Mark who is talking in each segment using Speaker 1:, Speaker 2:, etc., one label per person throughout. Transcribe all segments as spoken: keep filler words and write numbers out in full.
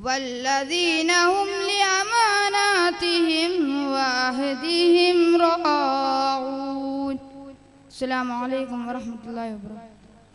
Speaker 1: والذين هم لأماناتهم وعهدهم راعون. السلام عليكم ورحمة الله وبركاته.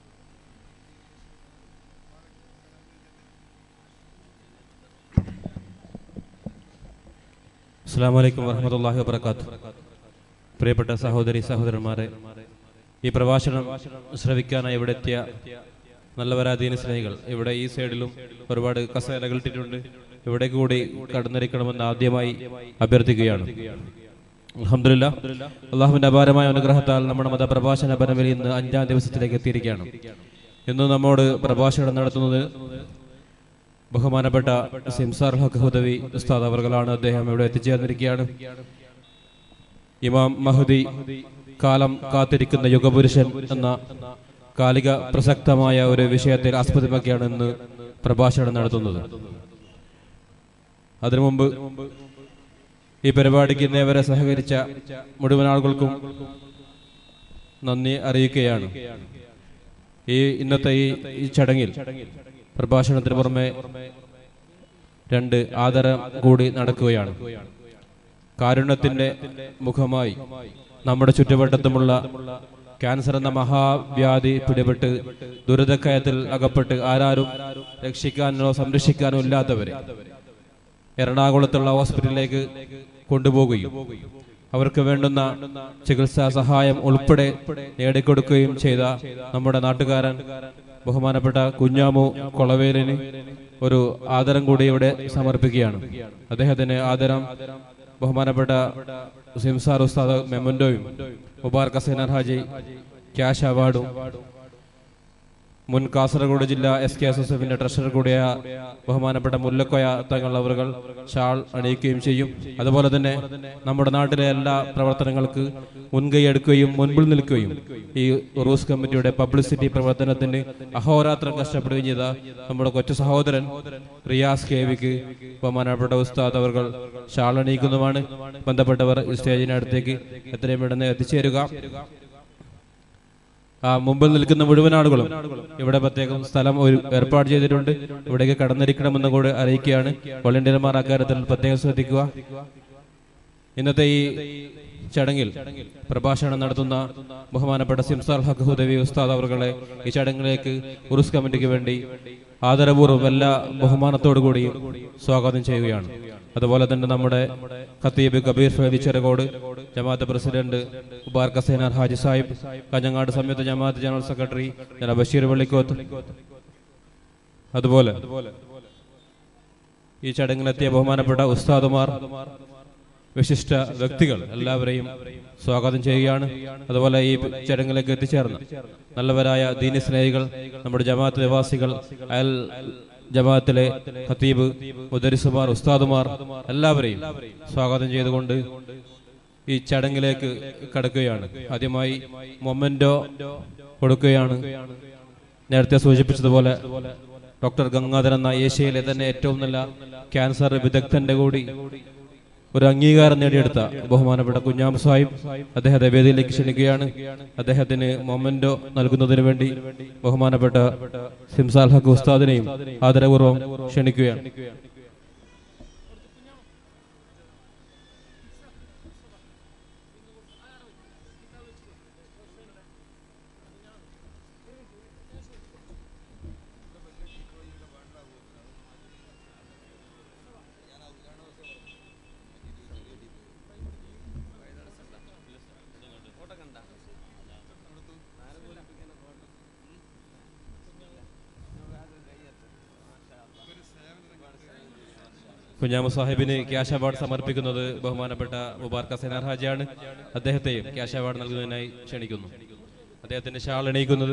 Speaker 2: അസ്സലാമു അലൈക്കും വറഹ്മത്തുള്ളാഹി വബറകാതുഹു. പ്രിയപ്പെട്ട സഹോദരി സഹോദരന്മാരെ, ഈ പ്രഭാഷണം ശ്രവിക്കാനായി ഇവിടെ എത്തിയ നല്ലവരായ ദീന സ്നേഹികൾ, ഇവിടെ ഈ സൈഡിലും ഒരുപാട് കസേരകൾ ഇട്ടിട്ടുണ്ട്, ഇവിടെ കൂടി കടന്നിരിക്കണമെന്ന് ആദ്യമായി അഭ്യർത്ഥിക്കുകയാണ്. അൽഹംദുലില്ലാഹ്, അള്ളാഹുവിന്റെ അപാരമായ അനുഗ്രഹത്താൽ നമ്മുടെ മതപ്രഭാഷണ പരമ്പരയിൽ ഇന്ന് അഞ്ചാം ദിവസത്തിലേക്ക് എത്തിയിരിക്കുകയാണ്. ഇന്ന് നമ്മോട് പ്രഭാഷണം നടത്തുന്നത് ബഹുമാനപ്പെട്ട സിംസാർ ഹഖ് ഹുദവി ഉസ്താദ് അവർകളാണ്. അദ്ദേഹം ഇവിടെ എത്തിച്ചേർന്നിരിക്കുകയാണ്. ഇമാം മഹദി, കാലം കാത്തിരിക്കുന്ന യുഗപുരുഷൻ എന്ന കാലിക പ്രസക്തമായ ഒരു വിഷയത്തിൽ ആസ്പദമാക്കിയാണ് ഇന്ന് പ്രഭാഷണം നടത്തുന്നത്. അതിനു മുമ്പ് ഈ പരിപാടിക്ക് ഇന്നേവരെ സഹകരിച്ച മുഴുവൻ ആളുകൾക്കും നന്ദി അറിയിക്കുകയാണ്. ഈ ഇന്നത്തെ ഈ ചടങ്ങിൽ പ്രഭാഷണത്തിന് പുറമെ രണ്ട് ആദരം കൂടി നടക്കുകയാണ്. കാരുണ്യത്തിന്റെ മുഖമായി നമ്മുടെ ചുറ്റുവട്ടത്തുമുള്ള ക്യാൻസർ എന്ന മഹാവ്യാധി പിടിപെട്ട് ദുരിതക്കയത്തിൽ അകപ്പെട്ട് ആരാരും രക്ഷിക്കാനോ സംരക്ഷിക്കാനോ ഇല്ലാത്തവരെ എറണാകുളത്തുള്ള ഹോസ്പിറ്റലിലേക്ക് കൊണ്ടുപോകുകയും അവർക്ക് വേണ്ടുന്ന ചികിത്സാ സഹായം ഉൾപ്പെടെ നേടിക്കൊടുക്കുകയും ചെയ്ത നമ്മുടെ നാട്ടുകാരൻ ബഹുമാനപ്പെട്ട കുഞ്ഞാമു കൊളവേലിന് ഒരു ആദരം കൂടി ഇവിടെ സമർപ്പിക്കുകയാണ്. അദ്ദേഹത്തിന് ആദരം ബഹുമാനപ്പെട്ട സിംസാർ ഉസ്താദ് മെമന്റോയും മുബാറക് ഹസൻ ഹാജി ക്യാഷ് അവാർഡും മുൻ കാസർഗോഡ് ജില്ലാ എസ് കെ എസ് എസ് എഫിന്റെ ട്രഷറർ കൂടിയ ബഹുമാനപ്പെട്ട മുല്ലക്കോയ തങ്ങൾ അവറുകൾ ഷാൾ അണിയിക്കുകയും ചെയ്യും. അതുപോലെ തന്നെ നമ്മുടെ നാട്ടിലെ എല്ലാ പ്രവർത്തനങ്ങൾക്ക് മുൻകൈ എടുക്കുകയും മുൻപിൽ നിൽക്കുകയും ഈ ഉറൂസ് കമ്മിറ്റിയുടെ പബ്ലിസിറ്റി പ്രവർത്തനത്തിന് അഹോരാത്രം കഷ്ടപ്പെടുകയും ചെയ്ത നമ്മുടെ കൊച്ചു സഹോദരൻ റിയാസ് കെ വിക്ക് ബഹുമാനപ്പെട്ട ഉസ്താദ് അവർകൾ ഷാൾ അണിയിക്കുന്നതുമാണ്. ബന്ധപ്പെട്ടവർ സ്റ്റേജിനടുത്തേക്ക് എത്രയും പെട്ടെന്ന് എത്തിച്ചേരുക. ആ മുമ്പിൽ നിൽക്കുന്ന മുഴുവൻ ആളുകളും ഇവിടെ പ്രത്യേകം സ്ഥലം ഒരു ഏർപ്പാട് ചെയ്തിട്ടുണ്ട്. ഇവിടേക്ക് കടന്നിരിക്കണമെന്ന് കൂടെ അറിയിക്കുകയാണ്. വോളണ്ടിയർമാർ അക്കാര്യത്തിൽ പ്രത്യേകം ശ്രദ്ധിക്കുക. ഇന്നത്തെ ഈ ചടങ്ങിൽ പ്രഭാഷണം നടത്തുന്ന ബഹുമാനപ്പെട്ട സിംസാർ ഹഖ് ഹുദവി ഉസ്താദ് അവർകളെ ഈ ചടങ്ങിലേക്ക് ഉറൂസ് കമ്മിറ്റിക്ക് വേണ്ടി ആദരപൂർവ്വം എല്ലാ ബഹുമാനത്തോടു കൂടിയും സ്വാഗതം ചെയ്യുകയാണ്. അതുപോലെ തന്നെ നമ്മുടെ ഖത്തീബ് കബീർ ഫൈദി ചെറുകോട്, ജമാഅത്ത് പ്രസിഡന്റ് മുബാറക് ഹസൻ ഹാജി സാഹിബ്, കാഞ്ഞങ്ങാട് സംയുക്ത ജമാഅത്ത് ജനറൽ സെക്രട്ടറി ജനാബ് ബഷീർ വള്ളിക്കോത്ത്, അതുപോലെ ഈ ചടങ്ങിലെത്തിയ ബഹുമാനപ്പെട്ട ഉസ്താദുമാർ, വിശിഷ്ട വ്യക്തികൾ എല്ലാവരെയും സ്വാഗതം ചെയ്യുകയാണ്. അതുപോലെ ഈ ചടങ്ങിലേക്ക് എത്തിച്ചേർന്ന നല്ലവരായ ദീനി സ്നേഹികൾ, നമ്മുടെ ജമാഅത്ത് നിവാസികൾ, അയൽ ജമാഅത്തിലെ ഖത്തീബ്, മുദരിസുമാർ, ഉസ്താദുമാർ എല്ലാവരെയും സ്വാഗതം ചെയ്തുകൊണ്ട് ഈ ചടങ്ങിലേക്ക് കടക്കുകയാണ്. ആദ്യമായി മൊമെന്റോ കൊടുക്കുകയാണ്. നേരത്തെ സൂചിപ്പിച്ചതുപോലെ ഡോക്ടർ ഗംഗാധരൻ എന്ന ഏഷ്യയിലെ തന്നെ ഏറ്റവും നല്ല ക്യാൻസർ വിദഗ്ധന്റെ കൂടി ഒരു അംഗീകാരം നേടിയെടുത്ത ബഹുമാനപ്പെട്ട കുഞ്ഞാം സാഹിബ് അദ്ദേഹത്തെ വേദിയിലേക്ക് ക്ഷണിക്കുകയാണ്. അദ്ദേഹത്തിന് മൊമെന്റോ നൽകുന്നതിന് വേണ്ടി ബഹുമാനപ്പെട്ട സിംസാർ ഹഖ് ഉസ്താദിനെയും ആദരപൂർവ്വം ക്ഷണിക്കുകയാണ്. കുഞ്ഞാമു സാഹിബിന് ക്യാഷ് അവാർഡ് സമർപ്പിക്കുന്നത് ബഹുമാനപ്പെട്ട മുബാറക് ഹസൻ ഹാജിയാണ്. അദ്ദേഹത്തെയും ക്യാഷ് അവാർഡ് നൽകുന്നതിനായി ക്ഷണിക്കുന്നു. അദ്ദേഹത്തിന്റെ ഷാൾ അണിയിക്കുന്നത്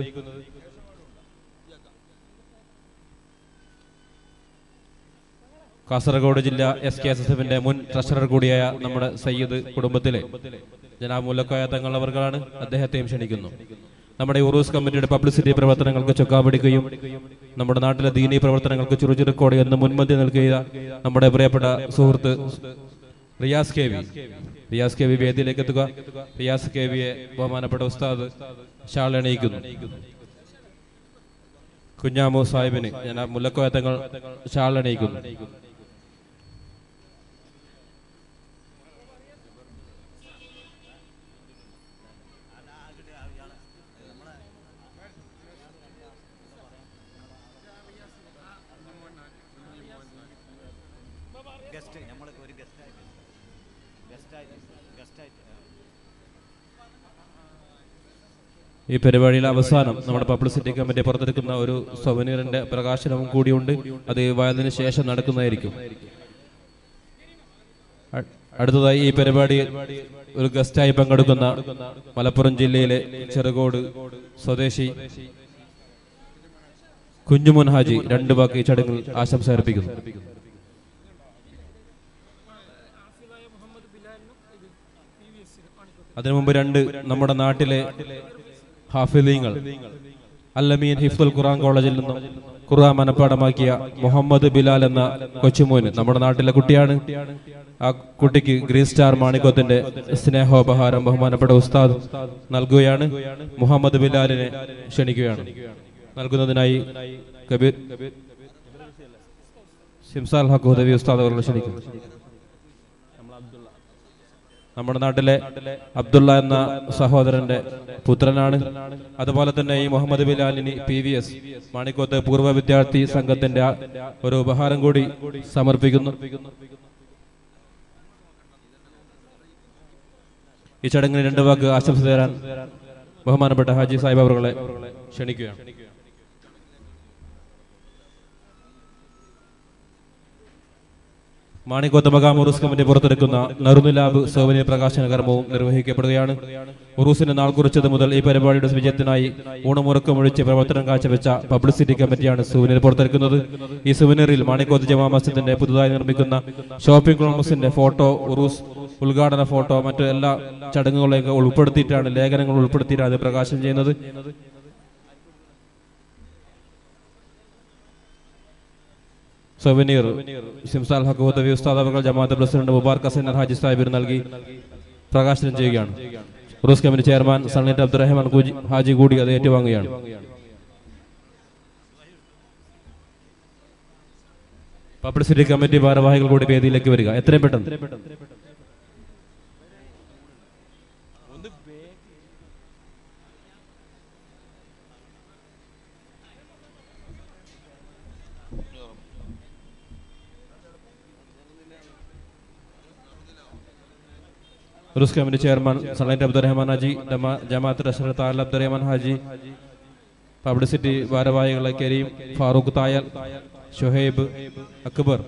Speaker 2: കാസർഗോഡ് ജില്ലാ എസ് കെ എസ് എസ് എഫിന്റെ മുൻ ട്രഷറർ കൂടിയായ നമ്മുടെ സയ്യിദ് കുടുംബത്തിലെ ജനാബ് മുല്ലക്കോയ തങ്ങൾ അവർകളാണ്. അദ്ദേഹത്തെയും ക്ഷണിക്കുന്നു. നമ്മുടെ ഉറൂസ് കമ്മിറ്റിയുടെ പബ്ലിസിറ്റി പ്രവർത്തനങ്ങൾക്ക് ചൊക്കാപിടിക്കുകയും നമ്മുടെ നാട്ടിലെ ദീനീ പ്രവർത്തനങ്ങൾക്ക് ചുറുചുറുക്കോടെ എന്ന് മുൻപന്തി നൽകിയ നമ്മുടെ പ്രിയപ്പെട്ട സുഹൃത്ത് Riyas K V Riyas K V വേദിയിലേക്ക് എത്തുക. റിയാസ് കെ വിയെ ബഹുമാനപ്പെട്ട ഉസ്താദ് ഷാൾ അണിയിക്കുന്നു. കുഞ്ഞാമു സാഹിബിന് ഞാൻ മുല്ലക്കോയ തങ്ങൾ ഷാൾ അണിയിക്കുന്നു. ഈ പരിപാടിയുടെ അവസാനം നമ്മുടെ പബ്ലിസിറ്റി കമ്മിറ്റി പുറത്തെടുക്കുന്ന ഒരു സൊവനീറിന്റെ പ്രകാശനവും കൂടിയുണ്ട്. അത് വയലിന് ശേഷം നടക്കുന്നതായിരിക്കും. അടുത്തതായി ഈ പരിപാടിയിൽ ഒരു ഗസ്റ്റായി പങ്കെടുക്കുന്ന മലപ്പുറം ജില്ലയിലെ ചെറുകോട് സ്വദേശി കുഞ്ഞുമോൻ ഹാജി രണ്ട് വാക്ക് ഈ ചടങ്ങിൽ ആശംസ അർപ്പിക്കുന്നു. അതിനു മുമ്പ് രണ്ട് നമ്മുടെ നാട്ടിലെ ഹാഫിളീങ്ങൾ അല്ലമീൻ ഹിഫ്ദുൽ ഖുർആൻ കോളേജിൽ നിന്നും ഖുർആൻ മനപ്പാടമാക്കിയ മുഹമ്മദ് ബിലാൽ എന്ന കൊച്ചുമോന് നമ്മുടെ നാട്ടിലെ കുട്ടിയാണ്. ആ കുട്ടിക്ക് ഗ്രീൻ സ്റ്റാർ മാണിക്കോത്തിന്റെ സ്നേഹോപഹാരം ബഹുമാനപ്പെട്ട ഉസ്താദ് നൽകുകയാണ്. മുഹമ്മദ് ബിലാലിനെ ക്ഷണിക്കുകയാണ്. നൽകുന്നതിനായി കബീർ സിംസാൽ ഹക്ക് ഹുദവി ഉസ്താദ് അവരെ ക്ഷണിക്കുന്നു. നമ്മുടെ നാട്ടിലെ അബ്ദുള്ള എന്ന സഹോദരന്റെ പുത്രനാണ്. അതുപോലെ തന്നെ ഈ മുഹമ്മദ് ബിലാലിന് പി വി എസ് മാണിക്കോത്ത് പൂർവ്വ വിദ്യാർത്ഥി സംഘത്തിന്റെ ഒരു ഉപഹാരം കൂടി സമർപ്പിക്കുന്നു. ഈ ചടങ്ങിന് രണ്ട് വാക്ക് ആശംസ തരാൻ ബഹുമാനപ്പെട്ട ഹാജി സാഹിബ് അവരെ ക്ഷണിക്കുകയാണ്. മാണിക്കോത്ത് മഖാം ഉറൂസ് കമ്മിറ്റി പുറത്തെടുക്കുന്ന നറുനിലാബ് സൗവനീർ പ്രകാശന കർമ്മവും നിർവഹിക്കപ്പെടുകയാണ്. ഉറൂസിന് നാൾ കുറിച്ചത് മുതൽ ഈ പരിപാടിയുടെ വിജയത്തിനായി ഊണമുറക്കമൊഴിച്ച് പ്രവർത്തനം കാഴ്ചവെച്ച പബ്ലിസിറ്റി കമ്മിറ്റിയാണ് സുവനീർ പുറത്തെടുക്കുന്നത്. ഈ സുവനീറിൽ മാണിക്കോത്ത് ജമാ മസ്ജിദിന്റെ പുതുതായി നിർമ്മിക്കുന്ന ഷോപ്പിംഗ് കോംപ്ലക്സിന്റെ ഫോട്ടോ, ഉറൂസ് ഉദ്ഘാടന ഫോട്ടോ, മറ്റു എല്ലാ ചടങ്ങുകളെയൊക്കെ ഉൾപ്പെടുത്തിയിട്ടാണ് ലേഖനങ്ങൾ ഉൾപ്പെടുത്തിയിട്ടാണ് അത് പ്രകാശനം ചെയ്യുന്നത്. സൊവനീർ സിംസാൽ ഹക്ക് ഹുദവി ഉസ്താദ് അവകൾ ജമാഅത്ത് പ്രസിഡന്റ് മുബാർക്ക് ഹസൻ ഹാജി സാഹിബിന് നൽകി പ്രകാശനം ചെയ്യുകയാണ്. ഉറൂസ് കമ്മിറ്റി ചെയർമാൻ സണ്ണീറ്റ് അബ്ദുറഹ്മാൻ ഹാജി കൂടി അത് ഏറ്റുവാങ്ങുകയാണ്. പബ്ലിസിറ്റി കമ്മിറ്റി ഭാരവാഹികൾ കൂടി വേദിയിലേക്ക് വരിക, എത്രയും പെട്ടെന്ന്. ഉറൂസ് കമ്മിറ്റി ചെയർമാൻ സണ്ണീറ്റ് അബ്ദുറഹ്മാൻ ഹാജി, ജമാഅത്ത് ട്രഷറർ താൽ അബ്ദുറഹ്മാൻ ഹാജി, പബ്ലിസിറ്റി ഭാരവാഹികളെ കരീം, ഫാറൂഖ് തായൽ, ഷുഹൈബ്, അക്ബർ,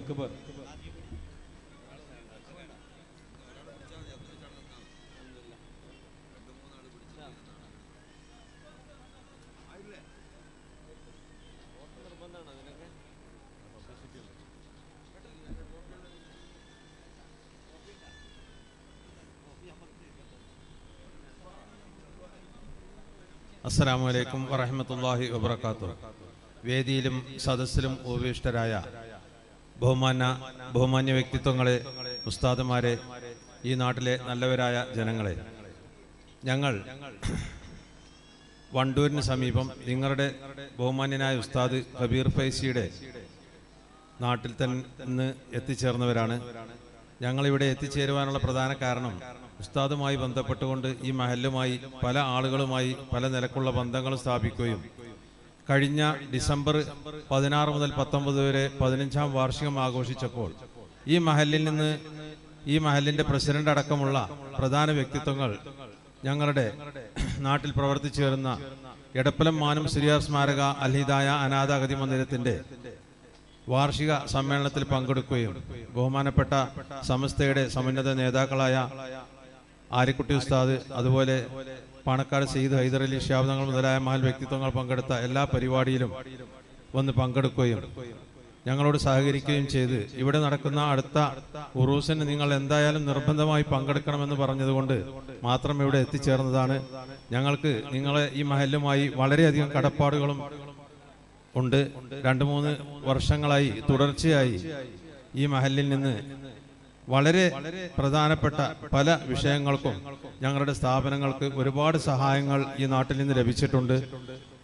Speaker 3: അസ്സലാമു അലൈക്കും വറഹ്മത്തുള്ളാഹി വബറകാതുഹു. വേദിയിലും സദസ്സിലും ഉപവിഷ്ടരായ ബഹുമാന്യ ബഹുമാന്യ വ്യക്തിത്വങ്ങളെ, ഉസ്താദുമാരെ, ഈ നാട്ടിലെ നല്ലവരായ ജനങ്ങളെ, ഞങ്ങൾ വണ്ടൂരിന് സമീപം നിങ്ങളുടെ ബഹുമാന്യനായ ഉസ്താദ് കബീർ ഫൈസിയുടെ നാട്ടിൽ തന്നെ എത്തിച്ചേർന്നവരാണ്. ഞങ്ങളിവിടെ എത്തിച്ചേരുവാനുള്ള പ്രധാന കാരണം ഉസ്താദുമായി ബന്ധപ്പെട്ടുകൊണ്ട് ഈ മഹല്ലുമായി പല ആളുകളുമായി പല നിലക്കുള്ള ബന്ധങ്ങൾ സ്ഥാപിക്കുകയും കഴിഞ്ഞ ഡിസംബർ പതിനാറ് മുതൽ പത്തൊമ്പത് വരെ പതിനഞ്ചാം വാർഷികം ആഘോഷിച്ചപ്പോൾ ഈ മഹല്ലിൽ നിന്ന് ഈ മഹല്ലിന്റെ പ്രസിഡന്റ് അടക്കമുള്ള പ്രധാന വ്യക്തിത്വങ്ങൾ ഞങ്ങളുടെ നാട്ടിൽ പ്രവർത്തിച്ചു വരുന്ന എടപ്പലം മാനും സിരിയാർ സ്മാരക അൽഹിദായ അനാഥ അഗതി മന്ദിരത്തിന്റെ വാർഷിക സമ്മേളനത്തിൽ പങ്കെടുക്കുകയും ബഹുമാനപ്പെട്ട സമസ്തയുടെ സമുന്നത നേതാക്കളായ ആരിക്കുട്ടി ഉസ്താദ്, അതുപോലെ പാണക്കാട് സയ്യിദ് ഹൈദർ അലി ഷിഹാബ് തങ്ങൾ മുതലായ മഹൽ വ്യക്തിത്വങ്ങൾ പങ്കെടുത്ത എല്ലാ പരിപാടിയിലും വന്ന് പങ്കെടുക്കുകയും ഞങ്ങളോട് സഹകരിക്കുകയും ചെയ്ത് ഇവിടെ നടക്കുന്ന അടുത്ത ഉറൂസിന് നിങ്ങൾ എന്തായാലും നിർബന്ധമായി പങ്കെടുക്കണമെന്ന് പറഞ്ഞതുകൊണ്ട് മാത്രം ഇവിടെ എത്തിച്ചേർന്നതാണ്. ഞങ്ങൾക്ക് നിങ്ങളെ ഈ മഹല്ലുമായി വളരെയധികം കടപ്പാടുകളും ഉണ്ട്. രണ്ട് മൂന്ന് വർഷങ്ങളായി തുടർച്ചയായി ഈ മഹല്ലിൽ നിന്ന് വളരെ പ്രധാനപ്പെട്ട പല വിഷയങ്ങൾക്കും ഞങ്ങളുടെ സ്ഥാപനങ്ങൾക്ക് ഒരുപാട് സഹായങ്ങൾ ഈ നാട്ടിൽ നിന്ന് ലഭിച്ചിട്ടുണ്ട്.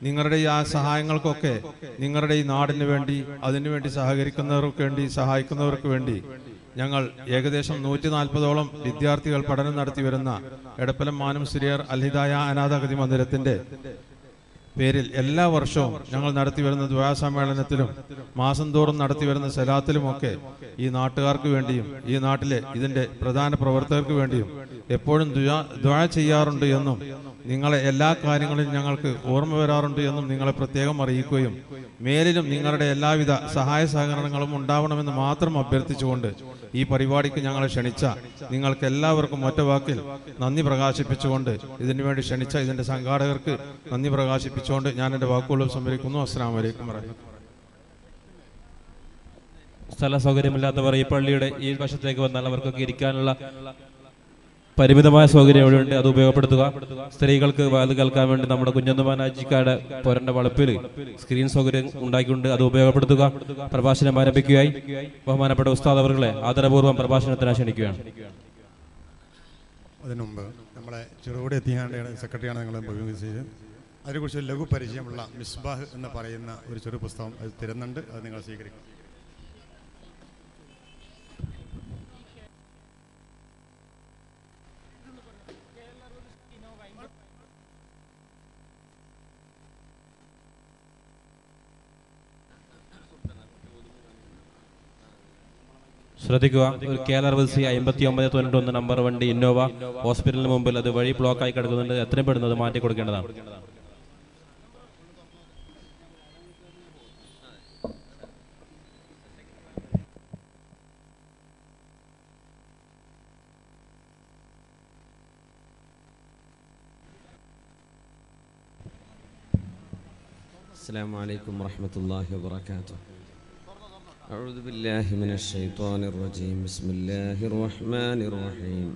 Speaker 3: നിങ്ങളുടെ ഈ ആ സഹായങ്ങൾക്കൊക്കെ നിങ്ങളുടെ ഈ നാടിന് വേണ്ടി അതിനുവേണ്ടി സഹകരിക്കുന്നവർക്ക് വേണ്ടി സഹായിക്കുന്നവർക്ക് വേണ്ടി ഞങ്ങൾ ഏകദേശം നൂറ്റി നാൽപ്പതോളം വിദ്യാർത്ഥികൾ പഠനം നടത്തി വരുന്ന എടപ്പലം മാനം സിരിയർ അൽഹിദായ അനാഥാഗതി മന്ദിരത്തിന്റെ പേരിൽ എല്ലാ വർഷവും ഞങ്ങൾ നടത്തി വരുന്ന ദുആ സമ്മേളനത്തിലും മാസം തോറും നടത്തി വരുന്ന സലാത്തിലുമൊക്കെ ഈ നാട്ടുകാർക്ക് വേണ്ടിയും ഈ നാട്ടിലെ ഇതിന്റെ പ്രധാന പ്രവർത്തകർക്ക് വേണ്ടിയും എപ്പോഴും ദുആ ദുആ ചെയ്യാറുണ്ട് എന്നും നിങ്ങളെ എല്ലാ കാര്യങ്ങളിലും ഞങ്ങൾക്ക് ഓർമ്മ വരാറുണ്ട് എന്നും നിങ്ങളെ പ്രത്യേകം അറിയിക്കുകയും മേലിലും നിങ്ങളുടെ എല്ലാവിധ സഹായ സഹകരണങ്ങളും ഉണ്ടാവണമെന്ന് മാത്രം അഭ്യർത്ഥിച്ചുകൊണ്ട് ഈ പരിപാടിക്ക് ഞങ്ങളെ ക്ഷണിച്ച നിങ്ങൾക്ക് എല്ലാവർക്കും ഒറ്റ വാക്കിൽ നന്ദി പ്രകാശിപ്പിച്ചുകൊണ്ട് ഇതിനുവേണ്ടി ക്ഷണിച്ച ഇതിന്റെ സംഘാടകർക്ക് നന്ദി പ്രകാശിപ്പിച്ചുകൊണ്ട് ഞാൻ എൻ്റെ വാക്കുകളും സംഭരിക്കുന്നു. അസ്സലാമു അലൈക്കും വറഹ്മത്തുള്ളാഹി.
Speaker 2: സ്ഥല സൗകര്യമില്ലാത്തവർ ഈ പള്ളിയുടെ ഈ വശത്തേക്ക് വന്നാൽ അവർക്കൊക്കെ ഇരിക്കാനുള്ള പരിമിതമായ സൗകര്യം എവിടെയുണ്ട്, അത് ഉപയോഗപ്പെടുത്തുക. സ്ത്രീകൾക്ക് വാത് കേൾക്കാൻ വേണ്ടി നമ്മുടെ കുഞ്ഞന്തുമാനാജിക്കാട് പോരന്റെ വളപ്പിൽ സ്ക്രീൻ സൗകര്യം ഉണ്ടാക്കിയിട്ടുണ്ട്, അത് ഉപയോഗപ്പെടുത്തുക. പ്രഭാഷണം ആരംഭിക്കുകയായി ബഹുമാനപ്പെട്ട ഉസ്താദ് അവർകളെ ആദരപൂർവ്വം പ്രഭാഷണത്തിന് ക്ഷണിക്കുകയാണ്.
Speaker 4: അതിനുമുമ്പ് നമ്മളെ ചെറുകൂടെ എത്തിയാണ്ട് സെക്രട്ടറിയാണ് നിങ്ങൾ പ്രതിനിധീകരിച്ചത്. അതിനെക്കുറിച്ച് ലഘു പരിചയമുള്ള മിസ്ബാഹ് എന്ന് പറയുന്ന ഒരു ചെറു പുസ്തകം അത് തരുന്നുണ്ട്, അത് നിങ്ങൾ സ്വീകരിക്കും.
Speaker 2: ശ്രദ്ധിക്കുക, ഒരു കെ എൽ അറുപത് സി അമ്പത്തി ഒമ്പത് തൊണ്ണൂറ്റി ഒന്ന് നമ്പർ വണ്ടി ഇന്നോവ ഹോസ്പിറ്റലിന് മുമ്പിൽ അത് വഴി ബ്ലോക്കായി കിടക്കുന്നുണ്ട്. എത്രയും പെടുന്നത് അത് മാറ്റി കൊടുക്കേണ്ടതാണ്.
Speaker 5: അസ്സലാമു അലൈക്കും വറഹ്മത്തുള്ളാഹി വബറകാതുഹു. أعوذ بالله من الشيطان الرجيم. بسم الله الرحمن الرحيم.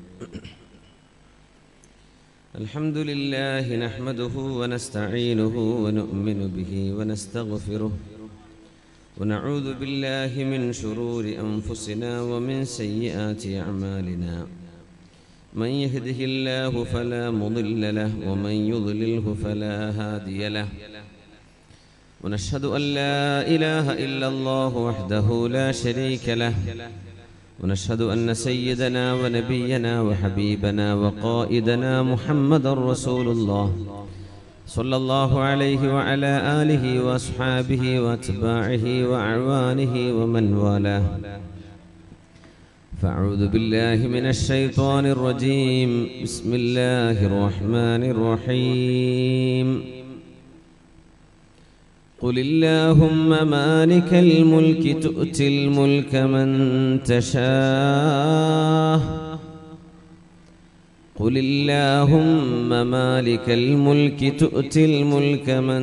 Speaker 5: الحمد لله نحمده ونستعينه ونؤمن به ونستغفره ونعوذ بالله من شرور أنفسنا ومن سيئات أعمالنا. من يهده الله فلا مضل له ومن يضلله فلا هادي له. ونشهد أن لا إله إلا الله وحده لا شريك له. ونشهد أن سيدنا ونبينا وحبيبنا وقائدنا محمد رسول الله صلى الله عليه وعلى آله وأصحابه وأتباعه وأعوانه ومن والاه. فأعوذ بالله من الشيطان الرجيم. بسم الله الرحمن الرحيم. قل اللهم مالك الملك تؤتي الملك من تشاء. قل اللهم مالك الملك تؤتي الملك من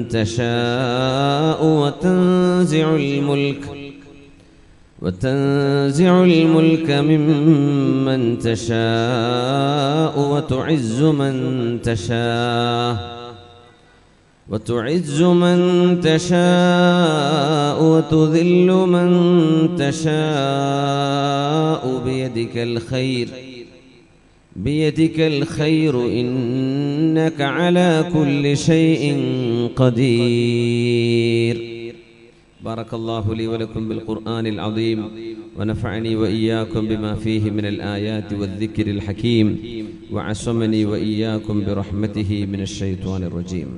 Speaker 5: تشاء وتنزع الملك وتنزع الملك ممن تشاء وتعز من تشاء وتعز من تشاء وتذل من تشاء بيدك الخير بيدك الخير إنك على كل شيء قدير. بارك الله لي ولكم بالقرآن العظيم ونفعني وإياكم بما فيه من الآيات والذكر الحكيم وعصمني وإياكم برحمته من الشيطان الرجيم.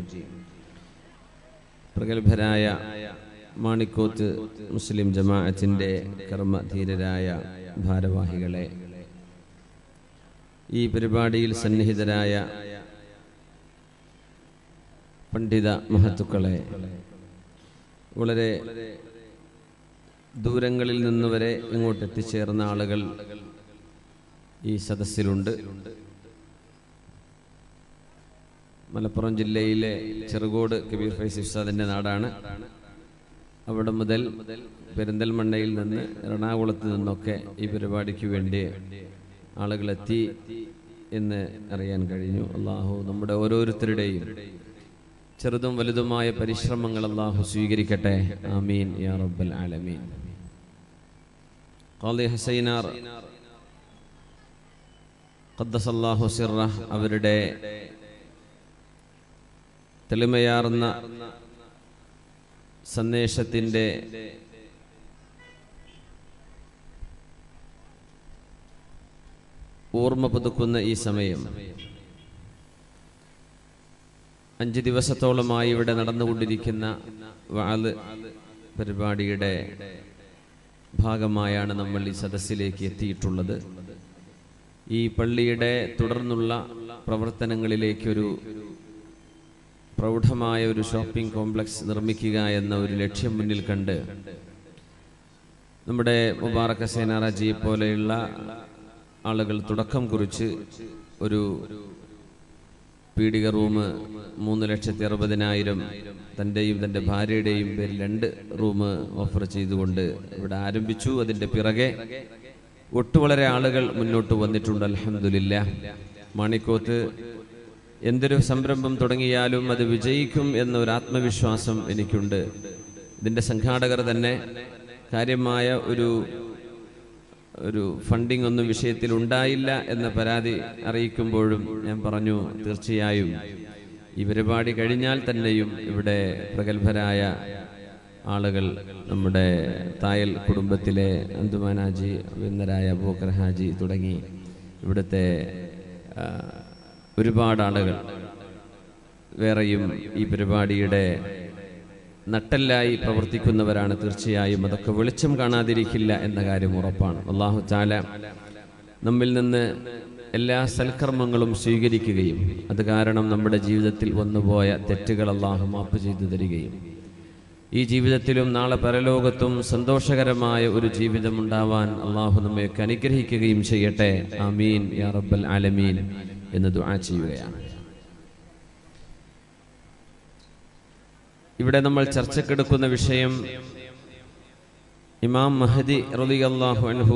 Speaker 5: പ്രഗത്ഭരായ മാണിക്കോത്ത് മുസ്ലിം ജമാഅത്തിന്റെ കർമ്മധീരരായ ഭാരവാഹികളെ, ഈ പരിപാടിയിൽ സന്നിഹിതരായ പണ്ഡിത മഹത്തുക്കളെ, വളരെ ദൂരങ്ങളിൽ നിന്നുവരെ ഇങ്ങോട്ട് എത്തിച്ചേർന്ന ആളുകൾ ഈ സദസ്സിലുണ്ട്. മലപ്പുറം ജില്ലയിലെ ചെറുകോട് കബീർ ഫൈസി ഉസ്താദിന്റെ നാടാണ്. അവിടെ മുതൽ പെരിന്തൽമണ്ണയിൽ നിന്ന് എറണാകുളത്ത് നിന്നൊക്കെ ഈ പരിപാടിക്ക് വേണ്ടി ആളുകളെത്തി എന്ന് അറിയാൻ കഴിഞ്ഞു. അള്ളാഹു നമ്മുടെ ഓരോരുത്തരുടെയും ചെറുതും വലുതുമായ പരിശ്രമങ്ങൾ അള്ളാഹു സ്വീകരിക്കട്ടെ. ആമീൻ യാ റബ്ബൽ ആലമീൻ. ഖാദി ഹസൈനാർ ഖദ്ദസല്ലാഹു സിർറഹ് അവരുടെ തെളിമയാർന്ന സന്ദേശത്തിൻ്റെ ഓർമ്മ പുതുക്കുന്ന ഈ സമയം അഞ്ച് ദിവസത്തോളമായി ഇവിടെ നടന്നുകൊണ്ടിരിക്കുന്ന വഅദ് പരിപാടിയുടെ ഭാഗമായാണ് നമ്മൾ ഈ സദസ്സിലേക്ക് എത്തിയിട്ടുള്ളത്. ഈ പള്ളിയുടെ തുടർന്നുള്ള പ്രവർത്തനങ്ങളിലേക്കൊരു പ്രൗഢമായ ഒരു ഷോപ്പിംഗ് കോംപ്ലക്സ് നിർമ്മിക്കുക എന്ന ഒരു ലക്ഷ്യം മുന്നിൽ കണ്ട് നമ്മുടെ മുബാറക സേനാറാജിയെ പോലെയുള്ള ആളുകൾ തുടക്കം കുറിച്ച് ഒരു പീഡിക റൂം മൂന്ന് ലക്ഷത്തി അറുപതിനായിരം തൻ്റെയും തൻ്റെ ഭാര്യയുടെയും പേരിൽ രണ്ട് റൂം ഓഫർ ചെയ്തുകൊണ്ട് ഇവിടെ ആരംഭിച്ചു. അതിൻ്റെ പിറകെ ഒട്ടു വളരെ ആളുകൾ മുന്നോട്ട് വന്നിട്ടുണ്ട്. അൽഹംദുലില്ലാഹ്. മാണിക്കോത്ത് എന്തൊരു സംരംഭം തുടങ്ങിയാലും അത് വിജയിക്കും എന്നൊരു ആത്മവിശ്വാസം എനിക്കുണ്ട്. ഇതിൻ്റെ സംഘാടകർ തന്നെ കാര്യമായ ഒരു ഒരു ഫണ്ടിങ് ഒന്നും വിഷയത്തിൽ ഉണ്ടായില്ല എന്ന പരാതി അറിയിക്കുമ്പോഴും ഞാൻ പറഞ്ഞു, തീർച്ചയായും ഈ പരിപാടി കഴിഞ്ഞാൽ തന്നെയും ഇവിടെ പ്രഗത്ഭരായ ആളുകൾ, നമ്മുടെ തായൽ കുടുംബത്തിലെ അന്തുമാൻ ഹാജി, വിന്നരായ അബൂബക്കർ ഹാജി തുടങ്ങി ഇവിടുത്തെ ഒരുപാട് ആളുകൾ വേറെയും ഈ പരിപാടിയുടെ നട്ടെല്ലായി പ്രവർത്തിക്കുന്നവരാണ്. തീർച്ചയായും അതൊക്കെ വെളിച്ചം കാണാതിരിക്കില്ല എന്ന കാര്യം ഉറപ്പാണ്. അല്ലാഹു തആല നമ്മിൽ നിന്ന് എല്ലാ സൽക്കർമ്മങ്ങളും സ്വീകരിക്കുകയും അത് കാരണം നമ്മുടെ ജീവിതത്തിൽ വന്നുപോയ തെറ്റുകൾ അല്ലാഹു മാപ്പ് ചെയ്തു തരികയും ഈ ജീവിതത്തിലും നാളെ പരലോകത്തും സന്തോഷകരമായ ഒരു ജീവിതം ഉണ്ടാവാൻ അല്ലാഹു നമ്മയൊക്കെ അനുഗ്രഹിക്കുകയും ചെയ്യട്ടെ. ആമീൻ യാ റബ്ബൽ ആലമീൻ എന്ന് ദുആ ചെയ്യുകയാണ്. ഇവിടെ നമ്മൾ ചർച്ചക്കെടുക്കുന്ന വിഷയം ഇമാം മഹദി റളിയല്ലാഹു അൻഹു,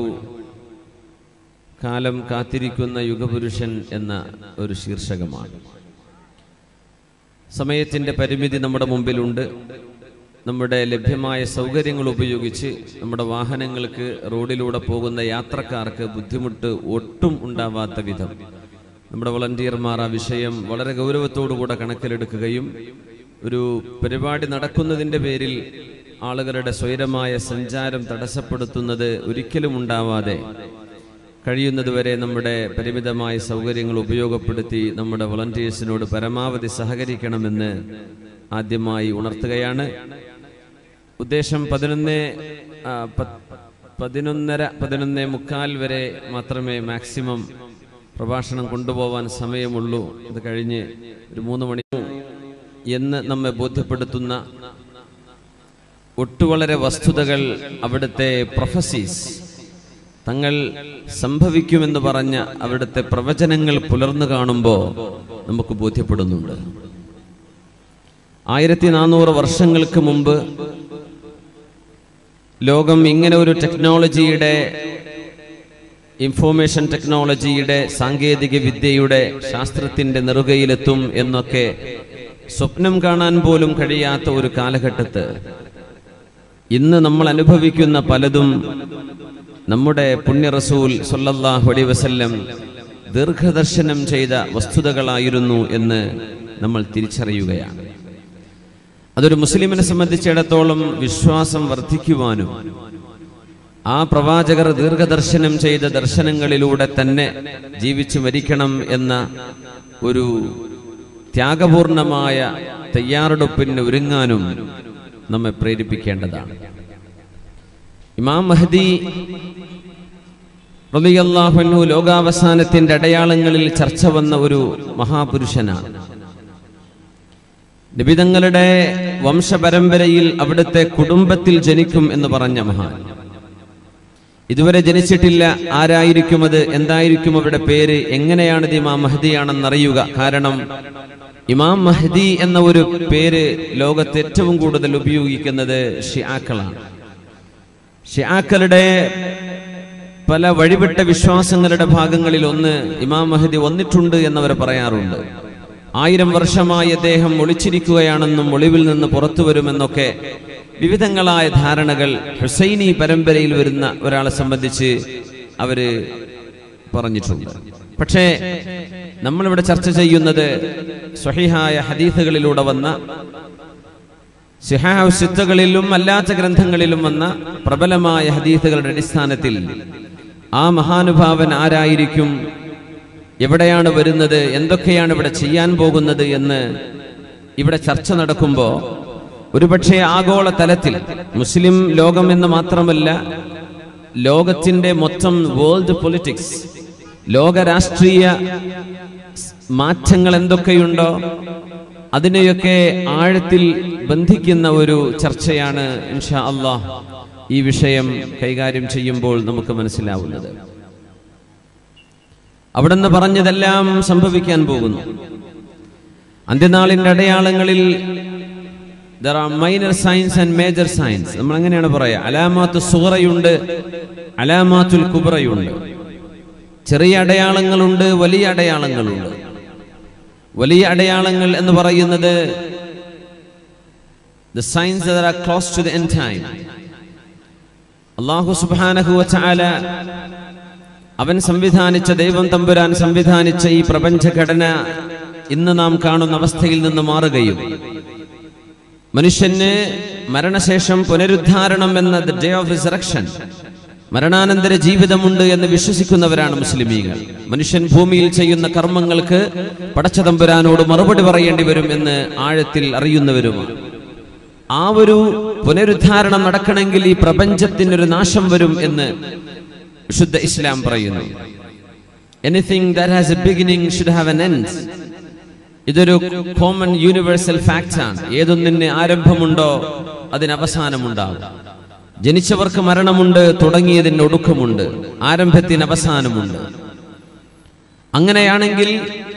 Speaker 5: കാലം കാത്തിരിക്കുന്ന യുഗപുരുഷൻ എന്ന ഒരു ശീർഷകമാണ്. സമയത്തിൻ്റെ പരിമിതി നമ്മുടെ മുമ്പിലുണ്ട്. നമ്മുടെ ലഭ്യമായ സൗകര്യങ്ങൾ ഉപയോഗിച്ച് നമ്മുടെ വാഹനങ്ങൾക്ക് റോഡിലൂടെ പോകുന്ന യാത്രക്കാർക്ക് ബുദ്ധിമുട്ട് ഒട്ടും ഉണ്ടാവാത്ത വിധം നമ്മുടെ വളണ്ടിയർമാർ ആ വിഷയം വളരെ ഗൗരവത്തോടുകൂടെ കണക്കിലെടുക്കുകയും ഒരു പരിപാടി നടക്കുന്നതിൻ്റെ പേരിൽ ആളുകളുടെ സ്വൈരമായ സഞ്ചാരം തടസ്സപ്പെടുത്തുന്നത് ഒരിക്കലും ഉണ്ടാവാതെ കഴിയുന്നതുവരെ നമ്മുടെ പരിമിതമായ സൗകര്യങ്ങൾ ഉപയോഗപ്പെടുത്തി നമ്മുടെ വളണ്ടിയേഴ്സിനോട് പരമാവധി സഹകരിക്കണമെന്ന് ആദ്യമായി ഉണർത്തുകയാണ്. ഉദ്ദേശം പതിനൊന്ന് പതിനൊന്നര പതിനൊന്നേ മുക്കാൽ വരെ മാത്രമേ മാക്സിമം പ്രഭാഷണം കൊണ്ടുപോകാൻ സമയമുള്ളൂ. അത് കഴിഞ്ഞ് ഒരു മൂന്ന് മണി എന്ന് നമ്മെ ബോധ്യപ്പെടുത്തുന്ന ഒട്ടുവളരെ വസ്തുതകൾ അവിടുത്തെ പ്രൊഫസീസ് തങ്ങൾ സംഭവിക്കുമെന്ന് പറഞ്ഞ അവിടുത്തെ പ്രവചനങ്ങൾ പുലർന്നു കാണുമ്പോൾ നമുക്ക് ബോധ്യപ്പെടുന്നുണ്ട്. ആയിരത്തി നാനൂറ് വർഷങ്ങൾക്ക് മുമ്പ് ലോകം ഇങ്ങനെ ഒരു ടെക്നോളജിയുടെ, ഇൻഫോർമേഷൻ ടെക്നോളജിയുടെ, സാങ്കേതിക വിദ്യയുടെ, ശാസ്ത്രത്തിന്റെ നെറുകയിലെത്തും എന്നൊക്കെ സ്വപ്നം കാണാൻ പോലും കഴിയാത്ത ഒരു കാലഘട്ടത്ത് ഇന്ന് നമ്മൾ അനുഭവിക്കുന്ന പലതും നമ്മുടെ പുണ്യ റസൂൽ സ്വല്ലല്ലാഹു അലൈഹി വസല്ലം ദീർഘദർശനം ചെയ്ത വസ്തുതകളായിരുന്നു എന്ന് നമ്മൾ തിരിച്ചറിയുകയാണ്. അതൊരു മുസ്ലിമിനെ സംബന്ധിച്ചിടത്തോളം വിശ്വാസം വർദ്ധിക്കുവാനും ആ പ്രവാചകർ ദീർഘദർശനം ചെയ്ത ദർശനങ്ങളിലൂടെ തന്നെ ജീവിച്ചു മരിക്കണം എന്ന ഒരു ത്യാഗപൂർണമായ തയ്യാറെടുപ്പിന് ഒരുങ്ങാനും നമ്മെ പ്രേരിപ്പിക്കേണ്ടതാണ്. ഇമാം മഹദി റളിയല്ലാഹു അൻഹു ലോകാവസാനത്തിന്റെ അടയാളങ്ങളിൽ ചർച്ച വന്ന ഒരു മഹാപുരുഷനാണ്. നബിതങ്ങളുടെ വംശപരമ്പരയിൽ അവിടുത്തെ കുടുംബത്തിൽ ജനിക്കും എന്ന് പറഞ്ഞ മഹാൻ. ഇതുവരെ ജനിച്ചിട്ടില്ല. ആരായിരിക്കും അത്, എന്തായിരിക്കും അവരുടെ പേര്, എങ്ങനെയാണ് ഇത് ഇമാം മഹദിയാണെന്നറിയുക. കാരണം ഇമാം മഹദി എന്ന ഒരു പേര് ലോകത്ത് ഏറ്റവും കൂടുതൽ ഉപയോഗിക്കുന്നത് ഷിആക്കളാണ്. ഷിആക്കളുടെ പല വഴിവിട്ട വിശ്വാസങ്ങളുടെ ഭാഗങ്ങളിൽ ഒന്ന് ഇമാം മഹദി വന്നിട്ടുണ്ട് എന്നവർ പറയാറുണ്ട്. ആയിരം വർഷമായി അദ്ദേഹം ഒളിച്ചിരിക്കുകയാണെന്നും ഒളിവിൽ നിന്ന് പുറത്തു വരുമെന്നൊക്കെ വിവിധങ്ങളായ ധാരണകൾ ഹുസൈനി പരമ്പരയിൽ വരുന്ന ഒരാളെ സംബന്ധിച്ച് അവര് പറഞ്ഞിട്ടുണ്ട്. പക്ഷേ നമ്മളിവിടെ ചർച്ച ചെയ്യുന്നത് സ്വഹീഹായ ഹദീസുകളിലൂടെ വന്ന സിഹാഹ് സിത്തകളിലും അല്ലാത്ത ഗ്രന്ഥങ്ങളിലും വന്ന പ്രബലമായ ഹദീസുകളുടെ അടിസ്ഥാനത്തിൽ ആ മഹാനുഭാവൻ ആരായിരിക്കും, എവിടെയാണ് വരുന്നത്, എന്തൊക്കെയാണ് ഇവിടെ ചെയ്യാൻ പോകുന്നത് എന്ന് ഇവിടെ ചർച്ച നടക്കുമ്പോൾ ഒരുപക്ഷെ ആഗോള തലത്തിൽ മുസ്ലിം ലോകം എന്ന് മാത്രമല്ല ലോകത്തിന്റെ മൊത്തം വേൾഡ് പൊളിറ്റിക്സ്, ലോക രാഷ്ട്രീയ മാറ്റങ്ങൾ എന്തൊക്കെയുണ്ടോ അതിനെയൊക്കെ ആഴത്തിൽ ബന്ധിക്കുന്ന ഒരു ചർച്ചയാണ് ഇൻഷാ അല്ലാഹ് ഈ വിഷയം കൈകാര്യം ചെയ്യുമ്പോൾ നമുക്ക് മനസ്സിലാവുന്നത്. അവിടുന്ന് പറഞ്ഞതെല്ലാം സംഭവിക്കാൻ പോകുന്നു. അന്ത്യനാളിന്റെ അടയാളങ്ങളിൽ there are minor signs and major signs. നമ്മൾ അങ്ങനെയാണ് പറയാ. അലാമാത്തു സുഗ്റയുണ്ട്, അലാമാത്തുൽ കുബ്റയുണ്ട്. ചെറിയ അടയാളങ്ങളുണ്ട്, വലിയ അടയാളങ്ങളുണ്ട്. വലിയ അടയാളങ്ങൾ എന്ന് പറയുന്നത് the signs that are close to the end time. അല്ലാഹു സുബ്ഹാനഹു വ തആല അവൻ സംവിധാനിച്ച, ദൈവം തമ്പുരാൻ സംവിധാനിച്ച ഈ പ്രപഞ്ചഘടന ഇന്ന് നാം കാണുന്ന അവസ്ഥയിൽ നിന്ന് മാറുകയും മനുഷ്യന് മരണശേഷം പുനരുദ്ധാരണം എന്ന the day of resurrection, മരണാനന്തര ജീവിതമുണ്ട് എന്ന് വിശ്വസിക്കുന്നവരാണ് മുസ്ലിമീങ്ങൾ. മനുഷ്യൻ ഭൂമിയിൽ ചെയ്യുന്ന കർമ്മങ്ങൾക്ക് പടച്ച തമ്പുരാനോട് മറുപടി പറയേണ്ടി വരും എന്ന് ആഴത്തിൽ അറിയുന്നവരുമാണ്. ആ ഒരു പുനരുദ്ധാരണം നടക്കണമെങ്കിൽ ഈ പ്രപഞ്ചത്തിനൊരു നാശം വരും എന്ന് വിശുദ്ധ ഇസ്ലാം പറയുന്നു. Anything that has a beginning should have an end. ഇതൊരു കോമൺ യൂണിവേഴ്സൽ ഫാക്ട് ആണ്. ഏതൊന്നിന് ആരംഭമുണ്ടോ അതിന് അവസാനമുണ്ടാകും. ജനിച്ചവർക്ക് മരണമുണ്ട്, തുടങ്ങിയതിന് ഒടുക്കമുണ്ട്, ആരംഭത്തിന് അവസാനമുണ്ട്. അങ്ങനെയാണെങ്കിൽ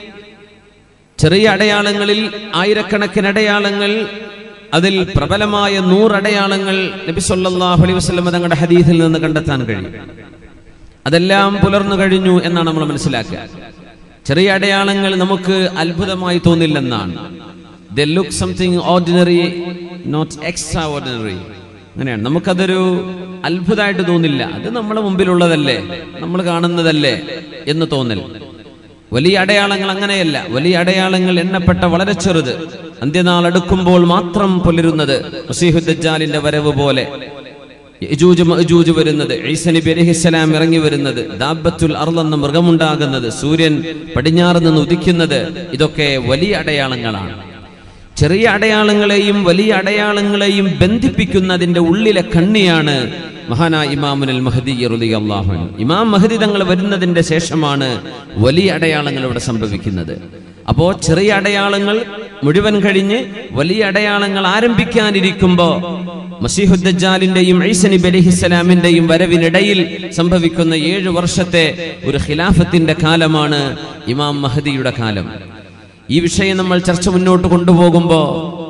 Speaker 5: ചെറിയ അടയാളങ്ങളിൽ ആയിരക്കണക്കിന് അടയാളങ്ങൾ, അതിൽ പ്രബലമായ നൂറടയാളങ്ങൾ നബി സല്ലല്ലാഹു അലൈഹി വസല്ലം തങ്ങളുടെ ഹദീസിൽ നിന്ന് കണ്ടെത്താൻ കഴിയും. അതെല്ലാം പുലർന്നു കഴിഞ്ഞു എന്നാണ് നമ്മൾ മനസ്സിലാക്കുക. ചെറിയ അടയാളങ്ങൾ നമുക്ക് അത്ഭുതമായി തോന്നില്ലെന്നാണ്. They look something ordinary, not extraordinary. അങ്ങനെയാണ്, നമുക്കതൊരു അത്ഭുതമായിട്ട് തോന്നില്ല. അത് നമ്മുടെ മുമ്പിലുള്ളതല്ലേ, നമ്മൾ കാണുന്നതല്ലേ എന്ന് തോന്നൽ. വലിയ അടയാളങ്ങൾ അങ്ങനെയല്ല. വലിയ അടയാളങ്ങൾ എണ്ണപ്പെട്ട വളരെ ചെറുത്, അന്ത്യനാൾ അടുക്കുമ്പോൾ മാത്രം പുലരുന്നത്. മസീഹു ദജ്ജാലിന്റെ വരവ് പോലെ, യജൂജ് മഅജൂജ് വരുന്നത്, ഈസാ നബി അലൈഹിസ്സലാം ഇറങ്ങി വരുന്നത്, ദാബത്തുൽ അർള് എന്ന മൃഗമുണ്ടാകുന്നത്, സൂര്യൻ പടിഞ്ഞാറ് നിന്ന് ഉദിക്കുന്നത്, ഇതൊക്കെ വലിയ അടയാളങ്ങളാണ്. ചെറിയ അടയാളങ്ങളെയും വലിയ അടയാളങ്ങളെയും ബന്ധിപ്പിക്കുന്നതിന്റെ ഉള്ളിലെ കണ്ണിയാണ് മഹാനായ ഇമാമുൽ മഹ്ദി റളിയല്ലാഹു അൻഹു. ഇമാം മഹ്ദി തങ്ങൾ വരുന്നതിന്റെ ശേഷമാണ് വലിയ അടയാളങ്ങൾ ഇവിടെ സംഭവിക്കുന്നത്. അപ്പോ ചെറിയ അടയാളങ്ങൾ മുഴുവൻ കഴിഞ്ഞ് വലിയ അടയാളങ്ങൾ ആരംഭിക്കാനിരിക്കുമ്പോ മസീഹു ദജ്ജാലിന്റെയും ഈസാ നബി അലൈഹിസ്സലാമിന്റെയും വരവിനിടയിൽ സംഭവിക്കുന്ന ഏഴു വർഷത്തെ ഒരു ഖിലാഫത്തിന്റെ കാലമാണ് ഇമാം മഹ്ദിയുടെ കാലം. ഈ വിഷയം നമ്മൾ ചർച്ച മുന്നോട്ട് കൊണ്ടുപോകുമ്പോ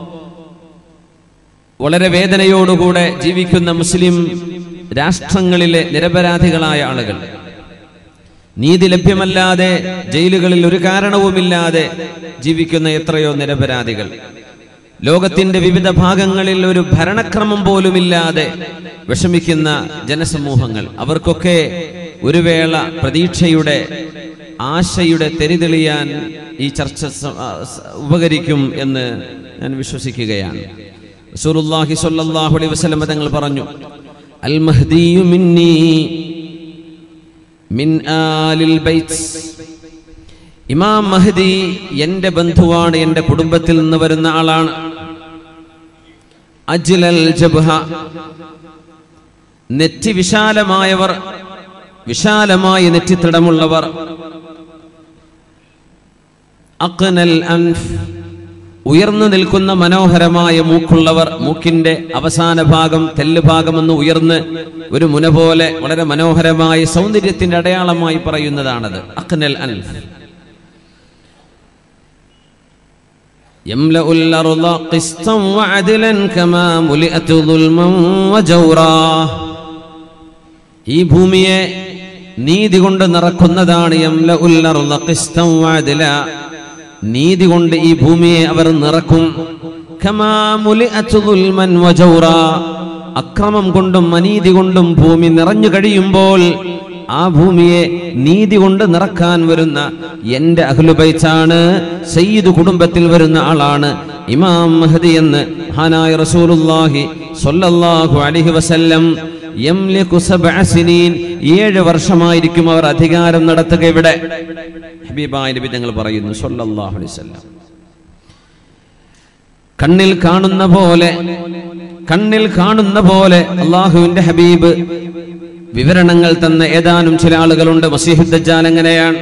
Speaker 5: വളരെ വേദനയോടുകൂടെ ജീവിക്കുന്ന മുസ്ലിം രാഷ്ട്രങ്ങളിലെ നിരപരാധികളായ ആളുകൾ, നീതി ലഭ്യമല്ലാതെ ജയിലുകളിൽ ഒരു കാരണവുമില്ലാതെ ജീവിക്കുന്ന എത്രയോ നിരപരാധികൾ, ലോകത്തിന്റെ വിവിധ ഭാഗങ്ങളിൽ ഒരു ഭരണക്രമം പോലുമില്ലാതെ വിഷമിക്കുന്ന ജനസമൂഹങ്ങൾ, അവർക്കൊക്കെ ഒരു വേള പ്രതീക്ഷയുടെ, ആശയുടെ തെരിതെളിയാൻ ഈ ചർച്ച ഉപകരിക്കും എന്ന് ഞാൻ വിശ്വസിക്കുകയാണ്. റസൂലുള്ളാഹി സ്വല്ലല്ലാഹു അലൈഹി വസല്ലം തങ്ങൾ പറഞ്ഞു, അൽ മഹ്ദിയു മിന്നി മിൻ ആലിൽ ബൈത്ത്. ഇമാം മഹ്ദി എന്റെ ബന്ധുവാണ്, എന്റെ കുടുംബത്തിൽ നിന്ന് വരുന്ന ആളാണ്. അജ്ലൽ ജബ്ഹ, നെറ്റി വിശാലമായവർ, വിശാലമായ നെറ്റിത്തടമുള്ളവർ. അഖ്നൽ അൻഫ്, ഉയർന്നു നിൽക്കുന്ന മനോഹരമായ മൂക്കുള്ളവർ. മൂക്കിന്റെ അവസാന ഭാഗം, തെല്ല് ഭാഗമെന്ന് ഉയർന്ന് ഒരു മുന പോലെ വളരെ മനോഹരമായ സൗന്ദര്യത്തിന്റെ അടയാളമായി പറയുന്നതാണത്. അഖ്നൽ അൻഫ്. യംലഉൽ അർള ഖിസ്തൻ വഅദ്ലൻ കമാ മുലിഅത് ദുൽമൻ വജൗറാ. ഈ ഭൂമിയെ നീതി കൊണ്ട് നിറക്കുന്നതാണ്. യംലഉൽ അർള ഖിസ്തൻ വഅദ്ല, നീതി കൊണ്ട് ഈ ഭൂമിയെ അവർ നിറക്കും. കമാ മുലിഅത് ദുൽമൻ വജൗറാ, അക്രമം കൊണ്ടും അനീതി കൊണ്ടും ഭൂമി നിറഞ്ഞു കഴിയുമ്പോൾ ആ ഭൂമിയെ നീതി കൊണ്ട് നിറക്കാൻ വരുന്ന എന്റെ അഹ്ലുബൈത്താണ്, സയ്യിദ് കുടുംബത്തിൽ വരുന്ന ആളാണ് ഇമാം മഹ്ദി എന്ന് മഹാനായ റസൂലുള്ളാഹി സ്വല്ലല്ലാഹു അലൈഹി വസല്ലം യംലികു സബ്അ സിനീൻ, ഏഴ് വർഷമായിരിക്കും അവർ അധികാരം നടത്തുക. ഇവിടെ ഹബീബായ നബി തങ്ങൾ പറയുന്നു സ്വല്ലല്ലാഹു അലൈഹി വസല്ലം, കണ്ണിൽ കാണുന്ന പോലെ കണ്ണിൽ കാണുന്ന പോലെ അള്ളാഹുവിന്റെ ഹബീബ് വിവരണങ്ങൾ തന്ന ഏതാനും ചില ആളുകളുണ്ട്. മസീഹു ദജ്ജാൽ എങ്ങനെയാണ്,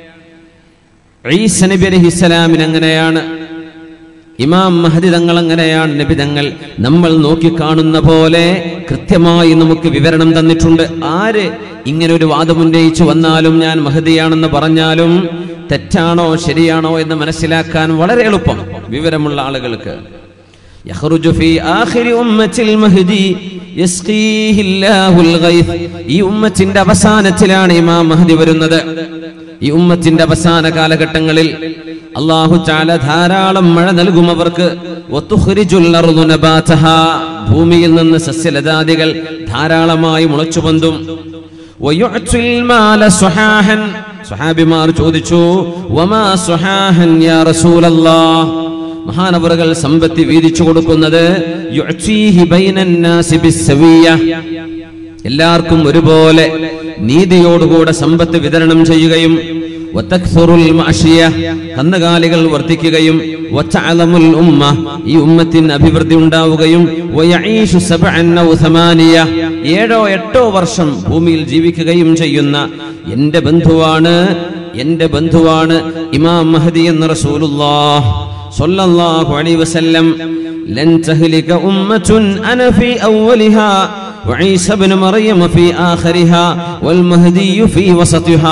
Speaker 5: ഈസ നബി അലൈഹിസ്സലാമിന് എങ്ങനെയാണ്, ഇമാം മഹ്ദി തങ്ങൾ എങ്ങനെയാണ്. നബി തങ്ങൾ നമ്മൾ നോക്കി കാണുന്ന പോലെ കൃത്യമായി നമുക്ക് വിവരണം തന്നിട്ടുണ്ട്. ആര് ഇങ്ങനെ ഒരു വാദമുന്നയിച്ചു വന്നാലും, ഞാൻ മഹ്ദിയാണെന്ന് പറഞ്ഞാലും തെറ്റാണോ ശരിയാണോ എന്ന് മനസ്സിലാക്കാൻ വളരെ എളുപ്പം വിവരമുള്ള ആളുകൾക്ക്. യഖ്റുജു ഫീ ആഖിരി ഉമ്മത്തിൽ മഹ്ദി യസ്ഖീഹില്ലാഹുൽ ഗൈസ്, ഈ ഉമ്മത്തിന്റെ അവസാനത്തിലാണ് ഇമാം മഹ്ദി വരുന്നത്. ഈ ഉമ്മത്തിന്റെ അവസാന കാലഘട്ടങ്ങളിൽ അല്ലാഹു തആല ധാരാളം മഴ നൽകും അവർക്ക്. വതുഖ്രിജുൽ അർദു നബാതഹാ, ഭൂമിയിൽ നിന്ന് സസ്യലതാദികൾ ധാരാളമായി മുളച്ചു പൊന്തും. വയുഅ്തുൽ മാല സുഹാഹൻ, സ്വഹാബിമാർ ചോദിച്ചു വമാ സുഹാഹൻ യാ റസൂലല്ലാഹ്, മഹാനവറുകൾ സമ്പത്ത് വീതിച്ചു കൊടുക്കുന്നത് യുഅ്തീഹി ബൈനൻ നാസി ബിസ്സവിയ്യ, എല്ലാവർക്കും ഒരുപോലെ നീതിയോടുകൂടെ സമ്പത്ത് വിതരണം ചെയ്യുകയും വതക്സുറുൽ മഅശിയ, കന്നുകാലികൾ വർദ്ധിക്കുകയും വതഅലമുൽ ഉമ്മ, ഈ ഉമ്മത്തിന് അഭിവൃദ്ധി ഉണ്ടാവുകയും വയഈശു സബഅൻ ഔ സമാനിയ, ഏഴോ എട്ടോ വർഷം ഭൂമിയിൽ ജീവിക്കുകയും ചെയ്യുന്ന എന്റെ ബന്ധുവാണ് എന്റെ ബന്ധുവാണ് ഇമാം മഹ്ദി എന്ന റസൂലുള്ളാഹ് സ്വല്ലല്ലാഹു അലൈഹി വസല്ലം. ലൻ തഹ്ലിക ഉമ്മത്തുൻ അന ഫീ അവ്വലിഹാ വഈസ ഇബ്നു മറിയം ഫീ ആഖിരിഹാ വൽ മഹ്ദി ഫീ വസതിഹാ.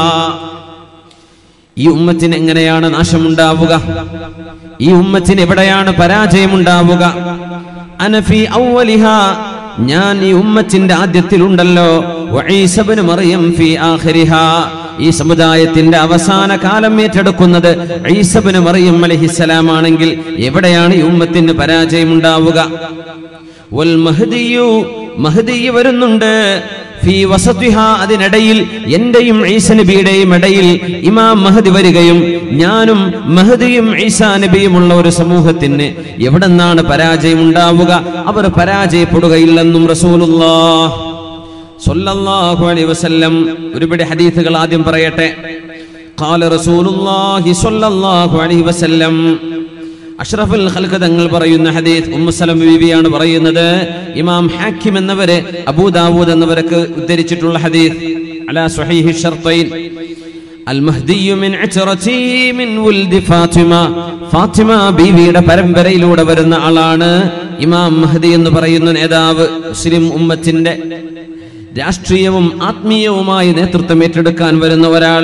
Speaker 5: ഈ ഉമ്മത്തിന് എങ്ങനെയാണ് നാശമുണ്ടാവുക, ഈ ഉമ്മത്തിന് എവിടെയാണ് പരാജയമുണ്ടാവുക? അന ഫീ അവ്വലിഹാ, ഞാൻ ഈ ഉമ്മത്തിന്റെ ആദ്യത്തിലുണ്ടല്ലോ. വഈസ ഇബ്നു മറിയം ഫീ ആഖിരിഹാ, ഈ സമുദായത്തിന്റെ അവസാന കാലം ഏറ്റെടുക്കുന്നത് ഈസ ഇബ്നു മറിയം അലൈഹിസ്സലാം ആണെങ്കിൽ എവിടെയാണ് ഈ ഉമ്മത്തിന് പരാജയമുണ്ടാവുക? വൽ മഹ്ദിയു, മഹ്ദി വരുന്നുണ്ട്. ഫീ വസതിഹാ, അതിനിടയിൽ എന്റെയും ഈസ നബിയുടെയും ഇടയിൽ ഇമാം മഹ്ദി വരികയും ഞാനും മഹ്ദിയും ഈസാ നബിയുമുള്ള ഒരു സമൂഹത്തിന് എവിടെന്നാണ് പരാജയമുണ്ടാവുക? അവർ പരാജയപ്പെടുകയില്ലെന്നും റസൂലുള്ളാഹ് സ്വല്ലല്ലാഹു അലൈഹി വസല്ലം. ഒരുപിടി ഹദീസുകൾ ആദ്യം പറയട്ടെ. ഖാല റസൂലുള്ളാഹി സ്വല്ലല്ലാഹു അലൈഹി വസല്ലം, അഷ്റഫുൽ ഖൽഖ് തങ്ങൾ പറയുന്ന ഹദീസ് ഉമ്മു സലമ ബീവിയാണ് പറയുന്നത്. ഇമാം ഹാക്കിം എന്നവരെ അബൂ ദാവൂദ് എന്നവർക്ക് ഉദ്ധരിച്ചിട്ടുള്ള ഹദീസ് അലാ സ്വഹീഹി ഷർത്തൈൻ. അൽ മഹ്ദി മിൻ അച്റതി മിൻ വൽദി ഫാത്തിമ, ഫാത്തിമ ബീവിയുടെ പരമ്പരയിലൂടെ വരുന്ന ആളാണ് ഇമാം മഹ്ദി എന്ന് പറയുന്ന നേതാവ്. മുസ്ലിം ഉമ്മത്തിന്റെ രാഷ്ട്രീയവും ആത്മീയവുമായി നേതൃത്വം ഏറ്റെടുക്കാൻ വരുന്ന ഒരാൾ.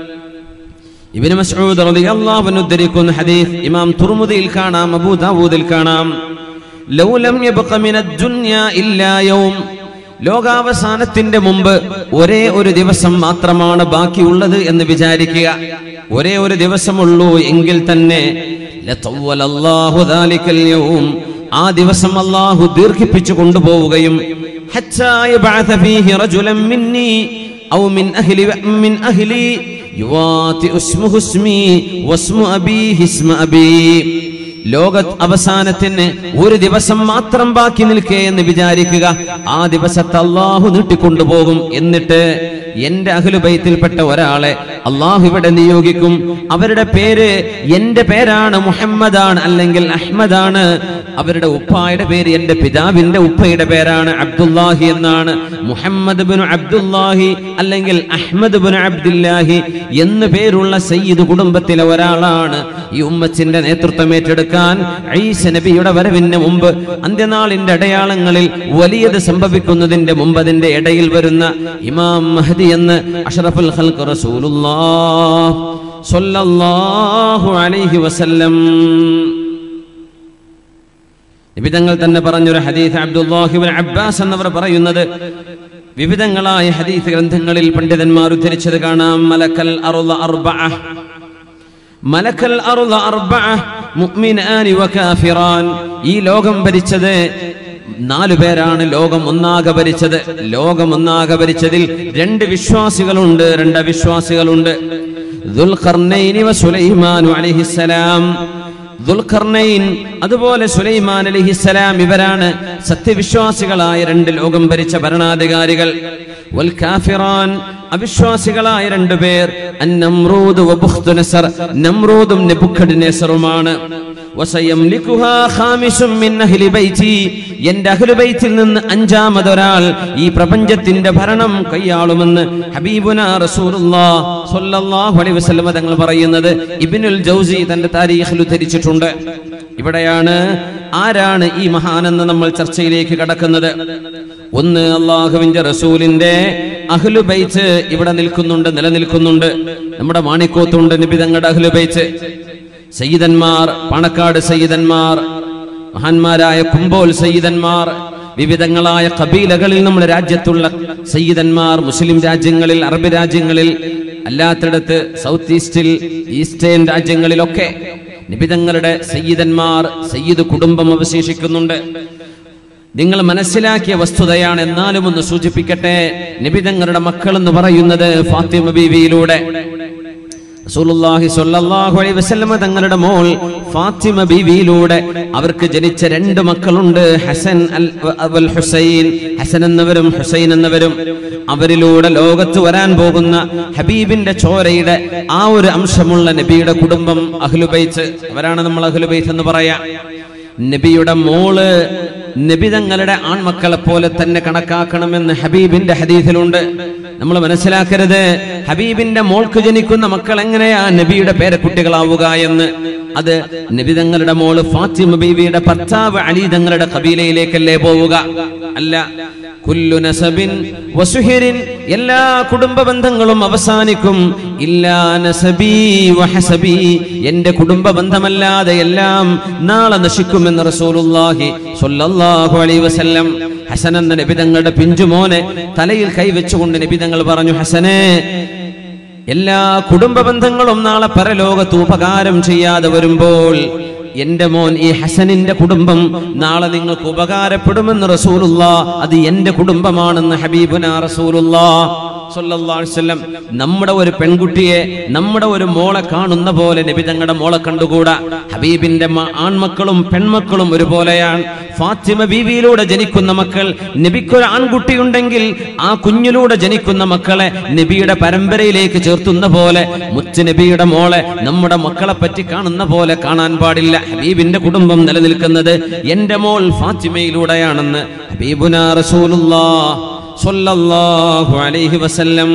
Speaker 5: ഇബ്നു മസ്ഊദ് റളിയല്ലാഹു അൻഹു ഉദ്ധരിക്കുന്ന ഹദീസ് ഇമാം തുർമുദിയിൽ കാണാം, അബൂ ദാവൂദിൽ കാണാം. ലൗ ലം യബ്ഖ മിനദ് ദുനിയാ ഇല്ലാ യൗം, ലോകാവസാനത്തിന്റെ മുമ്പ് ഒരേ ഒരു ദിവസം മാത്രമാണ് ബാക്കിയുള്ളത് എന്ന് വിചാരിക്കുക. ഒരേ ഒരു ദിവസമുള്ളൂ എങ്കിൽ തന്നെ ലതവ്വലല്ലാഹു ദാലികൽ യൗം, ആ ദിവസം അല്ലാഹു ദീർഘിപ്പിച്ചു കൊണ്ടുപോവുകയും ഹത്താ യബഅഥ ഫീഹി റജുലൻ മിന്നി ഔ മിൻ അഹ്ലി മിൻ അഹ്ലി യുവാതി ഇസ്മുഹു ഇസ്മി വസ്മു അബീഹി ഇസ്മ അബീ, ലോക അവസാനത്തിന് ഒരു ദിവസം മാത്രം ബാക്കി നിൽക്കേ എന്ന് വിചാരിക്കുക. ആ ദിവസത്തെ അല്ലാഹു നീട്ടിക്കൊണ്ടുപോകും. എന്നിട്ട് എന്റെ അഹ്ലുബൈത്തിൽപ്പെട്ട ഒരാളെ അല്ലാഹു ഇവിടെ നിയോഗിക്കും. അവരുടെ പേര് എന്റെ പേരാണ്, മുഹമ്മദാണ് അല്ലെങ്കിൽ അഹ്മദാണ്. അവരുടെ ഉപ്പായുടെ പേര് എന്റെ പിതാവിന്റെ ഉപ്പയുടെ പേരാണ്, അബ്ദുല്ലാഹി എന്നാണ്. മുഹമ്മദ് ബിൻ അബ്ദുല്ലാഹി അല്ലെങ്കിൽ അഹ്മദ് ബിൻ അബ്ദുല്ലാഹി എന്ന് പേരുള്ള സയ്യിദ് കുടുംബത്തിലെ ഒരാളാണ് ഈ ഉമ്മത്തിന്റെ നേതൃത്വം ഏറ്റെടുക്കാൻ ഈസ നബിയുടെ വരവിന് മുമ്പ്, അന്ത്യനാളിന്റെ അടയാളങ്ങളിൽ വലിയത് സംഭവിക്കുന്നതിന്റെ മുമ്പ് അതിന്റെ ഇടയിൽ വരുന്ന ഇമാം മഹ്ദി എന്ന് അഷ്റഫുൽ ഖൽഖ് റസൂലുള്ളാഹ് സ്വല്ലല്ലാഹു അലൈഹി വസല്ലം. വിവിധങ്ങൾ തന്നെ പറഞ്ഞൊരു ഹദീസ് അബ്ദുല്ലാഹി ഇബ്നു അബ്ബാസ് എന്നവർ പറയുന്നത്, വിവിധങ്ങളായ ഹദീസ് ഗ്രന്ഥങ്ങളിൽ പണ്ഡിതന്മാർ ഉദ്ധരിച്ചത് കാണാം. മലക്കൽ അർള അർബഅ, മലക്കൽ അർള അർബഅ മുഅ്മിനാനി വകാഫിറാൻ, ഈ ലോകം ഭരിച്ചത് നാലു പേരാണ് ലോകം ഒന്നാകെ ഭരിച്ചത്. ലോകം ഒന്നാകെ ഭരിച്ചതിൽ രണ്ട് വിശ്വാസികളുണ്ട്, രണ്ട് അവിശ്വാസികളുണ്ട്. ദുൽഖർനൈൻ വ സുലൈമാൻ അലൈഹിസ്സലാം. ദുൽഖർനൈൻ അതുപോലെ സുലൈമാൻ അലൈഹിസ്സലാം ഇവരാണ് സത്യവിശ്വാസികളായ രണ്ട് ലോകം ഭരിച്ച ഭരണാധികാരികൾ. വൽ കാഫിറാൻ അവിശ്വാസികളായ രണ്ടുപേർ അന്നമ്രൂദ് വ ബുഖ്തുനസർ. നമ്രൂദും നെബുക്കദ്നേസറുമാണ്. വസയംലികുഹാ ഖാമിസും മിൻ അഹ്ലി ബൈതി. എൻ്റെ അഹ്ലു ബൈത്തിൽ നിന്ന് അഞ്ചാമതൊരാൾ ഈ പ്രപഞ്ചത്തിന്റെ ഭരണം കൈയാളുമെന്ന് ഹബീബുനാ റസൂലുള്ളാഹി സ്വല്ലല്ലാഹു അലൈഹി വസല്ലം തങ്ങൾ പറയുന്നത് ഇബ്നുൽ ജൗസി തന്റെ താരീഖിൽ ഉദ്ധരിച്ചിട്ടുണ്ട്. ഇവിടെയാണ് ആരാണ് ഈ മഹാനെന്ന് നമ്മൾ ചർച്ചയിലേക്ക് കടക്കുന്നത്. ഒന്ന്, അള്ളാഹുവിന്റെ റസൂലിന്റെ അഹ്ലു ബൈത്ത് ഇവിടെ നിൽക്കുന്നുണ്ട്, നിലനിൽക്കുന്നുണ്ട്. നമ്മുടെ മാണിക്കോത്തുണ്ട് നബി തങ്ങളുടെ അഹ്ലു ബൈത്ത്. സയ്യിദന്മാർ, പാണക്കാട് സയ്യിദന്മാർ, മഹാന്മാരായ കുമ്പോൽ സയ്യിദന്മാർ, വിവിധങ്ങളായ കബീലകളിൽ നമ്മുടെ രാജ്യത്തുള്ള സയ്യിദന്മാർ, മുസ്ലിം രാജ്യങ്ങളിൽ, അറബ് രാജ്യങ്ങളിൽ, അല്ലാത്തിടത്ത് സൗത്ത് ഈസ്റ്റിൽ, ഈസ്റ്റേൺ രാജ്യങ്ങളിലൊക്കെ നിബിതങ്ങളുടെ സയ്യിദന്മാർ, സയ്യിദ് കുടുംബം അവശേഷിക്കുന്നുണ്ട്. നിങ്ങൾ മനസ്സിലാക്കിയ വസ്തുതയാണ്. എന്നാലും ഒന്ന് സൂചിപ്പിക്കട്ടെ. നിബിതങ്ങളുടെ മക്കൾ എന്ന് പറയുന്നത് ഫാത്തിമ ബീവിയിലൂടെ റസൂലുള്ളാഹി സ്വല്ലല്ലാഹു അലൈഹി വസല്ലം തങ്ങളുടെ മോൾ ഫാത്തിമ ബീവിയിലൂടെ അവർക്ക് ജനിച്ച രണ്ട് മക്കളുണ്ട്, ഹസൻ അൽ ഹുസൈൻ. ഹസൻ എന്നവരും ഹുസൈൻ എന്നവരും. അവരിലൂടെ ലോകത്ത് വരാൻ പോകുന്ന ഹബീബിന്റെ ചോരയുടെ ആ ഒരു അംശമുള്ള നബിയുടെ കുടുംബം അഹ്ലു ബൈത്ത്. അവരാണ് നമ്മൾ അഹ്ലു ബൈത്ത് എന്ന് പറയാ. നബിയുടെ മോള് നബി തങ്ങളുടെ ആൺമക്കളെ പോലെ തന്നെ കണക്കാക്കണമെന്ന് ഹബീബിന്റെ ഹദീസിലുണ്ട്. നമ്മൾ മനസ്സിലാക്കരുത് ഹബീബിന്റെ മോൾക്ക് ജനിക്കുന്ന മക്കൾ എങ്ങനെയാ നബിയുടെ പേരക്കുട്ടികളാവുക എന്ന്. അത് നബി തങ്ങളുടെ മോള് ഫാത്തിമ ബീവിയുടെ ഭർത്താവ് അലി തങ്ങളുടെ ഖബീലയിലേക്കല്ലേ പോവുക? അല്ല. കുല്ലു നസബിൻ വസുഹിരിൻ, എല്ലാ കുടുംബ ബന്ധങ്ങളും അവസാനിക്കും. ഇല്ലാ നസബി വഹസബി, എന്റെ കുടുംബ ബന്ധമല്ലാതെ എല്ലാം നാളെ നശിക്കുമെന്ന് റസൂലുള്ളാഹി സ്വല്ലല്ലാഹു അലൈഹി വസല്ലം. ഹസൻ എന്ന നബി തങ്ങളുടെ പിഞ്ചുമോനെ തലയിൽ കൈവച്ചുകൊണ്ട് നബി തങ്ങൾ പറഞ്ഞു, ഹസനെ, എല്ലാ കുടുംബ ബന്ധങ്ങളും നാളെ പരലോകത്ത് ഉപകാരം ചെയ്യാതെ വരുമ്പോൾ എന്റെ മോൻ ഈ ഹസനിന്റെ കുടുംബം നാളെ നിങ്ങൾക്ക് ഉപകാരപ്പെടുമെന്ന് റസൂലുള്ളാഹ്, അത് എന്റെ കുടുംബമാണെന്ന് ഹബീബുനാ റസൂലുള്ളാഹ് സ്വല്ലല്ലാഹു അലൈഹി വസല്ലം. നമ്മുടെ ഒരു പെൺകുട്ടിയെ, നമ്മുടെ ഒരു മോളെ കാണുന്ന പോലെ നബി തങ്ങളുടെ മോളെ കണ്ടുകൂടാ. ഹബീബിന്റെ ആൺമക്കളും പെൺമക്കളും ഒരുപോലെയാണ്. ഫാത്തിമ ബീവിയിലൂടെ ജനിക്കുന്ന മക്കൾ, നബിക്കൊരു ആൺകുട്ടിയുണ്ടെങ്കിൽ ആ കുഞ്ഞിലൂടെ ജനിക്കുന്ന മക്കളെ നബിയുടെ പരമ്പരയിലേക്ക് ചേർത്തുന്ന പോലെ മുത്ത് നബിയുടെ മോളെ നമ്മുടെ മക്കളെ പറ്റി കാണുന്ന പോലെ കാണാൻ പാടില്ല. ഹബീബിന്റെ കുടുംബം നിലനിൽക്കുന്നത് എന്റെ മോൾ ഫാത്തിമയിലൂടെയാണെന്ന് ഹബീബുനാ റസൂലുള്ളാഹി സ്വല്ലല്ലാഹു അലൈഹി വസല്ലം.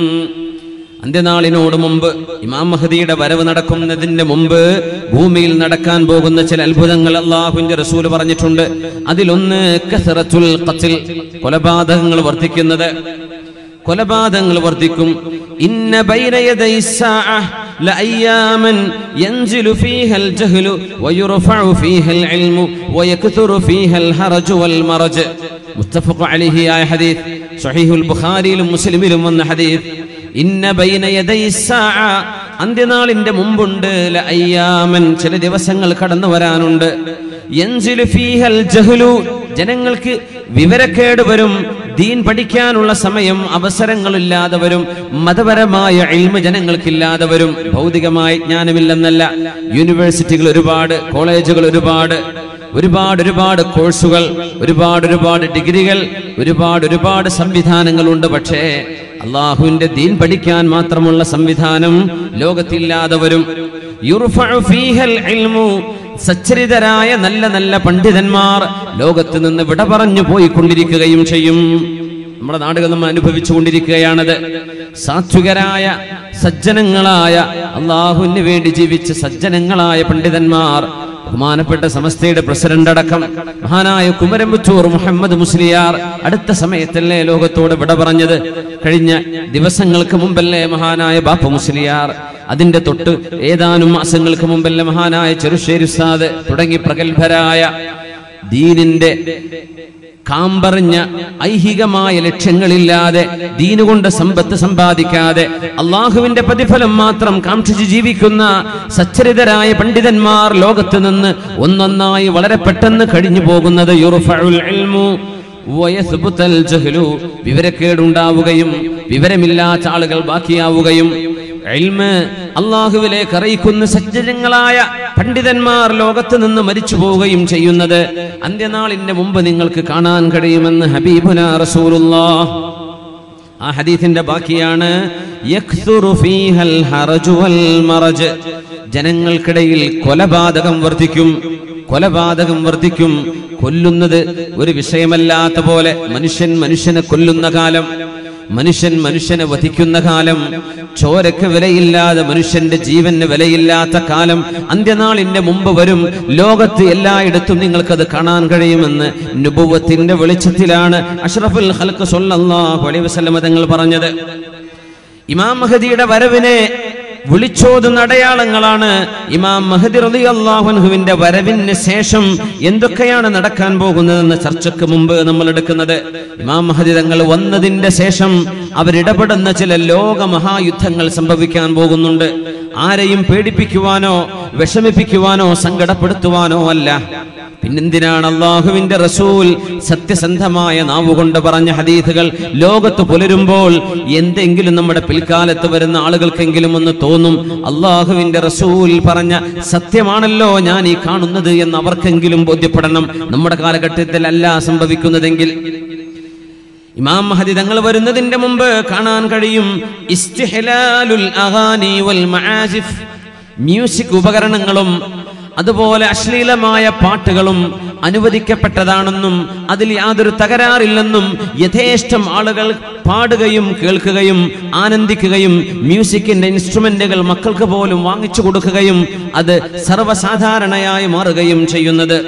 Speaker 5: അന്ത്യനാളിനോട് മുമ്പ്, ഇമാം മഹ്ദിയുടെ വരവ് നടക്കുന്നതിന് മുമ്പ് ഭൂമിയിൽ നടക്കാൻ പോകുന്ന ചില അത്ഭുതങ്ങൾ അല്ലാഹുവിന്റെ റസൂൽ പറഞ്ഞിട്ടുണ്ട്. അതിലൊന്ന് കസറത്തുൽ ഖത്ൽ, കൊലപാതകങ്ങൾ വർദ്ധിക്കുന്നത്. കൊലപാതകങ്ങൾ വർദ്ധിക്കും. ഇന്ന ബൈന യദൈ സാഅ ലഅയ്യാമൻ യൻസിലു ഫീഹൽ ജഹ്ലു വയുർഫഉ ഫീഹൽ ഇൽമു വയക്തുറു ഫീഹൽ ഹറജു വൽ മറജ്. മുത്തഫഖ് അലൈഹി ആയ ഹദീസ്, സ്വഹീഹുൽ ബുഖാരിയിലും മുസ്ലിമിലും വന്ന ഹദീസ്. ഇന്ന ബൈന യദൈ സാഅ, അന്ത്യനാളിന്റെ മുമ്പുണ്ട്, ലഅയ്യാമൻ, ചില ദിവസങ്ങൾ കടന്നു വരാനുണ്ട്. യൻസിലു ഫീഹൽ ജഹ്ലു, ജനങ്ങൾക്ക് വിവരക്കേട് വരും, ദീൻ പഠിക്കാനുള്ള സമയം അവസരങ്ങളില്ലാതെ വരും, മതപരമായ ഇൽമ് ജനങ്ങൾക്കില്ലാതെ വരും. ഭൗതികമായ ജ്ഞാനമില്ലെന്നല്ല, യൂണിവേഴ്സിറ്റികൾ ഒരുപാട്, കോളേജുകൾ ഒരുപാട്, ഒരുപാട് ഒരുപാട് കോഴ്സുകൾ, ഒരുപാട് ഒരുപാട് ഡിഗ്രികൾ, ഒരുപാട് ഒരുപാട് സംവിധാനങ്ങളുണ്ട്. പക്ഷേ അള്ളാഹുവിന്റെ ദീൻ പഠിക്കാൻ മാത്രമുള്ള സംവിധാനം ലോകത്തില്ലാതെ വരും. യുർഫഉ ഫീഹൽ ഇൽമു, സച്ചരിതരായ നല്ല നല്ല പണ്ഡിതന്മാർ ലോകത്ത് നിന്ന് വിട പറഞ്ഞു പോയിക്കൊണ്ടിരിക്കുകയും ചെയ്യും. നമ്മുടെ നാടുകൾ നമ്മൾ അനുഭവിച്ചു കൊണ്ടിരിക്കുകയാണത്. സാത്വികരായ സജ്ജനങ്ങളായ അള്ളാഹുവിന് വേണ്ടി ജീവിച്ച സജ്ജനങ്ങളായ പണ്ഡിതന്മാർ, ബഹുമാനപ്പെട്ട സമസ്തയുടെ പ്രസിഡന്റ് അടക്കം മഹാനായ കുമരമ്പത്തൂർ മുഹമ്മദ് മുസ്ലിയാർ അടുത്ത സമയത്തല്ലേ ലോകത്തോട് വിട പറഞ്ഞത്? കഴിഞ്ഞ ദിവസങ്ങൾക്ക് മുമ്പല്ലേ മഹാനായ ബാപ്പ മുസ്ലിയാർ, അതിന്റെ തൊട്ട് ഏതാനും മാസങ്ങൾക്ക് മുമ്പല്ലേ മഹാനായ ചെറുശ്ശേരി ഉസ്താദ് തുടങ്ങി പ്രഗത്ഭരായ ദീനിന്റെ കാമ്പറിഞ്ഞ ഐഹികമായ ലക്ഷ്യങ്ങളില്ലാതെ ദീനുകൊണ്ട് സമ്പത്ത് സമ്പാദിക്കാതെ അള്ളാഹുവിന്റെ പ്രതിഫലം മാത്രം കാക്ഷിച്ച് ജീവിക്കുന്ന സച്ചരിതരായ പണ്ഡിതന്മാർ ലോകത്ത് നിന്ന് ഒന്നൊന്നായി വളരെ പെട്ടെന്ന് കഴിഞ്ഞു പോകുന്നത് യുർഫഉൽ ഇൽമു വയസ്ബുതൽ ജഹ്ലു, വിവരക്കേടുണ്ടാവുകയും വിവരമില്ലാത്ത ആളുകൾ ബാക്കിയാവുകയും ഇൽമ് അള്ളാഹുവിലേക്ക് അറിയിക്കുന്ന സജ്ജനങ്ങളായ പണ്ഡിതന്മാർ ലോകത്ത് നിന്ന് മരിച്ചു പോവുകയും ചെയ്യുന്നത് അന്ത്യനാളിന്റെ മുമ്പ് നിങ്ങൾക്ക് കാണാൻ കഴിയുമെന്ന് ഹബീബുനാ റസൂലുള്ളാഹ്. ആ ഹദീസിന്റെ ബാക്കിയാണ് യക്സുറു ഫീഹൽ ഹറജു വൽ മറജ്, ജനങ്ങൾക്കിടയിൽ കൊലപാതകം വർദ്ധിക്കും, കൊലപാതകം വർദ്ധിക്കും. കൊല്ലുന്നത് ഒരു വിഷയമല്ലാത്ത പോലെ മനുഷ്യൻ മനുഷ്യനെ കൊല്ലുന്ന കാലം, മനുഷ്യൻ മനുഷ്യനെ വധിക്കുന്ന കാലം, ചോരക്ക് വിലയില്ലാതെ മനുഷ്യന്റെ ജീവന് വിലയില്ലാത്ത കാലം അന്ത്യനാളിന്റെ മുമ്പ് വരും. ലോകത്ത് എല്ലായിടത്തും നിങ്ങൾക്കത് കാണാൻ കഴിയുമെന്ന് നുബുവത്തിന്റെ വെളിച്ചത്തിലാണ് അഷ്റഫുൽ ഖൽഖ് സ്വല്ലല്ലാഹു അലൈഹി വസല്ലം തങ്ങൾ പറഞ്ഞത്. ഇമാം മഹദിയുടെ വരവിനെ വിളിച്ചോതുന്ന അടയാളങ്ങളാണ്. ഇമാം മഹദി റളിയല്ലാഹു അൻഹുവിന്റെ വരവിന് ശേഷം എന്തൊക്കെയാണ് നടക്കാൻ പോകുന്നതെന്ന ചർച്ചയ്ക്ക് മുമ്പ് നമ്മൾ എടുക്കുന്നത്. ഇമാം മഹദി തങ്ങൾ വന്നതിന്റെ ശേഷം അവരിടപെടുന്ന ചില ലോക മഹായുദ്ധങ്ങൾ സംഭവിക്കാൻ പോകുന്നുണ്ട്. ആരെയും പേടിപ്പിക്കുവാനോ വിഷമിപ്പിക്കുവാനോ സങ്കടപ്പെടുത്തുവാനോ അല്ല. പിന്നെന്തിനാണ് അള്ളാഹുവിന്റെ റസൂൽ സത്യസന്ധമായ നാവുകൊണ്ട് പറഞ്ഞ ഹദീസുകൾ ലോകത്ത് പുലരുമ്പോൾ എന്തെങ്കിലും നമ്മുടെ പിൽക്കാലത്ത് വരുന്ന ആളുകൾക്കെങ്കിലും ഒന്ന് തോന്നും, അള്ളാഹുവിന്റെ റസൂൽ പറഞ്ഞ സത്യമാണല്ലോ ഞാൻ ഈ കാണുന്നത് എന്ന് അവർക്കെങ്കിലും ബോധ്യപ്പെടണം. നമ്മുടെ കാലഘട്ടത്തിൽ അല്ല സംഭവിക്കുന്നതെങ്കിൽ. ഇമാം മഹദി തങ്ങൾ വരുന്നതിന്റെ മുമ്പ് കാണാൻ കഴിയും ഇസ്തിഹ്ലാലുൽ അഗാനി വൽ മആസിഫ്, മ്യൂസിക് ഉപകരണങ്ങളും അതുപോലെ അശ്ലീലമായ പാട്ടുകളും അനുവദിക്കപ്പെട്ടതാണെന്നും അതിൽ യാതൊരു തകരാറില്ലെന്നും യഥേഷ്ടം ആളുകൾ പാടുകയും കേൾക്കുകയും ആനന്ദിക്കുകയും മ്യൂസിക്കിന്റെ ഇൻസ്ട്രുമെന്റുകൾ മക്കൾക്ക് പോലും വാങ്ങിച്ചു കൊടുക്കുകയും അത് സർവ്വസാധാരണയായി മാറുകയും ചെയ്യുന്നത്.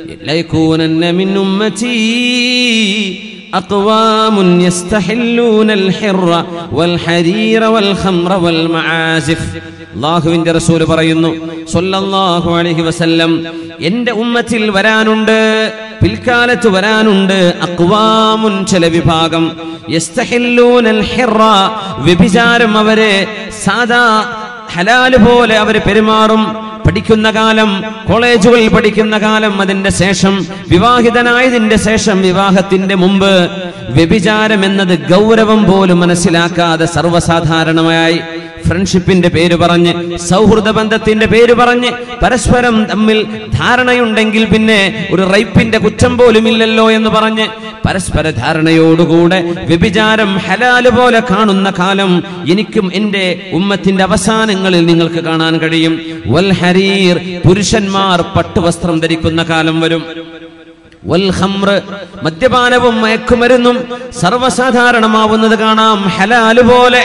Speaker 5: അഖ്വാമുൻ യസ്തഹില്ലൂനൽ ഹിർറ വൽ ഹരീറ വൽ ഖംറ വൽ മആസിഫ്. അല്ലാഹുവിന്റെ റസൂൽ പറയുന്നു സ്വല്ലല്ലാഹു അലൈഹി വസല്ലം, എന്റെ ഉമ്മത്തിൽ വരാനുണ്ട്, പിൽക്കാലത്ത് വരാനുണ്ട് അഖ്വാമുൻ, ചില വിഭാഗം, യസ്തഹില്ലൂനൽ ഹിർറ, വ്യഭിചാരം അവരെ സാദാ ഹലാൽ പോലെ അവര് പെരുമാറും. പഠിക്കുന്ന കാലം, കോളേജുകളിൽ പഠിക്കുന്ന കാലം, അതിന്റെ ശേഷം വിവാഹിതനായതിന്റെ ശേഷം വിവാഹത്തിന്റെ മുമ്പ് വ്യഭിചാരം എന്നത് ഗൗരവം പോലും മനസ്സിലാക്കാതെ സർവ്വസാധാരണമായി ഫ്രണ്ട്ഷിപ്പിന്റെ പേര് പറഞ്ഞ്, സൗഹൃദ ബന്ധത്തിന്റെ പേര് പറഞ്ഞ് പരസ്പരം തമ്മിൽ ധാരണയുണ്ടെങ്കിൽ പിന്നെ ഒരു റൈപ്പിന്റെ കുറ്റം പോലും ഇല്ലല്ലോ എന്ന് പറഞ്ഞ് പരസ്പര ധാരണയോടുകൂടെ വ്യഭിചാരം ഹലാല് പോലെ കാണുന്ന കാലം എനിക്കും എന്റെ ഉമ്മത്തിന്റെ അവസാനങ്ങളിൽ നിങ്ങൾക്ക് കാണാൻ കഴിയും. വൽ ഹരീർ, പുരുഷന്മാർ പട്ടുവസ്ത്രം ധരിക്കുന്ന കാലം വരും. വൽ ഖംർ, മദ്യപാനവും മയക്കുമരുന്നും സർവ്വസാധാരണമാവുന്നത് കാണാം. ഹലാല് പോലെ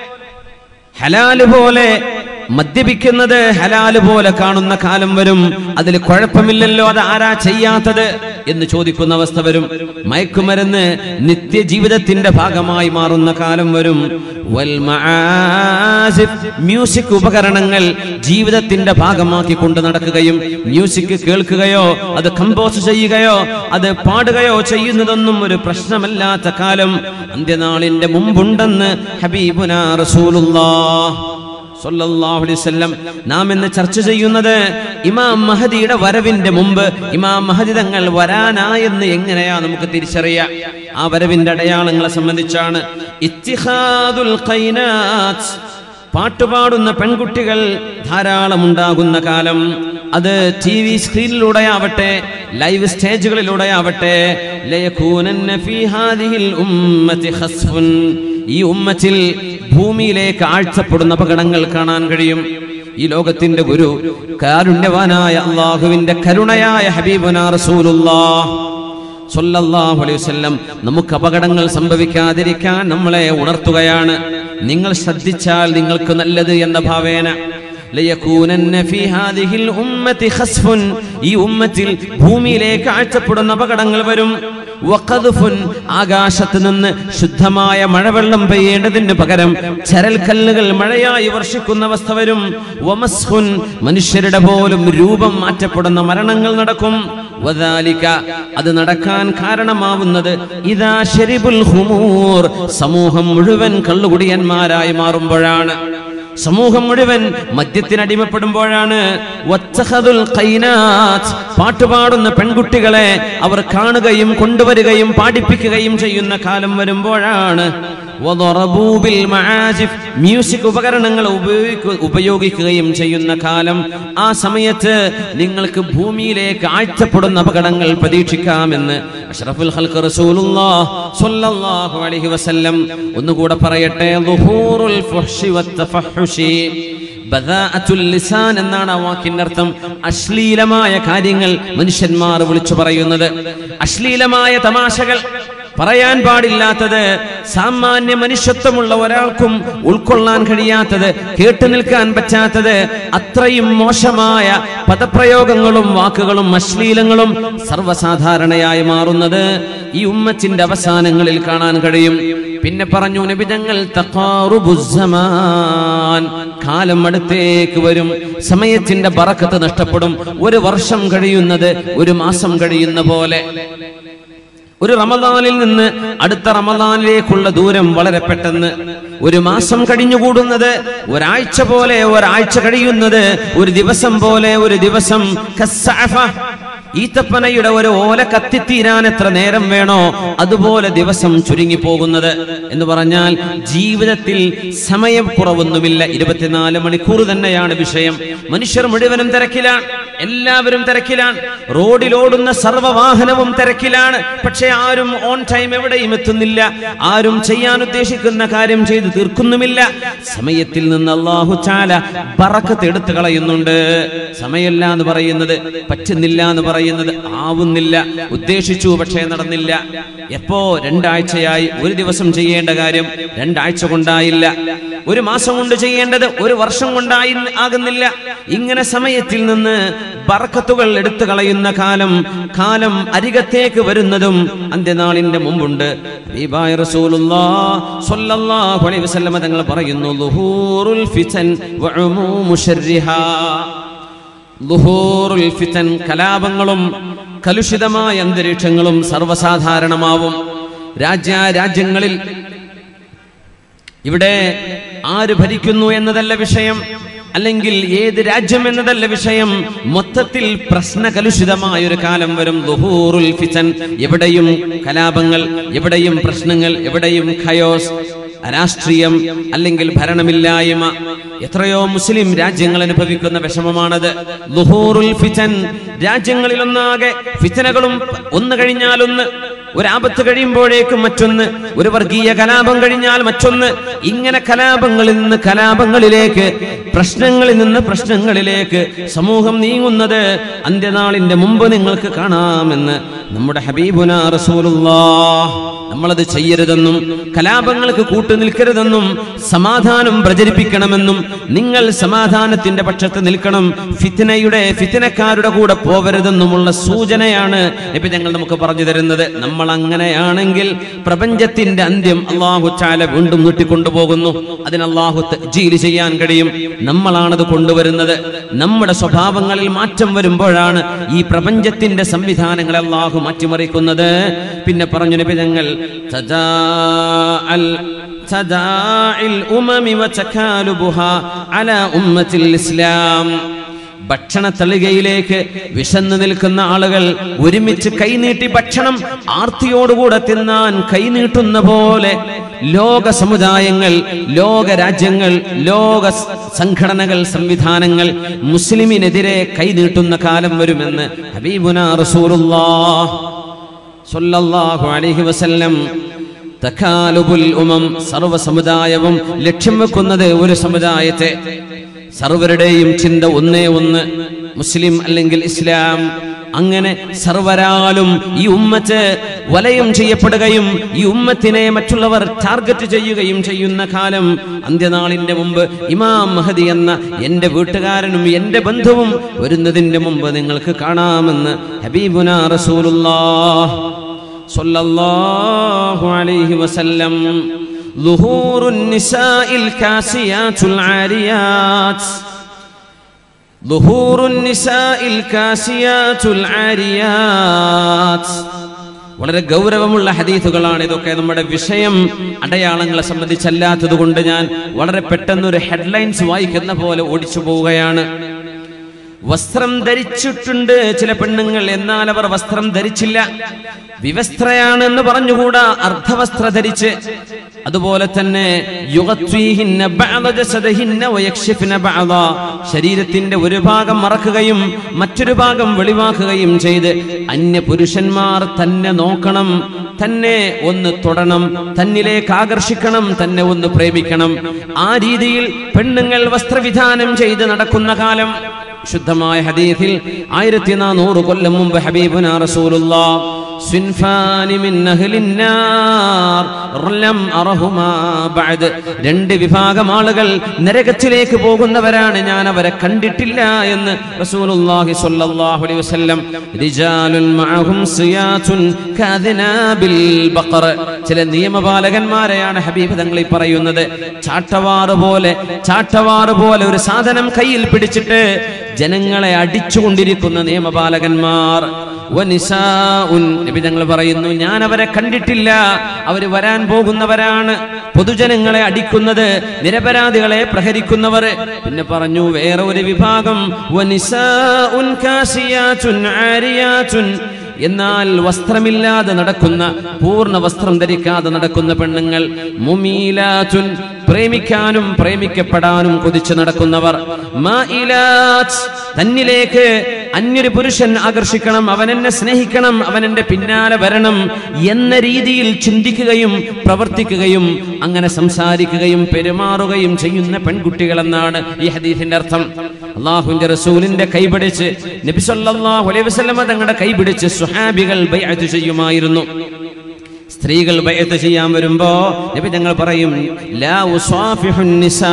Speaker 5: ഹലാല് പോലെ മദ്യപിക്കുന്നത് ഹലാല് പോലെ കാണുന്ന കാലം വരും. അതിൽ കുഴപ്പമില്ലല്ലോ, അത് ആരാ ചെയ്യാത്തത് എന്ന് ചോദിക്കുന്ന അവസ്ഥ വരും. മയക്കുമരുന്ന് നിത്യജീവിതത്തിന്റെ ഭാഗമായി മാറുന്ന കാലം വരും. വൽ മആസിഫ്, മ്യൂസിക് ഉപകരണങ്ങൾ ജീവിതത്തിന്റെ ഭാഗമാക്കി കൊണ്ട് നടക്കുകയും മ്യൂസിക് കേൾക്കുകയോ അത് കമ്പോസ് ചെയ്യുകയോ അത് പാടുകയോ ചെയ്യുന്നതൊന്നും ഒരു പ്രശ്നമല്ലാത്ത കാലം അന്ത്യനാളിന്റെ മുമ്പുണ്ടെന്ന് ഹബീബുനാ റസൂലുള്ളാഹ് സ്വല്ലല്ലാഹു അലൈഹി വസല്ലം. നാം ഇന്ന് ചർച്ച ചെയ്യുന്നത് ഇമാം മഹദിയുടെ വരവിന്റെ മുമ്പ് ഇമാം മഹദി തങ്ങൾ വരാനായെന്ന് എങ്ങനെയാ നമുക്ക് തിരിച്ചറിയാം? ആ വരവിന്റെ അടയാളങ്ങളെ സംബന്ധിച്ചാണ്. ഇത്തിഖാദുൽ ഖൈനാത്ത്, പാട്ടുപാടുന്ന പെൺകുട്ടികൾ ധാരാളം ഉണ്ടാകുന്ന കാലം. അത് ടി വി സ്ക്രീനിലൂടെ ആവട്ടെ, ലൈവ് സ്റ്റേജുകളിലൂടെ ആവട്ടെ. ലയകൂനന്ന ഫീ ഹാദിഹിൽ ഉമ്മത്തി ഖസ്ഫുൻ, ഈ ഉമ്മത്തിൽ ഭൂമിയിലേക്ക് ആഴ്ചപ്പെടുന്ന അപകടങ്ങൾ കാണാൻ കഴിയും. ഈ ലോകത്തിന്റെ ഗുരു കാരുണ്യവാനായ അള്ളാഹുവിന്റെ കരുണയായ ഹബീബുനാ റസൂലുള്ളാഹ് സ്വല്ലല്ലാഹു അലൈഹി വസല്ലം നമുക്ക് അപകടങ്ങൾ സംഭവിക്കാതിരിക്കാൻ നമ്മളെ ഉണർത്തുകയാണ്. നിങ്ങൾ ശ്രദ്ധിച്ചാൽ നിങ്ങൾക്ക് നല്ലത് എന്ന ഭാവേന. ലയകൂനന്ന ഫീ ഹാദിഹിൽ ഉമ്മത്തി ഖസ്ഫുൻ, ഈ ഉമ്മത്തിൽ ഭൂമിയിലേക്ക് ആഴ്ചപ്പെടുന്ന അപകടങ്ങൾ വരും. വഖദ്ഫുൻ, ആകാശത്ത് നിന്ന് ശുദ്ധമായ മഴവെള്ളം പെയ്യേണ്ടതിന് പകരം ചരൽക്കല്ലുകൾ മഴയായി വർഷിക്കുന്ന അവസ്ഥ വരും. വമസ്ഖുൻ, മനുഷ്യരുടെ പോലും രൂപം മാറ്റപ്പെടുന്ന മരണങ്ങൾ നടക്കും. വദാലിക അത് നടക്കാൻ കാരണമാവുന്നത് ഇദാ ശരിബുൽ ഖുമൂർ സമൂഹം മുഴുവൻ കള്ളുകുടിയന്മാരായി മാറുമ്പോഴാണ്, സമൂഹം മുഴുവൻ മദ്യത്തിനടിമപ്പെടുമ്പോഴാണ്. വത്തഖദുൽ ഖൈനാത്ത് പാട്ടുപാടുന്ന പെൺകുട്ടികളെ അവർ കാണുകയും കൊണ്ടുവരികയും പാടിപ്പിക്കുകയും ചെയ്യുന്ന കാലം വരുമ്പോഴാണ്. വദറബൂ ബിൽ മആസിഫ് മ്യൂസിക് ഉപകരണങ്ങൾ ഉപയോഗിക്കുകയും ചെയ്യുന്ന കാലം. ആ സമയത്ത് നിങ്ങൾക്ക് ഭൂമിയിലേക്ക് ആഴ്ചപ്പെടുന്ന അപകടങ്ങൾ പ്രതീക്ഷിക്കാമെന്ന് അഷ്റഫുൽ ഖൽഖ് റസൂലുള്ളാഹി സ്വല്ലല്ലാഹു അലൈഹി വസല്ലം ഒന്നുകൂടെ പറയട്ടെ. ളുഹൂറുൽ ഫുഹ്ശി വത്തഫഹുശി ബദാഅത്തുൽ ലിസാൻ എന്നാണ് ആ വാക്കിന്റെ അർത്ഥം. അശ്ലീലമായ കാര്യങ്ങൾ മനുഷ്യന്മാർ വിളിച്ചു പറയുന്നത്, അശ്ലീലമായ തമാശകൾ, പറയാൻ പാടില്ലാത്തത്, സാമാന്യ മനുഷ്യത്വമുള്ള ഒരാൾക്കും ഉൾക്കൊള്ളാൻ കഴിയാത്തത്, കേട്ടു നിൽക്കാൻ പറ്റാത്തത്, അത്രയും മോശമായ പദപ്രയോഗങ്ങളും വാക്കുകളും അശ്ലീലങ്ങളും സർവ്വസാധാരണയായി മാറുന്നത് ഈ ഉമ്മത്തിന്റെ അവസാനങ്ങളിൽ കാണാൻ കഴിയും. പിന്നെ പറഞ്ഞു നബി തങ്ങൾ തഖാറുബുസ്സമാൻ കാലം അടുത്തേക്ക് വരും, സമയത്തിന്റെ ബറക്കത്ത് നഷ്ടപ്പെടും. ഒരു വർഷം കഴിയുന്നത് ഒരു മാസം കഴിയുന്ന പോലെ. ഒരു റമദാനിൽ നിന്ന് അടുത്ത റമദാനിലേക്കുള്ള ദൂരം വളരെ പെട്ടെന്ന്. ഒരു മാസം കഴിഞ്ഞുകൂടുന്നത് ഒരാഴ്ച പോലെ, ഒരാഴ്ച കഴിയുന്നത് ഒരു ദിവസം പോലെ. ഒരു ദിവസം കസ്സഅഫ ഈത്തപ്പനയുടെ ഒരു ഓല കത്തിത്തീരാൻ എത്ര നേരം വേണോ അതുപോലെ ദിവസം ചുരുങ്ങി പോകുന്നത് എന്ന് പറഞ്ഞാൽ ജീവിതത്തിൽ സമയം കുറവൊന്നുമില്ല. ഇരുപത്തിനാല് മണിക്കൂർ തന്നെയാണ് വിഷയം. മനുഷ്യർ മുഴുവനും തിരക്കിലാണ്, എല്ലാവരും തിരക്കിലാണ്, റോഡിലോടുന്ന സർവ്വവാഹനവും തിരക്കിലാണ്. പക്ഷെ ആരും ഓൺ ടൈം എവിടെയും എത്തുന്നില്ല, ആരും ചെയ്യാൻ ഉദ്ദേശിക്കുന്ന കാര്യം ചെയ്തു തീർക്കുന്നുമില്ല. സമയത്തിൽ നിന്ന് അല്ലാഹു തആല ബറക്കത്ത് എടുത്തു കളയുന്നുണ്ട്. സമയമില്ല എന്ന് പറയുന്നത്, പറ്റുന്നില്ല എന്ന് പറയുന്നത്, ആവുന്നില്ല, ഉദ്ദേശിച്ചു പക്ഷേ നടന്നില്ല. എപ്പോ രണ്ടാഴ്ചയായി ഒരു ദിവസം ചെയ്യേണ്ട കാര്യം രണ്ടാഴ്ച കൊണ്ടായില്ല, ഒരു മാസം കൊണ്ട് ചെയ്യേണ്ടത് ഒരു വർഷം കൊണ്ടായി ആകുന്നില്ല. ഇങ്ങനെ സമയത്തിൽ നിന്ന് ബർക്കത്തുകൾ എടുത്തു കളയുന്ന കാലം കാലം അരികത്തേക്ക് വരുന്നതും അന്ത്യനാളിന്റെ മുമ്പുണ്ട്. ഹബീബായ റസൂലുള്ളാഹി സ്വല്ലല്ലാഹു അലൈഹി വസല്ലം തങ്ങൾ പറയുന്നു, ളുഹൂറുൽ ഫിതൻ വഉമൂമു ശർരിഹാ. ളുഹൂറുൽ ഫിതൻ കലാപങ്ങളും കലുഷിതമായ അന്തരീക്ഷങ്ങളും സർവ്വസാധാരണമാവും. രാജ്യ രാജ്യങ്ങളിൽ ഇവിടെ ആര് ഭരിക്കുന്നു എന്നതല്ല വിഷയം, അല്ലെങ്കിൽ ഏത് രാജ്യം എന്നതല്ല വിഷയം. മൊത്തത്തിൽ പ്രശ്നകലുഷിതമായ ഒരു കാലം വരും. ളുഹൂറുൽ ഫിതൻ, എവിടെയും കലാപങ്ങൾ, എവിടെയും പ്രശ്നങ്ങൾ, എവിടെയും ഖയോസ്, രാഷ്ട്രീയം അല്ലെങ്കിൽ ഭരണമില്ലായ്മ. എത്രയോ മുസ്ലിം രാജ്യങ്ങൾ അനുഭവിക്കുന്ന വിഷമമാണത്. ളുഹൂറുൽ ഫിതൻ, രാജ്യങ്ങളിലൊന്നാകെ ഫിതനകളും ഒന്ന് കഴിഞ്ഞാൽ ഒന്ന്, ഒരാപത്ത് കഴിയുമ്പോഴേക്കും മറ്റൊന്ന്, ഒരു വർഗീയ കലാപം കഴിഞ്ഞാൽ മറ്റൊന്ന്. ഇങ്ങനെ കലാപങ്ങളിൽ നിന്ന് കലാപങ്ങളിലേക്ക്, പ്രശ്നങ്ങളിൽ നിന്ന് പ്രശ്നങ്ങളിലേക്ക് സമൂഹം നീങ്ങുന്നത് അന്ത്യനാളിന്റെ മുമ്പ് നിങ്ങൾക്ക് കാണാമെന്ന് നമ്മുടെ ഹബീബുനാ റസൂലുള്ളാഹ്. നമ്മളത് ചെയ്യരുതെന്നും കലാപങ്ങൾക്ക് കൂട്ടു നിൽക്കരുതെന്നും സമാധാനം പ്രചരിപ്പിക്കണമെന്നും നിങ്ങൾ സമാധാനത്തിന്റെ പക്ഷത്ത് നിൽക്കണം, ഫിത്നയുടെ ഫിത്നക്കാരുടെ കൂടെ പോവരുതെന്നുമുള്ള സൂചനയാണ് നബി ഞങ്ങൾ നമുക്ക് പറഞ്ഞു തരുന്നത്. നമ്മൾ അങ്ങനെയാണെങ്കിൽ പ്രപഞ്ചത്തിന്റെ അന്ത്യം അല്ലാഹു തആല വീണ്ടും നീട്ടിക്കൊണ്ടുപോകുന്നു. അതിന് അല്ലാഹു തഅ്ജീൽ ചെയ്യാൻ കഴിയും. നമ്മളാണത് കൊണ്ടുവരുന്നത്. നമ്മുടെ സ്വഭാവങ്ങളിൽ മാറ്റം വരുമ്പോഴാണ് ഈ പ്രപഞ്ചത്തിന്റെ സംവിധാനങ്ങളെ അല്ലാഹു മാറ്റിമറിക്കുന്നത്. പിന്നെ പറഞ്ഞു നബി ഞങ്ങൾ തദാഅൽ തദാഇൽ ഉമമി വതകാലുബുഹാ അലാ ഉമ്മത്തിൽ ഇസ്ലാം. ഭക്ഷണ തളികയിലേക്ക് വിശന്നു നിൽക്കുന്ന ആളുകൾ ഒരുമിച്ച് കൈനീട്ടി ഭക്ഷണം ആർത്തിയോടുകൂടെ തിന്നാൻ കൈനീട്ടുന്ന പോലെ ലോക സമുദായങ്ങൾ, ലോക രാജ്യങ്ങൾ, ലോക സംഘടനകൾ, സംവിധാനങ്ങൾ മുസ്ലിമിനെതിരെ കൈനീട്ടുന്ന കാലം വരുമെന്ന് ഹബീബുനാ റസൂലുള്ളാഹി സ്വല്ലല്ലാഹു അലൈഹി വസല്ലം. തകാലുബുൽ ഉമം, സർവ്വ സമുദായവും ലക്ഷ്യം വെക്കുന്നത് ഒരു സമുദായത്തെ. സർവരുടെയും ചിന്ത ഒന്നേ ഒന്ന്, മുസ്ലിം അല്ലെങ്കിൽ ഇസ്ലാം. അങ്ങനെ സർവരാലും ഈ ഉമ്മത്ത് വലയം ചെയ്യപ്പെടുകയും ഈ ഉമ്മത്തിനെ മറ്റുള്ളവർ ടാർഗറ്റ് ചെയ്യുകയും ചെയ്യുന്ന കാലം അന്ത്യനാളിന്റെ മുമ്പ് ഇമാം മഹദി എന്ന എന്റെ വീട്ടുകാരനും എന്റെ ബന്ധുവും വരുന്നതിന്റെ മുമ്പ് നിങ്ങൾക്ക് കാണാമെന്ന് ഹബീബുനാ റസൂലുള്ളാഹി സ്വല്ലല്ലാഹു അലൈഹി വസല്ലം. ളുഹൂറുൻ നിസാഇൽ കാസിയാത്തുൽ ആരിയാത്ത്. ദുഹൂറുൻ നിസാഇൽ കാസിയാത്തുൽ ആരിയാത്ത്. വളരെ ഗൗരവമുള്ള ഹദീസുകളാണ് ഇതൊക്കെ. നമ്മുടെ വിഷയം അടയാളങ്ങളെ സംബന്ധിച്ചല്ലാത്തത് കൊണ്ട് ഞാൻ വളരെ പെട്ടെന്നൊരു ഹെഡ്ലൈൻസ് വായിക്കുന്ന പോലെ ഓടിച്ചു പോവുകയാണ്. വസ്ത്രം ധരിച്ചിട്ടുണ്ട് ചില പെണ്ണുങ്ങൾ, എന്നാൽ അവർ വസ്ത്രം ധരിച്ചില്ല. വിവസ്ത്രയാണെന്ന് പറഞ്ഞുകൂടാ, അർദ്ധവസ്ത്ര ധരിച്ച്. അതുപോലെ തന്നെ ശരീരത്തിന്റെ ഒരു ഭാഗം മറക്കുകയും മറ്റൊരു ഭാഗം വെളിവാക്കുകയും ചെയ്ത് അന്യ പുരുഷന്മാർ തന്നെ നോക്കണം, തന്നെ ഒന്ന് തൊടണം, തന്നിലേക്ക് ആകർഷിക്കണം, തന്നെ ഒന്ന് പ്രേമിക്കണം. ആ രീതിയിൽ പെണ്ണുങ്ങൾ വസ്ത്രവിധാനം ചെയ്ത് നടക്കുന്ന കാലം. ശുദ്ധമായ ഹദീസിൽ ആയിരത്തി നാനൂറ് കൊല്ലം മുമ്പ് ഹബീബുനാ റസൂലുള്ളാഹ് സിൻഫാനി മിൻ അഹ്ലിന്നാർ ലം അറഹുമാ ബഅദ്, രണ്ട് വിഭാഗം ആളുകൾ നരകത്തിലേക്ക് പോകുന്നവരാണ്, ഞാൻ അവരെ കണ്ടിട്ടില്ല എന്ന് റസൂലുള്ളാഹി സ്വല്ലല്ലാഹു അലൈഹി വസല്ലം. റിജാലുൻ മഅഹും സിയാതുൻ കാദിനാബിൽ ബഖർ, ചില നിയമപാലകന്മാരെയാണ് ഹബീബ് തങ്ങൾ ഈ പറയുന്നത്. ചാട്ടവാറ് പോലെ ചാട്ടവാറ് പോലെ ഒരു സാധനം കയ്യിൽ പിടിച്ചിട്ട് ജനങ്ങളെ അടിച്ചുകൊണ്ടിരിക്കുന്ന നിയമപാലകന്മാർ. നബി തങ്ങൾ പറയുന്നു, ഞാൻ അവരെ കണ്ടിട്ടില്ല, അവർ വരാൻ പോകുന്നവരാണ്. പൊതുജനങ്ങളെ അടിക്കുന്നത്, നിരപരാധികളെ പ്രഹരിക്കുന്നവർ. പിന്നെ പറഞ്ഞു വേറെ ഒരു വിഭാഗം, എന്നാൽ വസ്ത്രമില്ലാതെ നടക്കുന്ന, പൂർണ്ണ വസ്ത്രം ധരിക്കാതെ നടക്കുന്ന പെണ്ണുങ്ങൾ. മുമീലാത്തുൻ, പ്രേമിക്കാനും പ്രേമിക്കപ്പെടാനും കൊതിച്ചു നടക്കുന്നവർ. മാഇലാത്ത്, തന്നിലേക്ക് അന്യൊരു പുരുഷൻ ആകർഷിക്കണം, അവൻ എന്നെ സ്നേഹിക്കണം, അവൻ എന്റെ പിന്നാലെ വരണം എന്ന രീതിയിൽ ചിന്തിക്കുകയും പ്രവർത്തിക്കുകയും അങ്ങനെ സംസാരിക്കുകയും പെരുമാറുകയും ചെയ്യുന്ന പെൺകുട്ടികൾ എന്നാണ് ഈ ഹദീസിന്റെ അർത്ഥം. അല്ലാഹുവിന്റെ റസൂലിന്റെ കൈപിടിച്ച് നബി സല്ലല്ലാഹു അലൈഹി വസല്ലം തങ്ങളുടെ കൈപിടിച്ച് സ്വഹാബികൾ ബൈഅത്ത് ചെയ്യുമായിരുന്നു. സ്ത്രീകൾ ബൈഅത്ത് ചെയ്യാൻ വരുമ്പോ നബി തങ്ങൾ പറയും, ലാ ഉസാഫിഹുൻ നിസാ,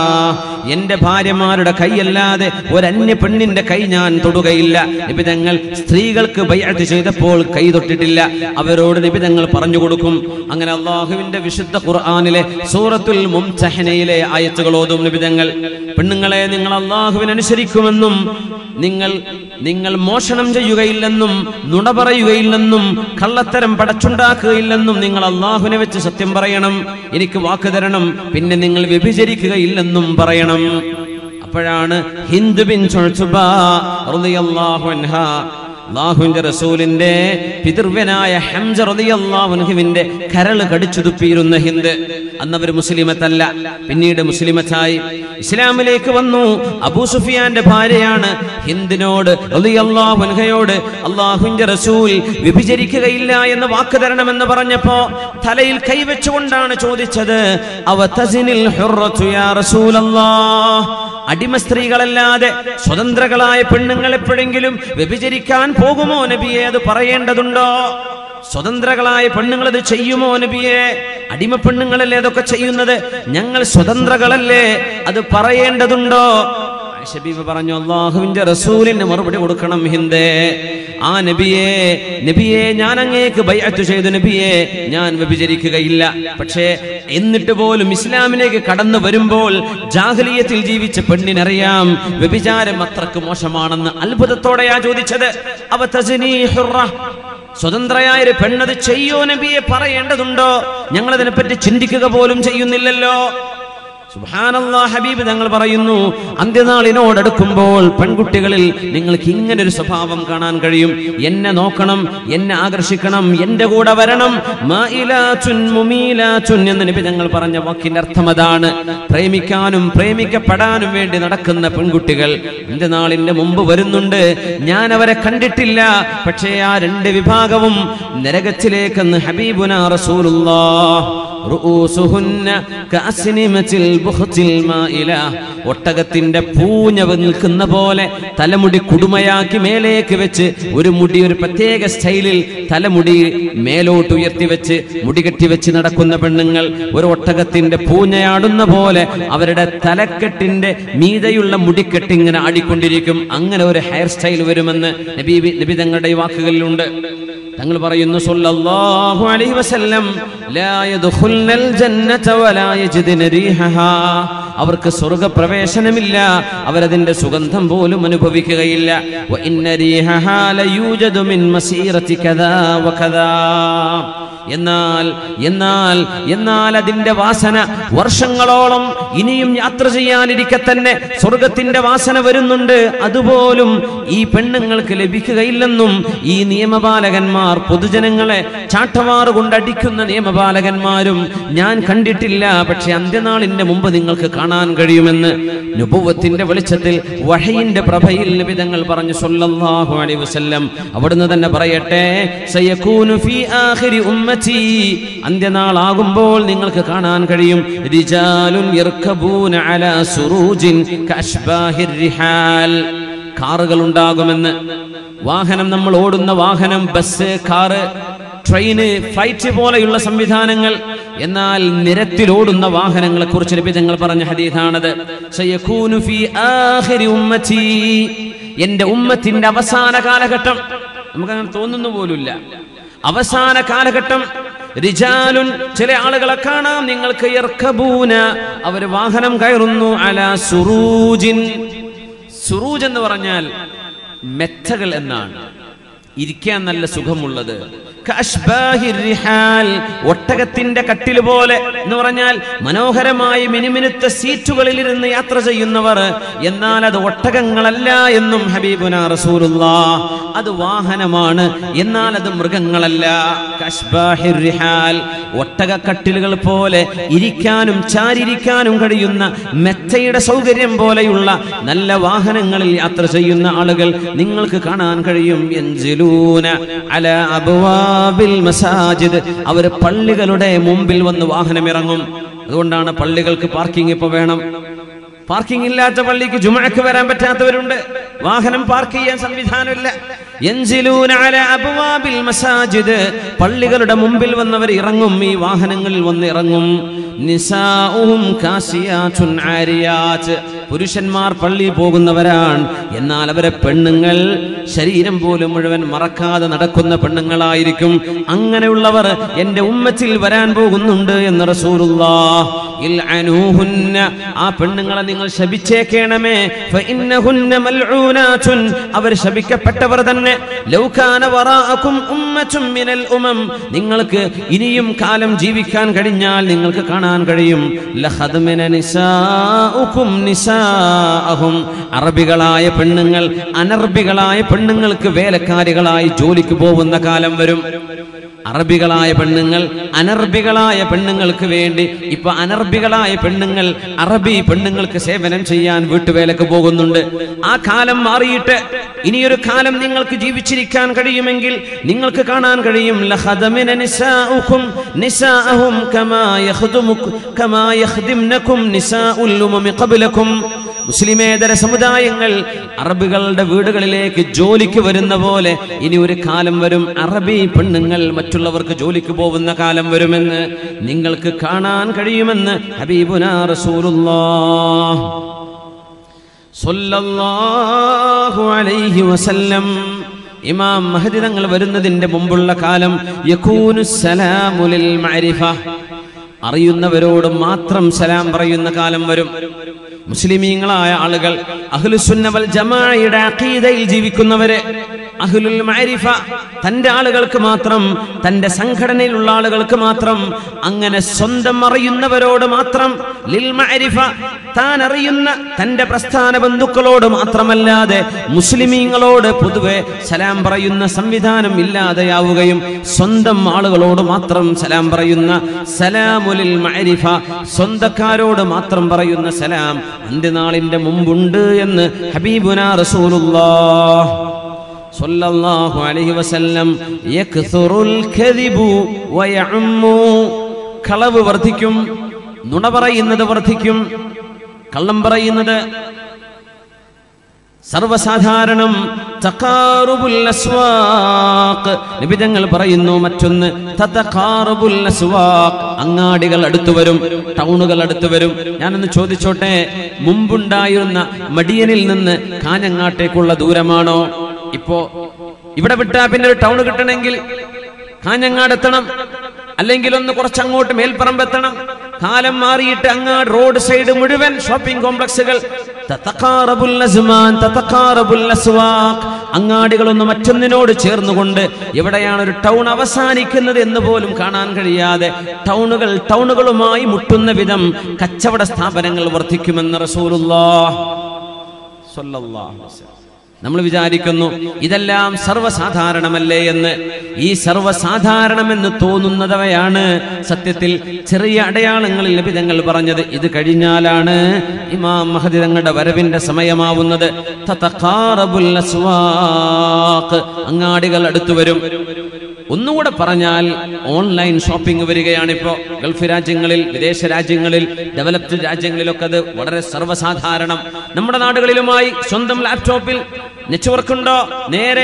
Speaker 5: എന്റെ ഭാര്യമാരുടെ കൈയല്ലാതെ ഒരന്യ പെണ്ണിന്റെ കൈ ഞാൻ തൊടുകയില്ല. നബി തങ്ങൾ സ്ത്രീകൾക്ക് ബൈഅത്ത് ചെയ്തപ്പോൾ കൈ തൊട്ടിട്ടില്ല. അവരോട് നബി തങ്ങൾ പറഞ്ഞു കൊടുക്കും. അങ്ങനെ അല്ലാഹുവിന്റെ വിശുദ്ധ ഖുർആനിലെ സൂറത്തുൽ മുംതഹനയിലെ ആയത്തുകൾ ഓതും നബി തങ്ങൾ. പെണ്ണുങ്ങളെ, നിങ്ങൾ അല്ലാഹുവിനെ അനുസരിക്കുമെന്നും നിങ്ങൾ നിങ്ങൾ മോഷണം ചെയ്യുകയില്ലെന്നും നുണ പറയുകയില്ലെന്നും കള്ളത്തരം പടച്ചുണ്ടാക്കുകയില്ലെന്നും നിങ്ങൾ അല്ലാഹുവിനെ വെച്ച് സത്യം പറയണം, എനിക്ക് വാക്ക് തരണം, പിന്നെ നിങ്ങൾ വ്യഭിചരിക്കുകയില്ലെന്നും പറയണം. അപ്പോഴാണ് ഹിന്ദ് ബിൻത് ഉത്ബ റളിയല്ലാഹു അൻഹാ, അല്ലാഹുവിന്റെ റസൂലിന്റെ പിതൃവ്യനായ ഹംസ റളിയല്ലാഹു അൻഹുവിന്റെ കരൾ കടിച്ചു തുപ്പിയിരുന്ന ഹിന്ദ്, അന്നവർ മുസ്ലിമത്തല്ല, പിന്നീട് മുസ്ലിമത്തായി ഇസ്ലാമിലേക്ക് വന്നു. അബൂ സുഫിയാന്റെ ഭാര്യയാണ്. ഹിന്ദിനോട് റളിയല്ലാഹു അൻഹയോട് അല്ലാഹുവിന്റെ റസൂൽ വ്യഭിചരിക്കുകയില്ല എന്ന് വാക്ക് തരണമെന്ന് പറഞ്ഞപ്പോ തലയിൽ കൈവച്ചുകൊണ്ടാണ് ചോദിച്ചത്, അവ തസിനിൽ ഹുർറതു യാ റസൂലല്ലാഹ്, അടിമ സ്ത്രീകളല്ലാതെ സ്വതന്ത്രകളായ പെണ്ണുങ്ങൾ എപ്പോഴെങ്കിലും വ്യഭിചരിക്കാൻ പോകുമോ നബിയെ? അത് പറയേണ്ടതുണ്ടോ? സ്വതന്ത്രകളായ പെണ്ണുങ്ങൾ അത് ചെയ്യുമോ നബിയെ? അടിമ പെണ്ണുങ്ങളല്ലേ അതൊക്കെ ചെയ്യുന്നത്, ഞങ്ങൾ സ്വതന്ത്രകളല്ലേ, അത് പറയേണ്ടതുണ്ടോ? ശബീബ് പറഞ്ഞു, അല്ലാഹുവിന്റെ റസൂലിന് മറുപടി കൊടുക്കണം ഹിന്ദേ. ആ നബിയെ നബിയെ ഞാൻ അങ്ങേക്ക് ബൈഅത്ത് ചെയ്തു നബിയെ, ഞാൻ വ്യഭിചരിക്കുകയില്ല. പക്ഷേ എന്നിട്ട് പോലും ഇസ്ലാമിലേക്ക് കടന്നു വരുമ്പോൾ ജാഹിലിയത്തിൽ ജീവിച്ച പെണ്ണിനറിയാം വ്യഭിചാരം അത്രക്ക് മോശമാണെന്ന്. അത്ഭുതത്തോടെയാ ചോദിച്ചത്. അവ തസ്നി ഹുറ, സ്വതന്ത്രയായ ഒരു പെണ്ണത് ചെയ്യോ നബിയെ? പറയേണ്ടതുണ്ടോ? ഞങ്ങൾ അതിനെപ്പറ്റി ചിന്തിക്കുക പോലും ചെയ്യുന്നില്ലല്ലോ. സുബ്ഹാനല്ലാഹ്, ഹബീബ് തങ്ങൾ പറയുന്നു, അന്ത്യനാളിനോടടുക്കുമ്പോൾ പെൺകുട്ടികളിൽ നിങ്ങൾക്ക് ഇങ്ങനെ ഒരു സ്വഭാവം കാണാൻ കഴിയും. എന്നെ നോക്കണം, എന്നെ ആകർഷിക്കണം, എന്റെ കൂടെ വരണം. മായിലാത്തുൻ മുമീലാത്തുൻ എന്ന് നബി തങ്ങൾ പറഞ്ഞ വാക്കിന്റെ അർത്ഥം അതാണ്. പ്രേമിക്കാനും പ്രേമിക്കപ്പെടാനും വേണ്ടി നടക്കുന്ന പെൺകുട്ടികൾ അന്ത്യനാളിന്റെ മുമ്പ് വരുന്നുണ്ട്. ഞാൻ അവരെ കണ്ടിട്ടില്ല, പക്ഷേ ആ രണ്ട് വിഭാഗവും നരകത്തിലേക്കെന്ന് ഹബീബുനാ റസൂലുള്ളാഹ്. റൂസുഹുന്ന കഅസ്നിമത്തിൽ ബുഖ്തിൽ മായില, ഒട്ടകത്തിന്റെ പൂഞ്ഞ നിൽക്കുന്ന പോലെ തലമുടി കുടുമയാക്കി മേലേക്ക് വെച്ച് ഒരു മുടി ഒരു പ്രത്യേക സ്റ്റൈലിൽ തലമുടി മേലോട്ട് ഉയർത്തി വെച്ച് മുടി കെട്ടി വെച്ച് നടക്കുന്ന പെണ്ണുങ്ങൾ ഒരു ഒട്ടകത്തിന്റെ പൂഞ്ഞയാടുന്ന പോലെ അവരുടെ തലക്കെട്ടിന്റെ മീതയുള്ള മുടിക്കെട്ട് ഇങ്ങനെ ആടിക്കൊണ്ടിരിക്കും. അങ്ങനെ ഒരു ഹെയർ സ്റ്റൈൽ വരുമെന്ന് നബി നബി തങ്ങളുടെ വാക്കുകളിലുണ്ട്. തങ്ങൾ പറയുന്നു സല്ലല്ലാഹു അലൈഹി വസല്ലം, ലാ യദ്ഖുൽനൽ ജന്നത വലാ യജിദ്ന റീഹഹാ, അവർക്ക് സ്വർഗപ്രവേശനമില്ല, അവരതിന്റെ സുഗന്ധം പോലും അനുഭവിക്കുകയില്ല. വഇന്ന റീഹഹാ ലയൂജദു മിൻ മസീറതി കദാ വകദാ. എന്നാൽ എന്നാൽ എന്നാൽ അതിന്റെ വാസന വർഷങ്ങളോളം ഇനിയും യാത്ര ചെയ്യാനിരിക്കെ തന്നെ സ്വർഗത്തിന്റെ വാസന വരുന്നുണ്ട്, അതുപോലും ഈ പെണ്ണുങ്ങൾക്ക് ലഭിക്കുകയില്ലെന്നും ഈ നിയമപാലകന്മാർ പൊതുജനങ്ങളെ ചാട്ടവാറ് കൊണ്ടടിക്കുന്ന നിയമപാലകന്മാരും ഞാൻ കണ്ടിട്ടില്ല. പക്ഷെ അന്ത്യനാളിന്റെ മുമ്പ് നിങ്ങൾക്ക് കാണാൻ കഴിയുമെന്ന് നുബുവത്തിന്റെ വെളിച്ചത്തിൽ വഹയിന്റെ പ്രഭയിൽ നബി തങ്ങൾ പറഞ്ഞു സല്ലല്ലാഹു അലൈഹി വസല്ലം. അവിടുന്ന് തന്നെ പറയട്ടെ, സയകൂനു ഫീ ആഖിരി ഉമ്മത്തി, അന്ത്യനാളാകുമ്പോൾ നിങ്ങൾക്ക് കാണാൻ കഴിയും, റിജാലുൻ യർകബൂന അലാ സുറൂജിൻ കഅശ്ബാഹിർ റിഹാൽ, കാറുകൾ ഉണ്ടാകുമെന്ന്. വാഹനം, നമ്മൾ ഓടുന്ന വാഹനം, ബസ്, കാറ്, ട്രെയിന്, ഫ്ലൈറ്റ് പോലെയുള്ള സംവിധാനങ്ങൾ. എന്നാൽ നിരത്തിലോടുന്ന വാഹനങ്ങളെ കുറിച്ച് നബി തങ്ങൾ പറഞ്ഞ ഹദീസാണത്. സയകൂനു ഫീ ആഖിരി ഉമ്മത്തി, എന്റെ ഉമ്മത്തിന്റെ അവസാന കാലഘട്ടം, നമുക്കങ്ങനെ തോന്നുന്നു പോലുമില്ല, അവസാന കാലഘട്ടം. റിജാലുൻ, ചില ആളുകളെ കാണാം നിങ്ങൾക്ക്, യർകബൂന, അവർ വാഹനം കയറുന്നു, അലാ സുറൂജിൻ. സുറൂജ് എന്ന് പറഞ്ഞാൽ മെത്തകൾ എന്നാണ്, ഇരിക്കാൻ നല്ല സുഖമുള്ളത്. കഅശ്ബാഹിർ റിഹാൽ, ഒട്ടകത്തിന്റെ കട്ടിൽ പോലെ എന്ന് പറഞ്ഞാൽ മനോഹരമായി മിനുമിനുത്ത സീറ്റുകളിൽ ഇരുന്ന് യാത്ര ചെയ്യുന്നവർ. എന്നാൽ അത് ഒട്ടകങ്ങളല്ല എന്നും ഹബീബുനാ റസൂലുള്ളാഹ്, അത് വാഹനമാണ്, എന്നാൽ അത് മൃഗങ്ങളല്ല. കഅശ്ബാഹിർ റിഹാൽ, ഒട്ടക കട്ടിലുകൾ പോലെ ഇരിക്കാനും ചാരിരിക്കാനും കഴിയുന്ന മെത്തയുടെ സൗകര്യം പോലെയുള്ള നല്ല വാഹനങ്ങളിൽ യാത്ര ചെയ്യുന്ന ആളുകൾ നിങ്ങൾക്ക് കാണാൻ കഴിയും. യൻസിലൂന അലാ അബ്വാ മസാജിദ്, അവർ പള്ളികളുടെ മുമ്പിൽ വന്ന് വാഹനം ഇറങ്ങും. അതുകൊണ്ടാണ് പള്ളികൾക്ക് പാർക്കിംഗ് ഇപ്പൊ വേണം. പാർക്കിംഗ് ഇല്ലാത്ത പള്ളിക്ക് ജുമുഅക്ക് വരാൻ പറ്റാത്തവരുണ്ട്, വാഹനം പാർക്ക് ചെയ്യാൻ സംവിധാനമില്ല. യൻസിലൂന അലാ അബ്വാബിൽ മസാജിദ്, പള്ളികളുടെ മുമ്പിൽ വന്നവർ ഇറങ്ങും, ഈ വാഹനങ്ങളിൽ വന്ന് ഇറങ്ങും. നിസാഉഹും കാസിയാതുൻ ആരിയാത്ത്, പുരുഷന്മാർ പള്ളിയിൽ പോകുന്നവരാണ്, എന്നാൽ അവരെ പെണ്ണുങ്ങൾ ശരീരം പോലും മുഴുവൻ മറക്കാതെ നടക്കുന്ന പെണ്ണുങ്ങളായിരിക്കും. അങ്ങനെയുള്ളവർ എന്റെ ഉമ്മത്തിൽ വരാൻ പോകുന്നുണ്ട് എന്ന് റസൂലുള്ളാഹ്. ഇൽഅനൂഹുന്ന, ആ പെണ്ണുങ്ങളെ നിങ്ങൾ ശപിച്ചേക്കണമേ. ഫഇന്നഹുന്ന മൽഊനാതുൻ, അവർ ശപിക്കപ്പെട്ടവർ തന്നെ. ലൗ കാന വറാഅകും ഉമ്മത്തും മിനൽ ഉമം, നിങ്ങൾക്ക് ഇനിയും കാലം ജീവിക്കാൻ കഴിഞ്ഞാൽ നിങ്ങൾക്ക് കാണാൻ കഴിയും, ലഖദ്മന നിസാഉകും നിസാഅഹും, അറബികളായ പെണ്ണുങ്ങൾ അനർബികളായ പെണ്ണുങ്ങൾക്ക് വേലക്കാരികളായി ജോലിക്ക് പോകുന്ന കാലം വരും. അറബികളായ പെണ്ണുങ്ങൾ അനർബികളായ പെണ്ണുങ്ങൾക്ക് വേണ്ടി, ഇപ്പൊ അനർബികളായ പെണ്ണുങ്ങൾ അറബി പെണ്ണുങ്ങൾക്ക് സേവനം ചെയ്യാൻ വീട്ടുവേലക്ക് പോകുന്നുണ്ട്. ആ കാലം മാറിയിട്ട് ഇനിയൊരു കാലം നിങ്ങൾക്ക് ജീവിച്ചിരിക്കാൻ കഴിയുമെങ്കിൽ നിങ്ങൾക്ക് കാണാൻ കഴിയും, ലഖദമിന നിസാഉകും നിസാഅഹും കമാ യഖ്ദുമുകും കമാ യഖ്ദിംനകും നിസാഉൽ ഉമമി ഖബ്ലകും. മുസ്ലിമേതര സമുദായങ്ങൾ അറബികളുടെ വീടുകളിലേക്ക് ജോലിക്ക് വരുന്ന പോലെ ഇനി ഒരു കാലം വരും, അറബി പെണ്ണുങ്ങൾ മറ്റുള്ളവർക്ക് ജോലിക്ക് പോകുന്ന കാലം വരുമെന്ന് നിങ്ങൾക്ക് കാണാൻ കഴിയുമെന്ന് ഹബീബുനാ റസൂലുള്ളാഹ് സ്വല്ലല്ലാഹു അലൈഹി വസല്ലം. ഇമാം മഹദി തങ്ങൾ വരുന്നതിന്റെ മുമ്പുള്ള കാലം യകൂനു സലാമു ലിൽ മഅരിഫ, അറിയുന്നവരോട് മാത്രം സലാം പറയുന്ന കാലം വരും. മുസ്ലിമീങ്ങളായ ആളുകൾ, അഹ്ലുസുന്ന വൽ ജമാഅയുടെ അഖീദയിൽ ജീവിക്കുന്നവരെ, അഹ്ലുൽ മഅരിഫ, തന്റെ ആളുകൾക്ക് മാത്രം, തന്റെ സംഘടനയിലുള്ള ആളുകൾക്ക് മാത്രം, അങ്ങനെ സ്വന്തം അറിയുന്നവരോട് മാത്രം, ലിൽ മഅരിഫ, താൻ അറിയുന്ന തന്റെ പ്രസ്ഥാന ബന്ധുക്കളോട് മാത്രമല്ലാതെ മുസ്ലിമീങ്ങളോട് പൊതുവെ സലാം പറയുന്ന സംവിധാനം ഇല്ലാതെയാവുകയും സ്വന്തം ആളുകളോട് മാത്രം സലാം പറയുന്ന സലാമുലിൽ മഅരിഫ, സ്വന്തക്കാരോട് മാത്രം പറയുന്ന സലാം അന്ത്യനാളിന്റെ മുമ്പുണ്ട് എന്ന് ഹബീബുനാ റസൂലുള്ളാഹ് സ്വല്ലല്ലാഹു അലൈഹി വസല്ലം. യക്സുറുൽ കദിബു വയഉമ്മു, കളവ് വർദ്ധിക്കും, നുണ പറയുന്നത് വർദ്ധിക്കും, കള്ളം പറയുന്നത് സർവസാധാരണം. തഖാറുബുൽ അസ്വാഖ്, നബി തങ്ങൾ പറയുന്നു മറ്റൊന്ന്, തതഖാറുബുൽ അസ്വാഖ്, അങ്ങാടികൾ അടുത്തു വരും, ടൗണുകൾ അടുത്തു വരും. ഞാനൊന്ന് ചോദിച്ചോട്ടെ, മുമ്പുണ്ടായിരുന്ന മടിയനിൽ നിന്ന് കാഞ്ഞങ്ങാട്ടേക്കുള്ള ദൂരമാണോ? ഇപ്പോ ഇവിടെ വിട്ടാ പിന്നെ ഒരു ടൗൺ കിട്ടണമെങ്കിൽ കാഞ്ഞങ്ങാട് എത്തണം, അല്ലെങ്കിൽ ഒന്ന് കുറച്ചങ്ങോട്ട് മേൽപ്പറമ്പ് എത്തണം. കാലം മാറിയിട്ട് അങ്ങാട് റോഡ് സൈഡ് മുഴുവൻ ഷോപ്പിംഗ് കോംപ്ലക്സുകൾ, തതഖാറബുൽ അസ്മാൻ തതഖാറബുൽ അസ്വാഖ്, അങ്ങാടികളൊന്നും മറ്റൊന്നിനോട് ചേർന്നുകൊണ്ട് എവിടെയാണ് ഒരു ടൗൺ അവസാനിക്കുന്നത് എന്ന് പോലും കാണാൻ കഴിയാതെ ടൗണുകൾ ടൗണുകളുമായി മുട്ടുന്ന വിധം കച്ചവട സ്ഥാപനങ്ങൾ വർദ്ധിക്കുമെന്ന് റസൂലുള്ളാഹ് സ്വല്ലല്ലാഹു അലൈഹി വസല്ലം. നമ്മൾ വിചാരിക്കുന്നു ഇതെല്ലാം സർവ്വസാധാരണമല്ലേ എന്ന്. ഈ സർവ്വസാധാരണമെന്ന് തോന്നുന്നവയാണ് സത്യത്തിൽ ചെറിയ അടയാളങ്ങളിൽ നബി തങ്ങൾ പറഞ്ഞത്. ഇത് കഴിഞ്ഞാലാണ് ഇമാം മഹദി തങ്ങളുടെ വരവിന്റെ സമയമാവുന്നത്. തതഖാറബുൽ അസ്വാഖ്, അങ്ങാടികൾ അടുത്തു വരും. ഒന്നുകൂടെ പറഞ്ഞാൽ ഓൺലൈൻ ഷോപ്പിംഗ് വരികയാണിപ്പോ. ഗൾഫ് രാജ്യങ്ങളിൽ, വിദേശ രാജ്യങ്ങളിൽ, ഡെവലപ്ഡ് രാജ്യങ്ങളിലൊക്കെ അത് വളരെ സർവ്വസാധാരണം. നമ്മുടെ നാടുകളിലുമായി സ്വന്തം ലാപ്ടോപ്പിൽ നെറ്റ്വർക്ക് ഉണ്ടോ, നേരെ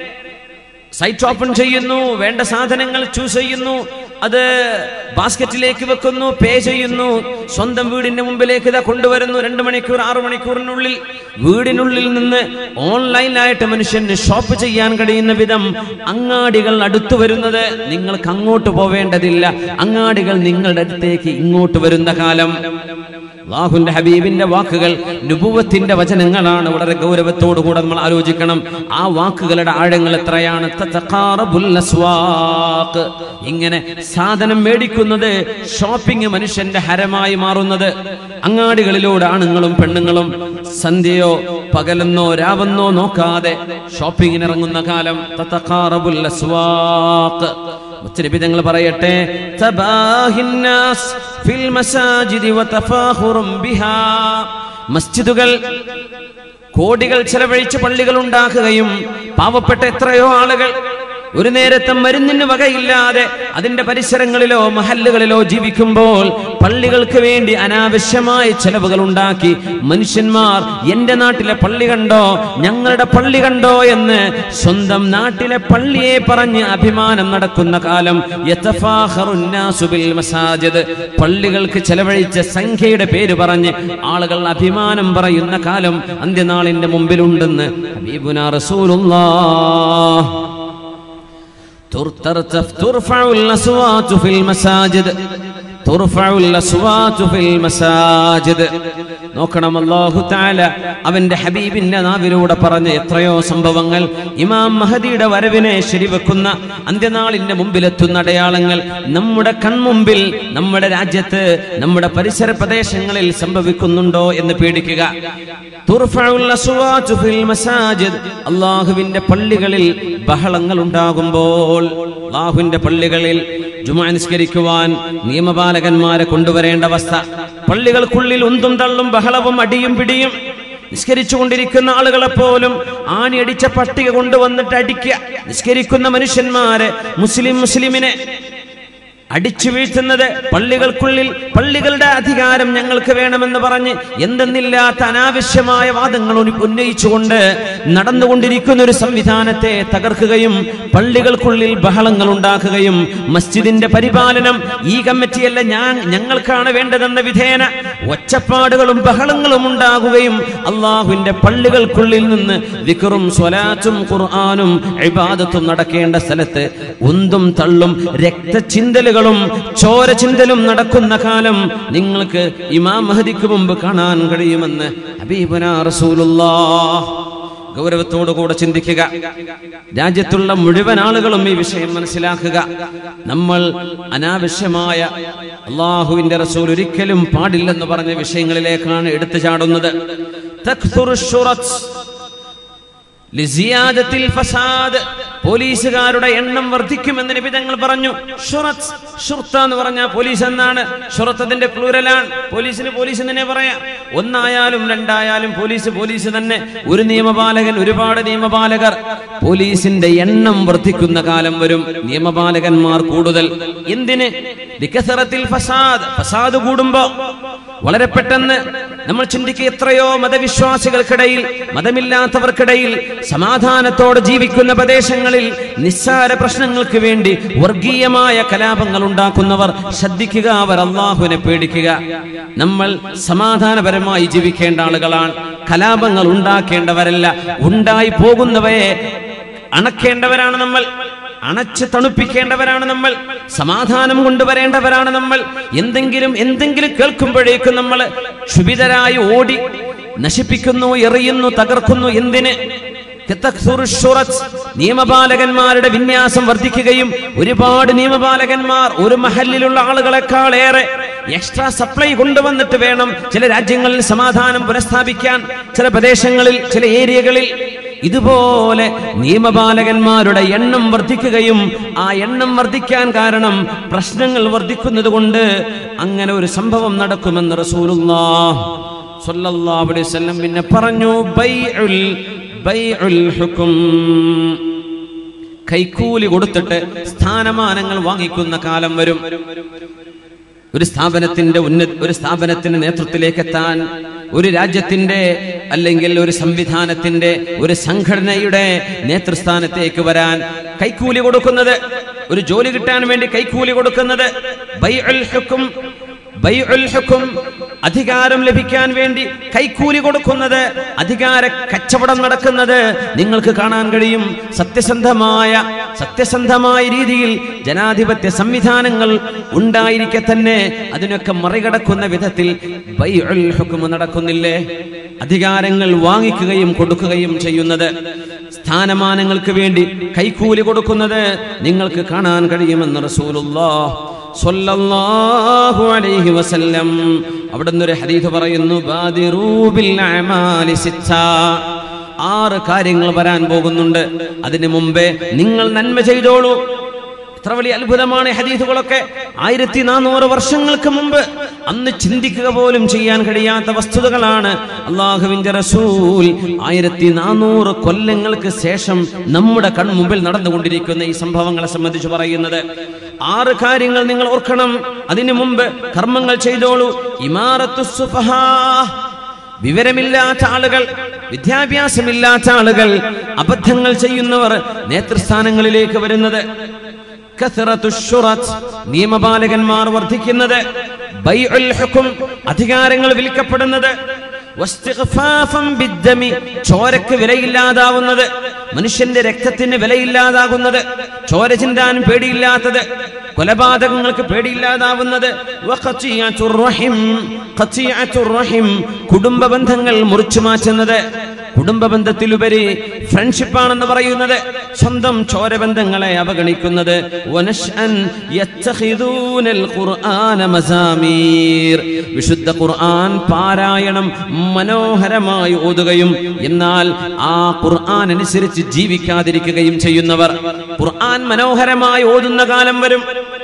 Speaker 5: സൈറ്റ് ഓപ്പൺ ചെയ്യുന്നു, വേണ്ട സാധനങ്ങൾ ചൂസ് ചെയ്യുന്നു, അത് ബാസ്ക്കറ്റിലേക്ക് വെക്കുന്നു, പേ ചെയ്യുന്നു, സ്വന്തം വീടിന്റെ മുമ്പിലേക്ക് ഇതാ കൊണ്ടുവരുന്നു. രണ്ട് മണിക്കൂർ ആറു മണിക്കൂറിനുള്ളിൽ വീടിനുള്ളിൽ നിന്ന് ഓൺലൈനായിട്ട് മനുഷ്യന് ഷോപ്പ് ചെയ്യാൻ കഴിയുന്ന വിധം അങ്ങാടികൾ അടുത്തു വരുന്നത്. നിങ്ങൾക്ക് അങ്ങോട്ട് പോവേണ്ടതില്ല, അങ്ങാടികൾ നിങ്ങളുടെ അടുത്തേക്ക് ഇങ്ങോട്ട് വരുന്ന കാലം. അല്ലാഹുവിന്റെ ഹബീബിന്റെ വാക്കുകൾ നുബുവത്തിന്റെ വചനങ്ങളാണ്. വളരെ ഗൗരവത്തോടുകൂടെ നമ്മൾ ആലോചിക്കണം. ആ വാക്കുകളുടെ ആഴങ്ങൾ എത്രയാണ്. തതഖാറബുൽ അസ്വാഖ്, ഇങ്ങനെ സാധനം മേടിക്കുന്നത്, ഷോപ്പിംഗ് മനുഷ്യന്റെ ഹരമായി മാറുന്നത്. അങ്ങാടികളിലൂടെ ആണുങ്ങളും പെണ്ണുങ്ങളും സന്ധ്യയോ പകലെന്നോ രാവെന്നോ നോക്കാതെ ഷോപ്പിങ്ങിന് ഇറങ്ങുന്ന കാലം. തതഖാറബുൽ അസ്വാഖ്. മുത്തനബി തങ്ങൾ പറയട്ടെ, തബാഹിന്നാസ് ഫിൽ മസാജിദി വതഫാഖുറും ബിഹാ, മസ്ജിദുകൾ കോടികൾ ചെലവഴിച്ച് പള്ളികൾ ഉണ്ടാക്കുകയും പാവപ്പെട്ട എത്രയോ ആളുകൾ ഒരു നേരത്തെ മരുന്നിന് വകയില്ലാതെ അതിന്റെ പരിസരങ്ങളിലോ മഹല്ലുകളിലോ ജീവിക്കുമ്പോൾ പള്ളികൾക്ക് വേണ്ടി അനാവശ്യമായ ചെലവുകൾ ഉണ്ടാക്കി മനുഷ്യന്മാർ എന്റെ നാട്ടിലെ പള്ളി കണ്ടോ, ഞങ്ങളുടെ പള്ളി കണ്ടോ എന്ന് സ്വന്തം നാട്ടിലെ പള്ളിയെ പറഞ്ഞ് അഭിമാനം നടക്കുന്ന കാലം. യതഫാഖറുന്നാസു ബിൽ മസാജിദ്, പള്ളികൾക്ക് ചെലവഴിച്ച സംഖ്യയുടെ പേര് പറഞ്ഞ് ആളുകൾ അഭിമാനം പറയുന്ന കാലം അന്ത്യനാളിന്റെ മുമ്പിലുണ്ടെന്ന് ഹബീബുനാ റസൂലുള്ളാഹ്. ترفع الأصوات في المساجد ترفع الأصوات في المساجد. നോക്കണം, അല്ലാഹു തആല അവന്റെ ഹബീബിന്റെ നാവിലൂടെ പറഞ്ഞ എത്രയോ സംഭവങ്ങൾ. ഇമാം മഹദിയുടെ വരവിനെ ശരിവെക്കുന്ന അന്ത്യനാളിന്റെ മുമ്പിലെത്തുന്ന അടയാളങ്ങൾ നമ്മുടെ കൺമുമ്പിൽ, നമ്മുടെ രാജ്യത്ത്, നമ്മുടെ പരിസര പ്രദേശങ്ങളിൽ സംഭവിക്കുന്നുണ്ടോ എന്ന് പേടിക്കുക. തുർഫഉൽ അസ്വാതു ഫിൽ മസാജിദ്, അല്ലാഹുവിന്റെ പള്ളികളിൽ ബഹളങ്ങൾ ഉണ്ടാകുമ്പോൾ, അല്ലാഹുവിന്റെ പള്ളികളിൽ ജുമുഅ നിസ്കരിക്കുവാൻ നിയമപാലകന്മാരെ കൊണ്ടുവരേണ്ട അവസ്ഥ. പള്ളികൾക്കുള്ളിൽ ഉന്തും തള്ളും ബഹളവും അടിയും പിടിയും. നിസ്കരിച്ചു കൊണ്ടിരിക്കുന്ന ആളുകളെ പോലും ആണിയടിച്ച പട്ടിക കൊണ്ടുവന്നിട്ട് അടിക്കുക. നിസ്കരിക്കുന്ന മനുഷ്യന്മാരെ, മുസ്ലിം മുസ്ലിമിനെ അടിച്ചു വീഴ്ത്തുന്നത്. പള്ളികൾക്കുള്ളിൽ പള്ളികളുടെ അധികാരം ഞങ്ങൾക്ക് വേണമെന്ന് പറഞ്ഞ് എന്തെന്നില്ലാത്ത അനാവശ്യമായ വാദങ്ങൾ ഉന്നയിച്ചുകൊണ്ട് നടന്നുകൊണ്ടിരിക്കുന്ന ഒരു സംവിധാനത്തെ തകർക്കുകയും പള്ളികൾക്കുള്ളിൽ ബഹളങ്ങൾ ഉണ്ടാക്കുകയും മസ്ജിദിന്റെ പരിപാലനം ഈ കമ്മിറ്റിയല്ല, ഞാൻ ഞങ്ങൾക്കാണ് വേണ്ടതെന്ന വിധേന ഒച്ചപ്പാടുകളും ബഹളങ്ങളും ഉണ്ടാകുകയും അള്ളാഹുവിന്റെ പള്ളികൾക്കുള്ളിൽ നിന്ന് ദിക്റും സ്വലാത്തും ഖുർആനും ഇബാദത്തും നടക്കേണ്ട സ്ഥലത്ത് ഉന്തും തള്ളും രക്തചിന്തലുകളും ചോര ചിന്തലും നടക്കുന്ന കാലം നിങ്ങൾക്ക് ഇമാം മഹദിക്ക് മുമ്പ് കാണാൻ കഴിയുമെന്ന് ഹബീബുനാ റസൂലുള്ളാഹ്. ഗൗരവത്തോടുകൂടെ ചിന്തിക്കുക. രാജ്യത്തുള്ള മുഴുവൻ ആളുകളും ഈ വിഷയം മനസ്സിലാക്കുക. നമ്മൾ അനാവശ്യമായ, അല്ലാഹുവിന്റെ റസൂൽ ഒരിക്കലും പാടില്ലെന്ന് പറഞ്ഞ വിഷയങ്ങളിലേക്കാണ് എടുത്തു ചാടുന്നത്. തക്സുറു ശുറത്ത് ലിസിയാദത്തിൽ ഫസാദ്, പോലീസുകാരുടെ എണ്ണം വർദ്ധിക്കുമെന്ന് നബി തങ്ങൾ പറഞ്ഞു. ഷുറത്ത്, ഷുർത്ത എന്ന് പറഞ്ഞാൽ പോലീസ് എന്നാണ്. ഷുറത്തതിന്റെ പ്ലൂരലാണ്. പോലീസിന് പോലീസ് തന്നെ പറയാം. ഒന്നായാലും രണ്ടായാലും പോലീസ് പോലീസ് തന്നെ. ഒരു നിയമപാലകൻ, ഒരുപാട് നിയമപാലകർ. പോലീസിന്റെ എണ്ണം വർദ്ധിക്കുന്ന കാലം വരും. നിയമപാലകന്മാർ കൂടുതൽ. എന്തിന്? ലികസറത്തിൽ ഫസാദ്, ഫസാദ് കൂടുമ്പോ വളരെ പെട്ടെന്ന് നമ്മൾ ചിന്തിക്കുക, എത്രയോ മതവിശ്വാസികൾക്കിടയിൽ, മതമില്ലാത്തവർക്കിടയിൽ സമാധാനത്തോടെ ജീവിക്കുന്ന പ്രദേശങ്ങളിൽ നിസ്സാര പ്രശ്നങ്ങൾക്ക് വേണ്ടി വർഗീയമായ കലാപങ്ങൾ ഉണ്ടാക്കുന്നവർ ശ്രദ്ധിക്കുക, അവർ അല്ലാഹുവിനെ പേടിക്കുക. നമ്മൾ സമാധാനപരമായി ജീവിക്കേണ്ട ആളുകളാണ്. കലാപങ്ങൾ ഉണ്ടാക്കേണ്ടവരല്ല. ഉണ്ടായി പോകുന്നവയെ അണക്കേണ്ടവരാണ് നമ്മൾ. അണച്ച് തണുപ്പിക്കേണ്ടവരാണ് നമ്മൾ, സമാധാനം കൊണ്ടുവരേണ്ടവരാണ് നമ്മൾ. എന്തെങ്കിലും എന്തെങ്കിലും കേൾക്കുമ്പോഴേക്കും നമ്മൾ ക്ഷുഭിതരായി ഓടി നശിപ്പിക്കുന്നു, എറിയുന്നു, തകർക്കുന്നു. എന്തിന്? നിയമപാലകന്മാരുടെ വിന്യാസം വർദ്ധിക്കുകയും ഒരുപാട് നിയമപാലകന്മാർ ഒരു മഹല്ലിലുള്ള ആളുകളെക്കാളേറെ എക്സ്ട്രാ സപ്ലൈ കൊണ്ടുവന്നിട്ട് വേണം ചില രാജ്യങ്ങളിൽ സമാധാനം പുനഃസ്ഥാപിക്കാൻ, ചില പ്രദേശങ്ങളിൽ, ചില ഏരിയകളിൽ. ഇതുപോലെ നിയമപാലകന്മാരുടെ എണ്ണം വർദ്ധിക്കുകയും ആ എണ്ണം വർദ്ധിക്കാൻ കാരണം പ്രശ്നങ്ങൾ വർദ്ധിക്കുന്നത് കൊണ്ട് അങ്ങനെ ഒരു സംഭവം നടക്കുമെന്ന് റസൂലുള്ളാഹി സ്വല്ലല്ലാഹു അലൈഹി വസല്ലം പിന്നെ പറഞ്ഞു, ബൈഉൽ ബൈഉൽ ഹുക്ം, കൈക്കൂലി കൊടുത്തിട്ട് സ്ഥാനമാനങ്ങൾ വാങ്ങിക്കുന്ന കാലം വരും. ഒരു സ്ഥാപനത്തിന്റെ ഉന്നത ഒരു സ്ഥാപനത്തിന്റെ നേതൃത്വത്തിലേക്ക് എത്താൻ, ഒരു രാജ്യത്തിന്റെ അല്ലെങ്കിൽ ഒരു സംവിധാനത്തിന്റെ ഒരു സംഘടനയുടെ നേതൃസ്ഥാനത്തേക്ക് വരാൻ കൈക്കൂലി കൊടുക്കുന്നത്, ഒരു ജോലി കിട്ടാൻ വേണ്ടി കൈക്കൂലി കൊടുക്കുന്നത് ബൈഉൽ ഹുക്ം. ബൈഉൽ ഹുക്ം, അധികാരം ലഭിക്കാൻ വേണ്ടി കൈക്കൂലി കൊടുക്കുന്നത്, അധികാര കച്ചവടം നടക്കുന്നത് നിങ്ങൾക്ക് കാണാൻ കഴിയും. സത്യസന്ധമായ സത്യസന്ധമായ രീതിയിൽ ജനാധിപത്യ സംവിധാനങ്ങൾ ഉണ്ടായിരിക്കെ തന്നെ അതിനൊക്കെ മറികടക്കുന്ന വിധത്തിൽ ബൈഉൽ ഹുക്ം നടക്കുന്നില്ലേ? അധികാരങ്ങൾ വാങ്ങിക്കുകയും കൊടുക്കുകയും ചെയ്യുന്നത്, സ്ഥാനമാനങ്ങൾക്ക് വേണ്ടി കൈക്കൂലി കൊടുക്കുന്നത് നിങ്ങൾക്ക് കാണാൻ കഴിയുമെന്ന് റസൂലുള്ളാഹി സ്വല്ലല്ലാഹു അലൈഹി വസല്ലം അവിടുന്ന് ഒരു ഹദീസ് പറയുന്നു, ബാദിറൂ ബിൽ അഅമാലി സിത്ത, ആറ് കാര്യങ്ങൾ വരാൻ പോകുന്നുണ്ട്, അതിനു മുമ്പേ നിങ്ങൾ നന്മ ചെയ്തോളൂ. എത്ര വലിയ അത്ഭുതമാണ് ഹദീസുകളൊക്കെ. ആയിരത്തി നാനൂറ് വർഷങ്ങൾക്ക് മുമ്പ് അന്ന് ചിന്തിക്കുക പോലും ചെയ്യാൻ കഴിയാത്ത വസ്തുതകളാണ് അള്ളാഹുവിന്റെ റസൂൽ ആയിരത്തി നാനൂറ് കൊല്ലങ്ങൾക്ക് ശേഷം നമ്മുടെ കൺമുമ്പിൽ നടന്നുകൊണ്ടിരിക്കുന്ന ഈ സംഭവങ്ങളെ സംബന്ധിച്ച് പറയുന്നത്. ആറ് കാര്യങ്ങൾ നിങ്ങൾ ഓർക്കണം. അതിനു മുമ്പ് കർമ്മങ്ങൾ ചെയ്തോളൂ. ഇമാറത്തുസ് സുഫഹാ, വിവരമില്ലാത്ത ആളുകൾ, വിദ്യാഭ്യാസമില്ലാത്ത ആളുകൾ, അബദ്ധങ്ങൾ ചെയ്യുന്നവർ നേതൃസ്ഥാനങ്ങളിലേക്ക് വരുന്നത്. കസറത്തുശ് ശുറത്ത്, നിയമപാലകന്മാർ വർദ്ധിക്കുന്നത്. ബൈഉൽ ഹുക്ം, അധികാരങ്ങൾ വിൽക്കപ്പെടുന്നത്. വസ്തിഗ്ഫാഫൻ ബിദ്ദമി, ചോരക്ക് വിലയില്ലാതാവുന്നത്, മനുഷ്യന്റെ രക്തത്തിന് വിലയില്ലാതാകുന്നത്, ചോര ചിന്താൻ പേടിയില്ലാത്തത്, കൊലപാതകങ്ങൾക്ക് പേടിയില്ലാതാവുന്നത്. വഖതിയത്തുർ റഹിം, ഖതിയത്തുർ റഹിം, കുടുംബ ബന്ധങ്ങൾ മുറിച്ചു മാറ്റുന്നത്. കുടുംബ ബന്ധത്തിലുപരി ഫ്രണ്ട്ഷിപ്പാണെന്ന് പറയുന്നത്, സ്വന്തം ചോരബന്ധങ്ങളെ അവഗണിക്കുന്നത്. വനശ്അൻ യത്തഖിദൂനൽ ഖുർആന മസാമീർ, വിശുദ്ധ ഖുർആൻ പാരായണം മനോഹരമായി ഓതുകയും എന്നാൽ ആ ഖുർആൻ അനുസരിച്ച് ജീവിക്കാതിരിക്കുകയും ചെയ്യുന്നവർ. ഖുർആൻ മനോഹരമായി ഓതുന്ന കാലം വരും.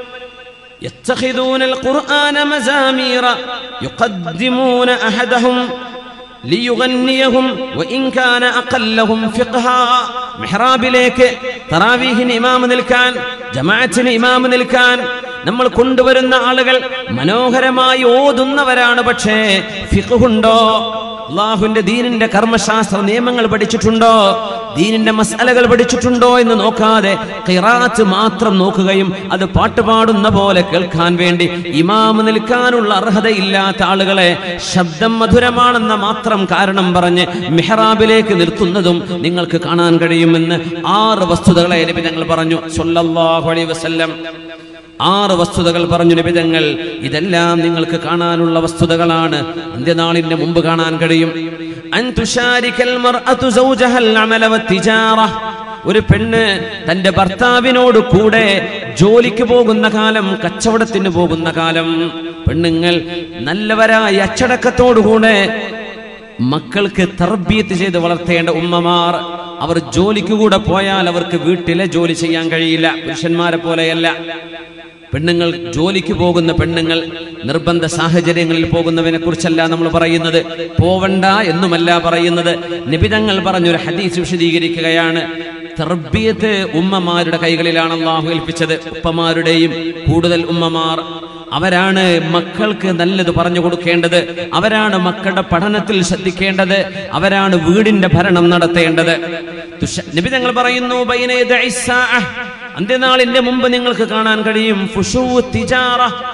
Speaker 5: യത്തഖിദൂനൽ ഖുർആന മസാമീറ യുഖദ്ദിമൂന അഹദഹും ലിയുഗന്നിയഹും വഇൻ കാന അഖല്ലഹും ഫിഖ്ഹാ, മിഹ്റാബിലേക്ക് തറാവീഹിന് ഇമാം നിൽക്കാൻ, ജമാഅത്തിന് ഇമാം നിൽക്കാൻ നമ്മൾ കൊണ്ടുവരുന്ന ആളുകൾ മനോഹരമായി ഓതുന്നവരാണ്. പക്ഷേ ഫിഖ്ഹുണ്ടോ? അല്ലാഹുവിന്റെ ദീനിന്റെ കർമ്മശാസ്ത്ര നിയമങ്ങൾ പഠിച്ചിട്ടുണ്ടോ? ദീനിന്റെ മസ്അലകൾ പഠിച്ചിട്ടുണ്ടോ എന്ന് നോക്കാതെ ഖിറാഅത്ത് മാത്രം നോക്കുകയും അത് പാട്ടുപാടുന്ന പോലെ കേൾക്കാൻ വേണ്ടി ഇമാം നിൽക്കാനുള്ള അർഹതയില്ലാത്ത ആളുകളെ ശബ്ദം മധുരമാണെന്ന മാത്രം കാരണം പറഞ്ഞ് മിഹ്റാബിലേക്ക് നിർത്തുന്നതും നിങ്ങൾക്ക് കാണാൻ കഴിയുമെന്ന് ആറ് വസ്തുതകളെ നബി തങ്ങൾ പറഞ്ഞു സ്വല്ലല്ലാഹു അലൈഹി വസല്ലം. ആറ് വസ്തുതകൾ പറഞ്ഞു നബി തങ്ങൾ. ഇതെല്ലാം നിങ്ങൾക്ക് കാണാനുള്ള വസ്തുതകളാണ്. അന്ത്യനാളിന്റെ മുമ്പ് കാണാൻ കഴിയും. അൻ തുശാരികൽ മർഅതു സൗജഹൽ അമല വത്തിജാറ, ഒരു പെണ്ണ് തന്റെ ഭർത്താവിനോട് കൂടെ ജോലിക്ക് പോകുന്ന കാലം, കച്ചവടത്തിന് പോകുന്ന കാലം. പെണ്ണുങ്ങൾ നല്ലവരായ അച്ചടക്കത്തോടുകൂടെ മക്കൾക്ക് തർബീയത്ത് ചെയ്ത് വളർത്തേണ്ട ഉമ്മമാർ. അവർ ജോലിക്ക് കൂടെ പോയാൽ അവർക്ക് വീട്ടിലെ ജോലി ചെയ്യാൻ കഴിയില്ല. പുരുഷന്മാരെ പോലെയല്ല. പെണ്ണുങ്ങൾ ജോലിക്ക് പോകുന്ന പെണ്ണുങ്ങൾ നിർബന്ധ സാഹചര്യങ്ങളിൽ പോകുന്നവനെ കുറിച്ചല്ല നമ്മൾ പറയുന്നത്, പോവണ്ട എന്നുമല്ല പറയുന്നത്. നബി തങ്ങൾ പറഞ്ഞൊരു ഹദീസ് വിശദീകരിക്കുകയാണ്. തർബിയത്ത് ഉമ്മമാരുടെ കൈകളിലാണ് അല്ലാഹു ഏൽപ്പിച്ചത്. ഉപ്പമാരുടെയും കൂടുതൽ ഉമ്മമാർ അവരാണ് മക്കൾക്ക് നല്ലത് പറഞ്ഞു കൊടുക്കേണ്ടത്. അവരാണ് മക്കളുടെ പഠനത്തിൽ ശ്രദ്ധിക്കേണ്ടത്. അവരാണ് വീടിന്റെ ഭരണം നടത്തേണ്ടത്. നബി തങ്ങൾ പറയുന്നു, ബൈന യദഇ സ്സാഅ, അന്ത്യനാളിന്റെ മുമ്പ് നിങ്ങൾക്ക് കാണാൻ കഴിയും ഫുശൂ തിജാറ,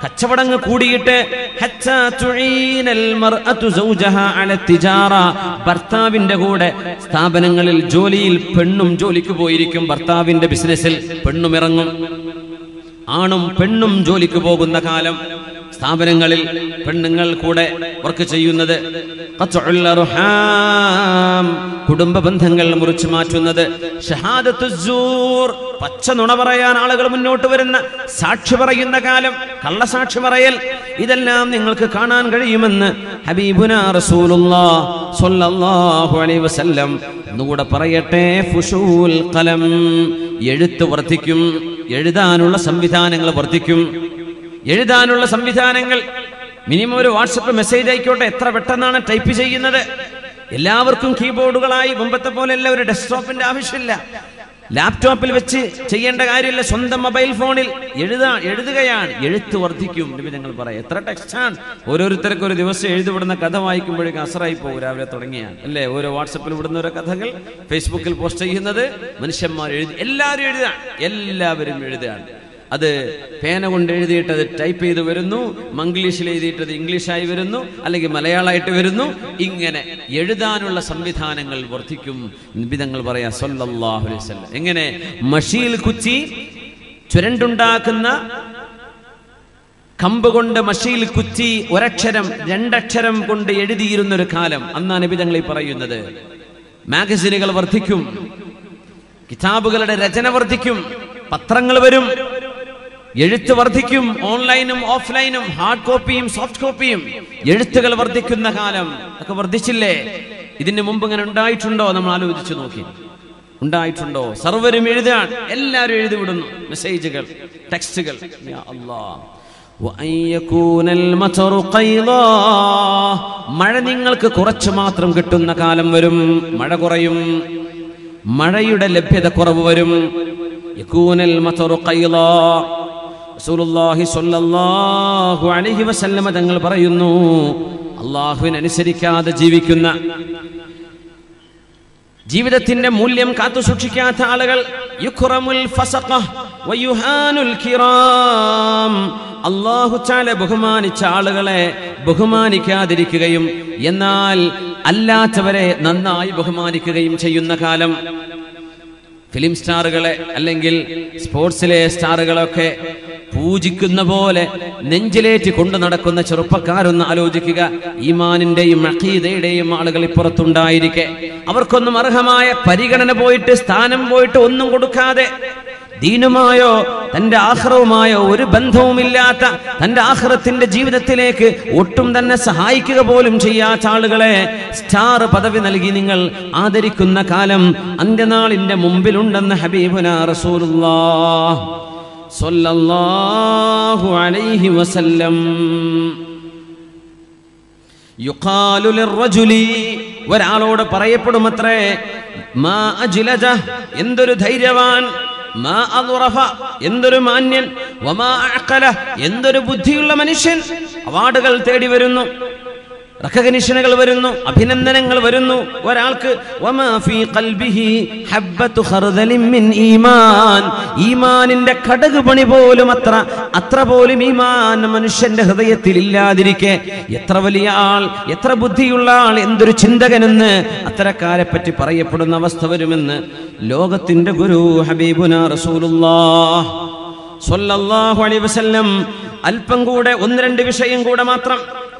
Speaker 5: കച്ചവടങ്ങൾ കൂടിയിട്ട് ഹത്താ തുഈനൽ മർഅതു സൗജഹാ അല തിജാറ, ഭർത്താവിന്റെ കൂടെ സ്ഥാപനങ്ങളിൽ ജോലിയിൽ പെണ്ണും ജോലിക്ക് പോയിരിക്കും. ഭർത്താവിന്റെ ബിസിനസ്സിൽ പെണ്ണും ഇറങ്ങും. ആണും പെണ്ണും ജോലിക്ക് പോകുന്ന കാലം, സ്ഥാപനങ്ങളിൽ പെണ്ണുങ്ങൾ കൂടെ വർക്ക് ചെയ്യുന്നത്, കുടുംബ ബന്ധങ്ങൾ മുറിച്ചു മാറ്റുന്നത്, ഷഹാദത്തുസ്സൂർ, പച്ച നുണ പറയാൻ ആളുകൾ മുന്നോട്ട് വരുന്ന, സാക്ഷി പറയുന്ന കാലം, കള്ളസാക്ഷി പറയൽ, ഇതെല്ലാം നിങ്ങൾക്ക് കാണാൻ കഴിയുമെന്ന് ഹബീബുനാ റസൂലുള്ളാഹി സ്വല്ലല്ലാഹു അലൈഹി വസല്ലം. ഒന്നുകൂടെ പറയട്ടെ, ഫുശൂൽ ഖലം, എഴുത്ത് വർദ്ധിക്കും, എഴുതാനുള്ള സംവിധാനങ്ങൾ വർദ്ധിക്കും. എഴുതാനുള്ള സംവിധാനങ്ങൾ, മിനിമം ഒരു വാട്സപ്പ് മെസ്സേജ് ആയിക്കോട്ടെ, എത്ര പെട്ടെന്നാണ് ടൈപ്പ് ചെയ്യുന്നത്. എല്ലാവർക്കും കീബോർഡുകളായി, മുമ്പത്തെ പോലെയല്ല, ഒരു ഡെസ്ക്ടോപ്പിന്റെ ആവശ്യമില്ല, ലാപ്ടോപ്പിൽ വെച്ച് ചെയ്യേണ്ട കാര്യമില്ല, സ്വന്തം മൊബൈൽ ഫോണിൽ എഴുതാ എഴുതുകയാണ്. എഴുത്ത് വർദ്ധിക്കും. ഞങ്ങൾ പറയാം, എത്ര ടെക്സ്റ്റാണ്. ഓരോരുത്തർക്കും ഒരു ദിവസം എഴുതിവിടുന്ന കഥ വായിക്കുമ്പോഴേക്കും അസറായി പോകും. രാവിലെ തുടങ്ങിയാണ് അല്ലേ, ഓരോ വാട്സപ്പിൽ വിടുന്ന ഓരോ കഥകൾ ഫേസ്ബുക്കിൽ പോസ്റ്റ് ചെയ്യുന്നത് മനുഷ്യന്മാർ എഴുതി, എല്ലാവരും എഴുതുകയാണ്, എല്ലാവരും എഴുതുകയാണ്. അത് പേന കൊണ്ട് എഴുതിയിട്ട് അത് ടൈപ്പ് ചെയ്ത് വരുന്നു, മംഗ്ലീഷിൽ എഴുതിയിട്ടത് ഇംഗ്ലീഷായി വരുന്നു, അല്ലെങ്കിൽ മലയാളമായിട്ട് വരുന്നു. ഇങ്ങനെ എഴുതാനുള്ള സംവിധാനങ്ങൾ വർദ്ധിക്കും. നബിതങ്ങൾ പറയാ സല്ലല്ലാഹു അലൈഹി വസല്ലം. എങ്ങനെ മഷിയിൽ കുത്തി ചുരണ്ടുണ്ടാക്കുന്ന കമ്പ് കൊണ്ട് മഷിയിൽ കുത്തി ഒരക്ഷരം രണ്ടക്ഷരം കൊണ്ട് എഴുതിയിരുന്നൊരു കാലം, അന്നാ നബിതങ്ങൾ ഈ പറയുന്നത്. മാഗസിനുകൾ വർദ്ധിക്കും, കിതാബുകളുടെ രചന വർദ്ധിക്കും, പത്രങ്ങൾ വരും, എഴുത്ത് വർദ്ധിക്കും. ഓൺലൈനും ഓഫ്ലൈനും, ഹാർഡ് കോപ്പിയും സോഫ്റ്റ് കോപ്പിയും, എഴുത്തുകൾ വർദ്ധിക്കുന്ന കാലം. ഒക്കെ വർദ്ധിച്ചില്ലേ? ഇതിന് മുമ്പ് ഇങ്ങനെ ഉണ്ടായിട്ടുണ്ടോ? നമ്മൾ ആലോചിച്ചു നോക്കി, ഉണ്ടായിട്ടുണ്ടോ? സർവരും എഴുതാൻ, എല്ലാവരും എഴുതി വിടുന്നു മെസ്സേജുകൾ, ടെക്സ്റ്റുകൾ. യാ അല്ലാഹ്, മഴ നിങ്ങൾക്ക് കുറച്ചു മാത്രം കിട്ടുന്ന കാലം വരും. മഴ കുറയും, മഴയുടെ ലഭ്യത കുറവ് വരും. യകൂനൽ മതറു ഖൈലാ, റസൂലുള്ളാഹി സ്വല്ലല്ലാഹു അലൈഹി വസല്ലമ തങ്ങൾ പറയുന്നു, അല്ലാഹുവിനെ അനുസരിക്കാതെ ജീവിക്കുന്ന, ജീവിതത്തിന്റെ മൂല്യം കാത്തു സൂക്ഷിക്കാത്ത ആളുകൾ, യുക്റമുൽ ഫസഖ വയുഹാനുൽ കിറാം, അല്ലാഹു തആല ബഹുമാനിച്ച ആളുകളെ ബഹുമാനിക്കാതിരിക്കുകയും എന്നാൽ അല്ലാത്തവരെ നന്നായി ബഹുമാനിക്കുകയും ചെയ്യുന്ന കാലം. ഫിലിം സ്റ്റാറുകളെ അല്ലെങ്കിൽ സ്പോർട്സിലെ സ്റ്റാറുകളൊക്കെ പൂജിക്കുന്ന പോലെ നെഞ്ചിലേറ്റി കൊണ്ടു നടക്കുന്ന ചെറുപ്പക്കാരൊന്ന് ആലോചിക്കുക. ഈമാനിന്റെയും അഖീദയുടെയും ആളുകൾ ഇപ്പുറത്തുണ്ടായിരിക്കെ അവർക്കൊന്നും അർഹമായ പരിഗണന പോയിട്ട്, സ്ഥാനം പോയിട്ട് ഒന്നും കൊടുക്കാതെ, ദീനുമായോ തന്റെ ആഖിറവുമായോ ഒരു ബന്ധവുമില്ലാത്ത, തന്റെ ആഖിറത്തിന്റെ ജീവിതത്തിലേക്ക് ഒട്ടും തന്നെ സഹായിക്കുക പോലും ചെയ്യാത്ത ആളുകളെ സ്റ്റാർ പദവി നൽകി നിങ്ങൾ ആദരിക്കുന്ന കാലം അന്ത്യനാളിന്റെ മുമ്പിലുണ്ടെന്ന് ഹബീബുനാ റസൂലുള്ളാഹി സ്വല്ലല്ലാഹു അലൈഹി വസല്ലം. യുഖാലു ലിർറജുലി, ഒരാളോട് പറയപ്പെടുമത്രേ, മാ അജ്ലജ, എന്തൊരു ധൈര്യവാൻ, മാ അദ്റഫ, എന്തൊരു മാന്യൻ, വമാ അഖല, എന്തൊരു ബുദ്ധിയുള്ള മനുഷ്യൻ. അവാർഡുകൾ തേടി വരുന്നു, റെക്കഗ്നിഷനുകൾ വരുന്നു, അഭിനന്ദനങ്ങൾ വരുന്നു ഒരാൾക്ക്. വമാ ഫീ ഖൽബിഹി ഹബ്ബത്തു ഖർദലിൻ മിൻ ഈമാൻ, ഈമാനിന്റെ കടുക് പണി പോലും അത്ര അത്ര പോലും ഈമാൻ മനുഷ്യന്റെ ഹൃദയത്തിൽ ഇല്ലാതിരിക്കെ എത്ര വലിയ ആൾ, എത്ര ബുദ്ധിയുള്ള ആൾ, എന്തൊരു ചിന്തകനെന്ന് അത്തരക്കാരെ പറ്റി പറയപ്പെടുന്ന അവസ്ഥ വരുമെന്ന് ലോകത്തിന്റെ ഗുരു ഹബീബുനാ റസൂലുള്ളാഹി സ്വല്ലല്ലാഹു അലൈഹി വസല്ലം. അല്പം കൂടെ ഒന്ന് രണ്ട് വിഷയം കൂടെ മാത്രം.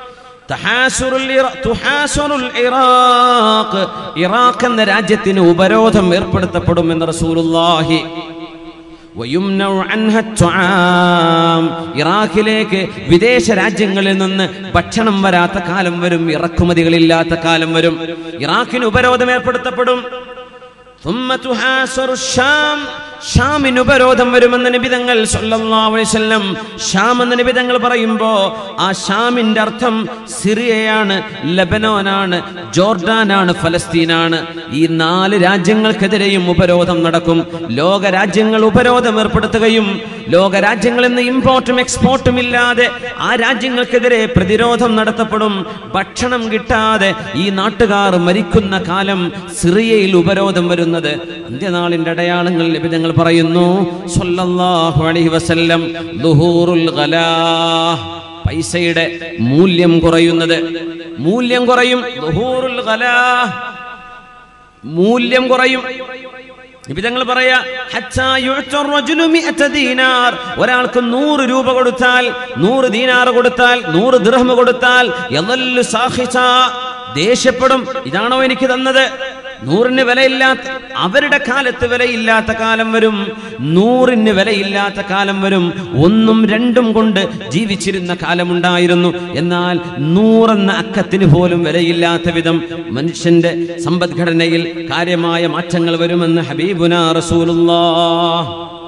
Speaker 5: ഇറാഖ് എന്ന രാജ്യത്തിന് ഉപരോധം ഏർപ്പെടുത്തപ്പെടുമെന്ന് റസൂലുള്ളാഹി. ഇറാഖിലേക്ക് വിദേശ രാജ്യങ്ങളിൽ നിന്ന് ഭക്ഷണം വരാത്ത കാലം വരും, ഇറക്കുമതികളില്ലാത്ത കാലം വരും. ഇറാഖിന് ഉപരോധം ഏർപ്പെടുത്തപ്പെടും. ഷാമിന് ഉപരോധം വരുമെന്ന് നബിതങ്ങൾ സല്ലല്ലാഹു അലൈഹി വസല്ലം. ഷാം എന്ന നബിതങ്ങൾ പറയുമ്പോ ആ ഷാമിന്റെ അർത്ഥം സിറിയയാണ്, ലബനോനാണ്, ജോർഡാനാണ്, ഫലസ്തീനാണ്. ഈ നാല് രാജ്യങ്ങൾക്കെതിരെയും ഉപരോധം നടക്കും. ലോക രാജ്യങ്ങൾ ഉപരോധം ഏർപ്പെടുത്തുകയും ലോക രാജ്യങ്ങളിൽ നിന്ന് ഇമ്പോർട്ടും എക്സ്പോർട്ടും ഇല്ലാതെ ആ രാജ്യങ്ങൾക്കെതിരെ പ്രതിരോധം നടത്തപ്പെടും. ഭക്ഷണം കിട്ടാതെ ഈ നാട്ടുകാർ മരിക്കുന്ന കാലം സിറിയയിൽ ഉപരോധം വരുന്നത് അന്ത്യനാളിന്റെ അടയാളങ്ങൾ നബിതങ്ങൾ പറയുന്നു സല്ലല്ലാഹു അലൈഹി വസല്ലം ദുഹൂറുൽ ഗലാ, പൈസയുടെ മൂല്യം കുറയുന്നത്, മൂല്യം കുറയും. ദുഹൂറുൽ ഗലാ, മൂല്യം കുറയും. നിബിതങ്ങൾ പറയാ ഹത്താ യുഅ്ത റജുലു മിഅത ദീനാർ, ഒരാൾക്ക് നൂറ് രൂപ കൊടുത്താൽ, നൂറ് ദീനാർ കൊടുത്താൽ, നൂറ് ദിർഹം കൊടുത്താൽ യദല്ലു സാഖിസ, ദേഷ്യപ്പെടും. ഇതാണോ എനിക്ക് തന്നത്? നൂറിന് വിലയില്ലാത്ത, അവരുടെ കാലത്ത് വിലയില്ലാത്ത കാലം വരും, നൂറിന് വിലയില്ലാത്ത കാലം വരും. ഒന്നും രണ്ടും കൊണ്ട് ജീവിച്ചിരുന്ന കാലമുണ്ടായിരുന്നു. എന്നാൽ നൂറെന്ന അക്കത്തിന് പോലും വിലയില്ലാത്ത വിധം മനുഷ്യന്റെ സമ്പദ്ഘടനയിൽ കാര്യമായ മാറ്റങ്ങൾ വരുമെന്ന് ഹബീബുനാ റസൂലുള്ളാഹ്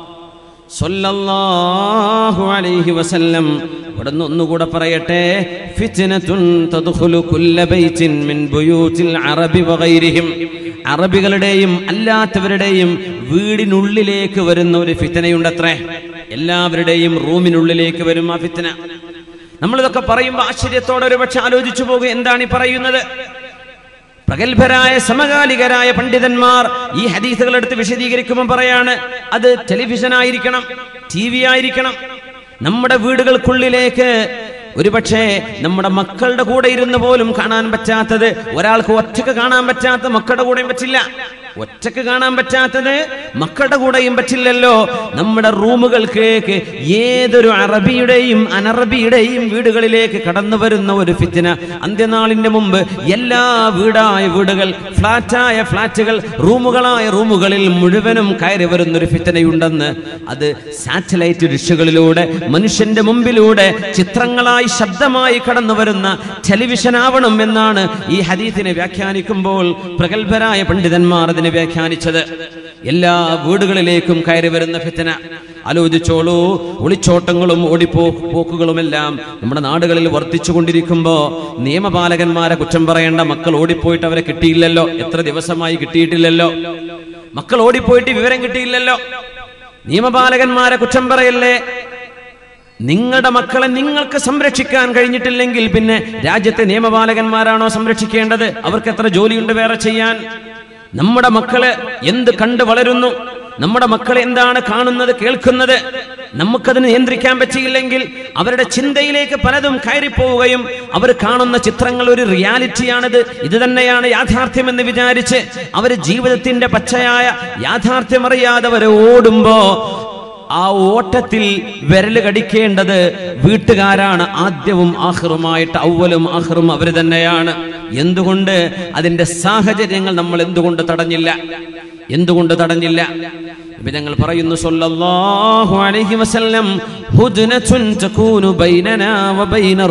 Speaker 5: സ്വല്ലല്ലാഹു അലൈഹി വസല്ലം ഇവിടുന്ന് ഒന്നുകൂടെ പറയട്ടെ, ഫിത്നതുൻ തദ്ഖുലു കുല്ല ബൈത്തിൻ മിൻ ബുയൂതിൽ അറബി വഗൈരിഹിം, അറബികളുടെയും അല്ലാത്തവരുടെയും വീടിനുള്ളിലേക്ക് വരുന്ന ഒരു ഫിത്നയുണ്ടത്രേ. എല്ലാവരുടെയും റൂമിനുള്ളിലേക്ക് വരും ആ ഫിത്ന. നമ്മളിതൊക്കെ പറയുമ്പോൾ ആശ്ചര്യത്തോടെ ഒരു പക്ഷെ ആലോചിച്ചു പോകും, എന്താണ് ഈ പറയുന്നത്? പ്രഗത്ഭരായ സമകാലികരായ പണ്ഡിതന്മാർ ഈ ഹദീസുകൾ എടുത്ത് വിശദീകരിക്കുമ്പോൾ പറയാണ്, അത് ടെലിവിഷൻ ആയിരിക്കണം, ടി വി ആയിരിക്കണം. നമ്മുടെ വീടുകൾക്കുള്ളിലേക്ക് ഒരുപക്ഷെ നമ്മുടെ മക്കളുടെ കൂടെ ഇരുന്ന് പോലും കാണാൻ പറ്റാത്തത്, ഒരാൾക്ക് ഒറ്റക്ക് കാണാൻ പറ്റാത്ത മക്കളുടെ കൂടെയും പറ്റില്ല, ഒറ്റക്ക് കാണാൻ പറ്റാത്തത് മക്കളുടെ കൂടെയും പറ്റില്ലല്ലോ. നമ്മുടെ റൂമുകൾക്ക് ഏതൊരു അറബിയുടെയും അനറബിയുടെയും വീടുകളിലേക്ക് കടന്നു വരുന്ന ഒരു ഫിത്ന. അന്ത്യനാളിന്റെ മുമ്പ് എല്ലാ വീടായ വീടുകൾ, ഫ്ലാറ്റായ ഫ്ലാറ്റുകൾ, റൂമുകളായ റൂമുകളിൽ മുഴുവനും കയറി വരുന്നൊരു ഫിത്നയുണ്ടെന്ന്, അത് സാറ്റലൈറ്റ് ഡിഷുകളിലൂടെ മനുഷ്യന്റെ മുമ്പിലൂടെ ചിത്രങ്ങളായി ശബ്ദമായി കടന്നു വരുന്ന ടെലിവിഷൻ ആവണം എന്നാണ് ഈ ഹദീസിനെ വ്യാഖ്യാനിക്കുമ്പോൾ പ്രഗത്ഭരായ പണ്ഡിതന്മാർ അതിനെ വ്യാഖ്യാനിച്ചത്. എല്ലാ വീടുകളിലേക്കും കയറി വരുന്ന ഫിത്ന. ആലോചിച്ചോളൂ, ഒളിച്ചോട്ടങ്ങളും ഓടിപ്പോ പോക്കുകളുമെല്ലാം നമ്മുടെ നാടുകളിൽ വർദ്ധിച്ചു കൊണ്ടിരിക്കുമ്പോ നിയമപാലകന്മാരെ കുറ്റം പറയേണ്ട. മക്കൾ ഓടിപ്പോയിട്ട് അവരെ കിട്ടിയില്ലല്ലോ, എത്ര ദിവസമായി കിട്ടിയിട്ടില്ലല്ലോ, മക്കൾ ഓടിപ്പോയിട്ട് വിവരം കിട്ടിയില്ലല്ലോ. നിയമപാലകന്മാരെ കുറ്റം പറയല്ലേ. നിങ്ങളുടെ മക്കളെ നിങ്ങൾക്ക് സംരക്ഷിക്കാൻ കഴിഞ്ഞിട്ടില്ലെങ്കിൽ പിന്നെ രാജ്യത്തെ നിയമപാലകന്മാരാണോ സംരക്ഷിക്കേണ്ടത്? അവർക്ക് എത്ര ജോലിയുണ്ട് വേറെ ചെയ്യാൻ? നമ്മുടെ മക്കള് എന്ത് കണ്ട് വളരുന്നു, നമ്മുടെ മക്കൾ എന്താണ് കാണുന്നത്, കേൾക്കുന്നത്, നമുക്കതിന് നിയന്ത്രിക്കാൻ പറ്റിയില്ലെങ്കിൽ അവരുടെ ചിന്തയിലേക്ക് പലതും കയറിപ്പോവുകയും അവർ കാണുന്ന ചിത്രങ്ങൾ ഒരു റിയാലിറ്റിയാണിത്, ഇത് തന്നെയാണ് യാഥാർത്ഥ്യം എന്ന് വിചാരിച്ച് അവർ ജീവിതത്തിന്റെ പച്ചയായ യാഥാർത്ഥ്യം അറിയാതെ അവർ ഓടുമ്പോ ആ ഓട്ടത്തിൽ വിരല് കടിക്കേണ്ടത് വീട്ടുകാരാണ്. ആദ്യവും ആഖിറുമായിട്ട്, അവലും ആഖിറും അവർ തന്നെയാണ്. എന്തുകൊണ്ട്? അതിന്റെ സാഹചര്യങ്ങൾ നമ്മൾ എന്തുകൊണ്ട് തടഞ്ഞില്ല? എന്തുകൊണ്ട് തടഞ്ഞില്ല? ഇപ്പൊ ഞങ്ങൾ പറയുന്നു സല്ലല്ലാഹു അലൈഹി വസല്ലം ഹുദ്നതുൻ തകൂനു ബൈനനാ വബൈനർ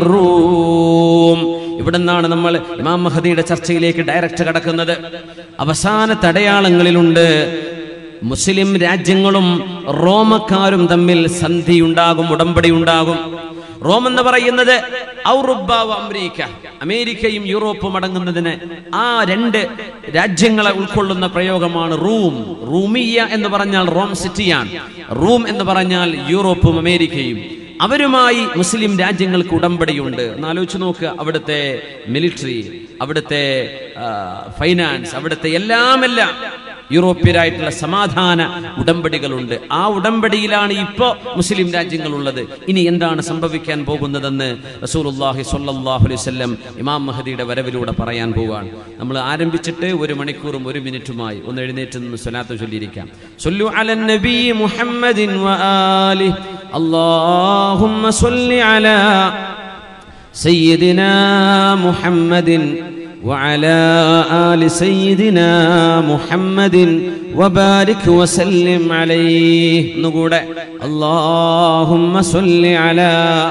Speaker 5: റൂം. ഇവിടുന്നാണ് നമ്മൾ ഇമാം മഹദിയുടെ ചർച്ചയിലേക്ക് ഡയറക്റ്റ് കടക്കുന്നത്. അവസാനത്തെ അടയാളങ്ങളിലുണ്ട് മുസ്ലിം രാജ്യങ്ങളും റോമക്കാരും തമ്മിൽ സന്ധി ഉണ്ടാകും, ഉടമ്പടി ഉണ്ടാകും. റോം എന്ന് പറയുന്നത് ഔറോപ്പ അമേരിക്ക, അമേരിക്കയും യൂറോപ്പും അടങ്ങുന്നതിന് ആ രണ്ട് രാജ്യങ്ങളെ ഉൾക്കൊള്ളുന്ന പ്രയോഗമാണ് റൂം. റൂമിയ എന്ന് പറഞ്ഞാൽ റോം സിറ്റിയാണ്, റൂം എന്ന് പറഞ്ഞാൽ യൂറോപ്പും അമേരിക്കയും. അവരുമായി മുസ്ലിം രാജ്യങ്ങൾക്ക് ഉടമ്പടിയുണ്ട്. ഒന്ന് ആലോചിച്ച് നോക്കുക, അവിടുത്തെ മിലിറ്ററി, അവിടുത്തെ ഫൈനാൻസ്, അവിടുത്തെ എല്ലാം എല്ലാം യൂറോപ്യരായിട്ടുള്ള സമാധാന ഉടമ്പടികളുണ്ട്. ആ ഉടമ്പടിയിലാണ് ഇപ്പോൾ മുസ്ലിം രാജ്യങ്ങളുള്ളത്. ഇനി എന്താണ് സംഭവിക്കാൻ പോകുന്നതെന്ന് റസൂലുള്ളാഹി സ്വല്ലല്ലാഹു അലൈഹി വസല്ലം ഇമാം മഹദിയുടെ വരവിലൂടെ പറയാൻ പോവുകയാണ്. നമ്മൾ ആരംഭിച്ചിട്ട് ഒരു മണിക്കൂറും ഒരു മിനിറ്റുമായി. ഒന്ന് എഴുന്നേറ്റ് നിന്ന് സ്വലാത്ത് ചൊല്ലിയിരിക്കാം. സ്വല്ലു അലൻ നബി മുഹമ്മദിൻ വആലിഹി അല്ലാഹുമ്മ സ്വല്ലി അലാ സയ്യിദിനാ മുഹമ്മദിൻ وعلى آل سيدنا محمد وبارك وسلم عليه. نقول اللهم صل على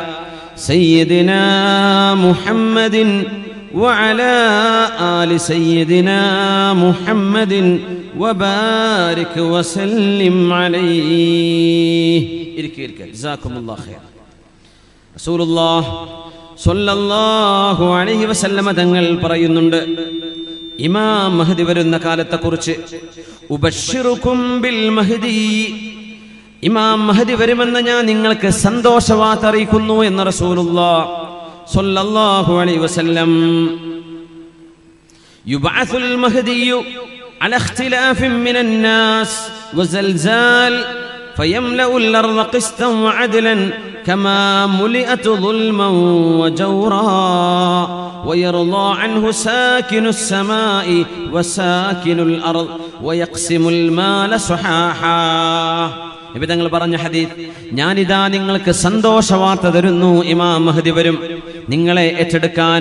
Speaker 5: سيدنا محمد وعلى آل سيدنا محمد وبارك وسلم عليه. إرك إرك جزاكم الله خير. رسول الله സ്വല്ലല്ലാഹു അലൈഹി വസല്ലമ തങ്ങൾ പറയുന്നുണ്ട് ഇമാം മഹ്ദി വരുന്ന കാലത്തെക്കുറിച്ച്, ഉബശ്ശിറുകും ബിൽ മഹ്ദി, ഇമാം മഹ്ദി വരുമെന്ന് ഞാൻ നിങ്ങൾക്ക് സന്തോഷവാർത്ത അറിയിക്കുന്നു എന്ന് റസൂലുള്ളാഹി സ്വല്ലല്ലാഹു അലൈഹി വസല്ലം. യുബഅസുൽ മഹ്ദിയു അലാ ഇഖ്തിലാഫിൻ മിനൻ നാസ് وزلزال فيملأ الأرض قسطا وعدلا كما ملئت ظلما وجورا ويرضى عنه ساكن السماء وساكن الأرض ويقسم المال صحاحا. നബി തങ്ങൾ പറഞ്ഞ ഹദീസ്, ഞാനിതാ നിങ്ങൾക്ക് സന്തോഷവാർത്ത തരുന്നു, ഇമാം മഹ്ദി വരും. നിങ്ങളെ ഏറ്റെടുക്കാൻ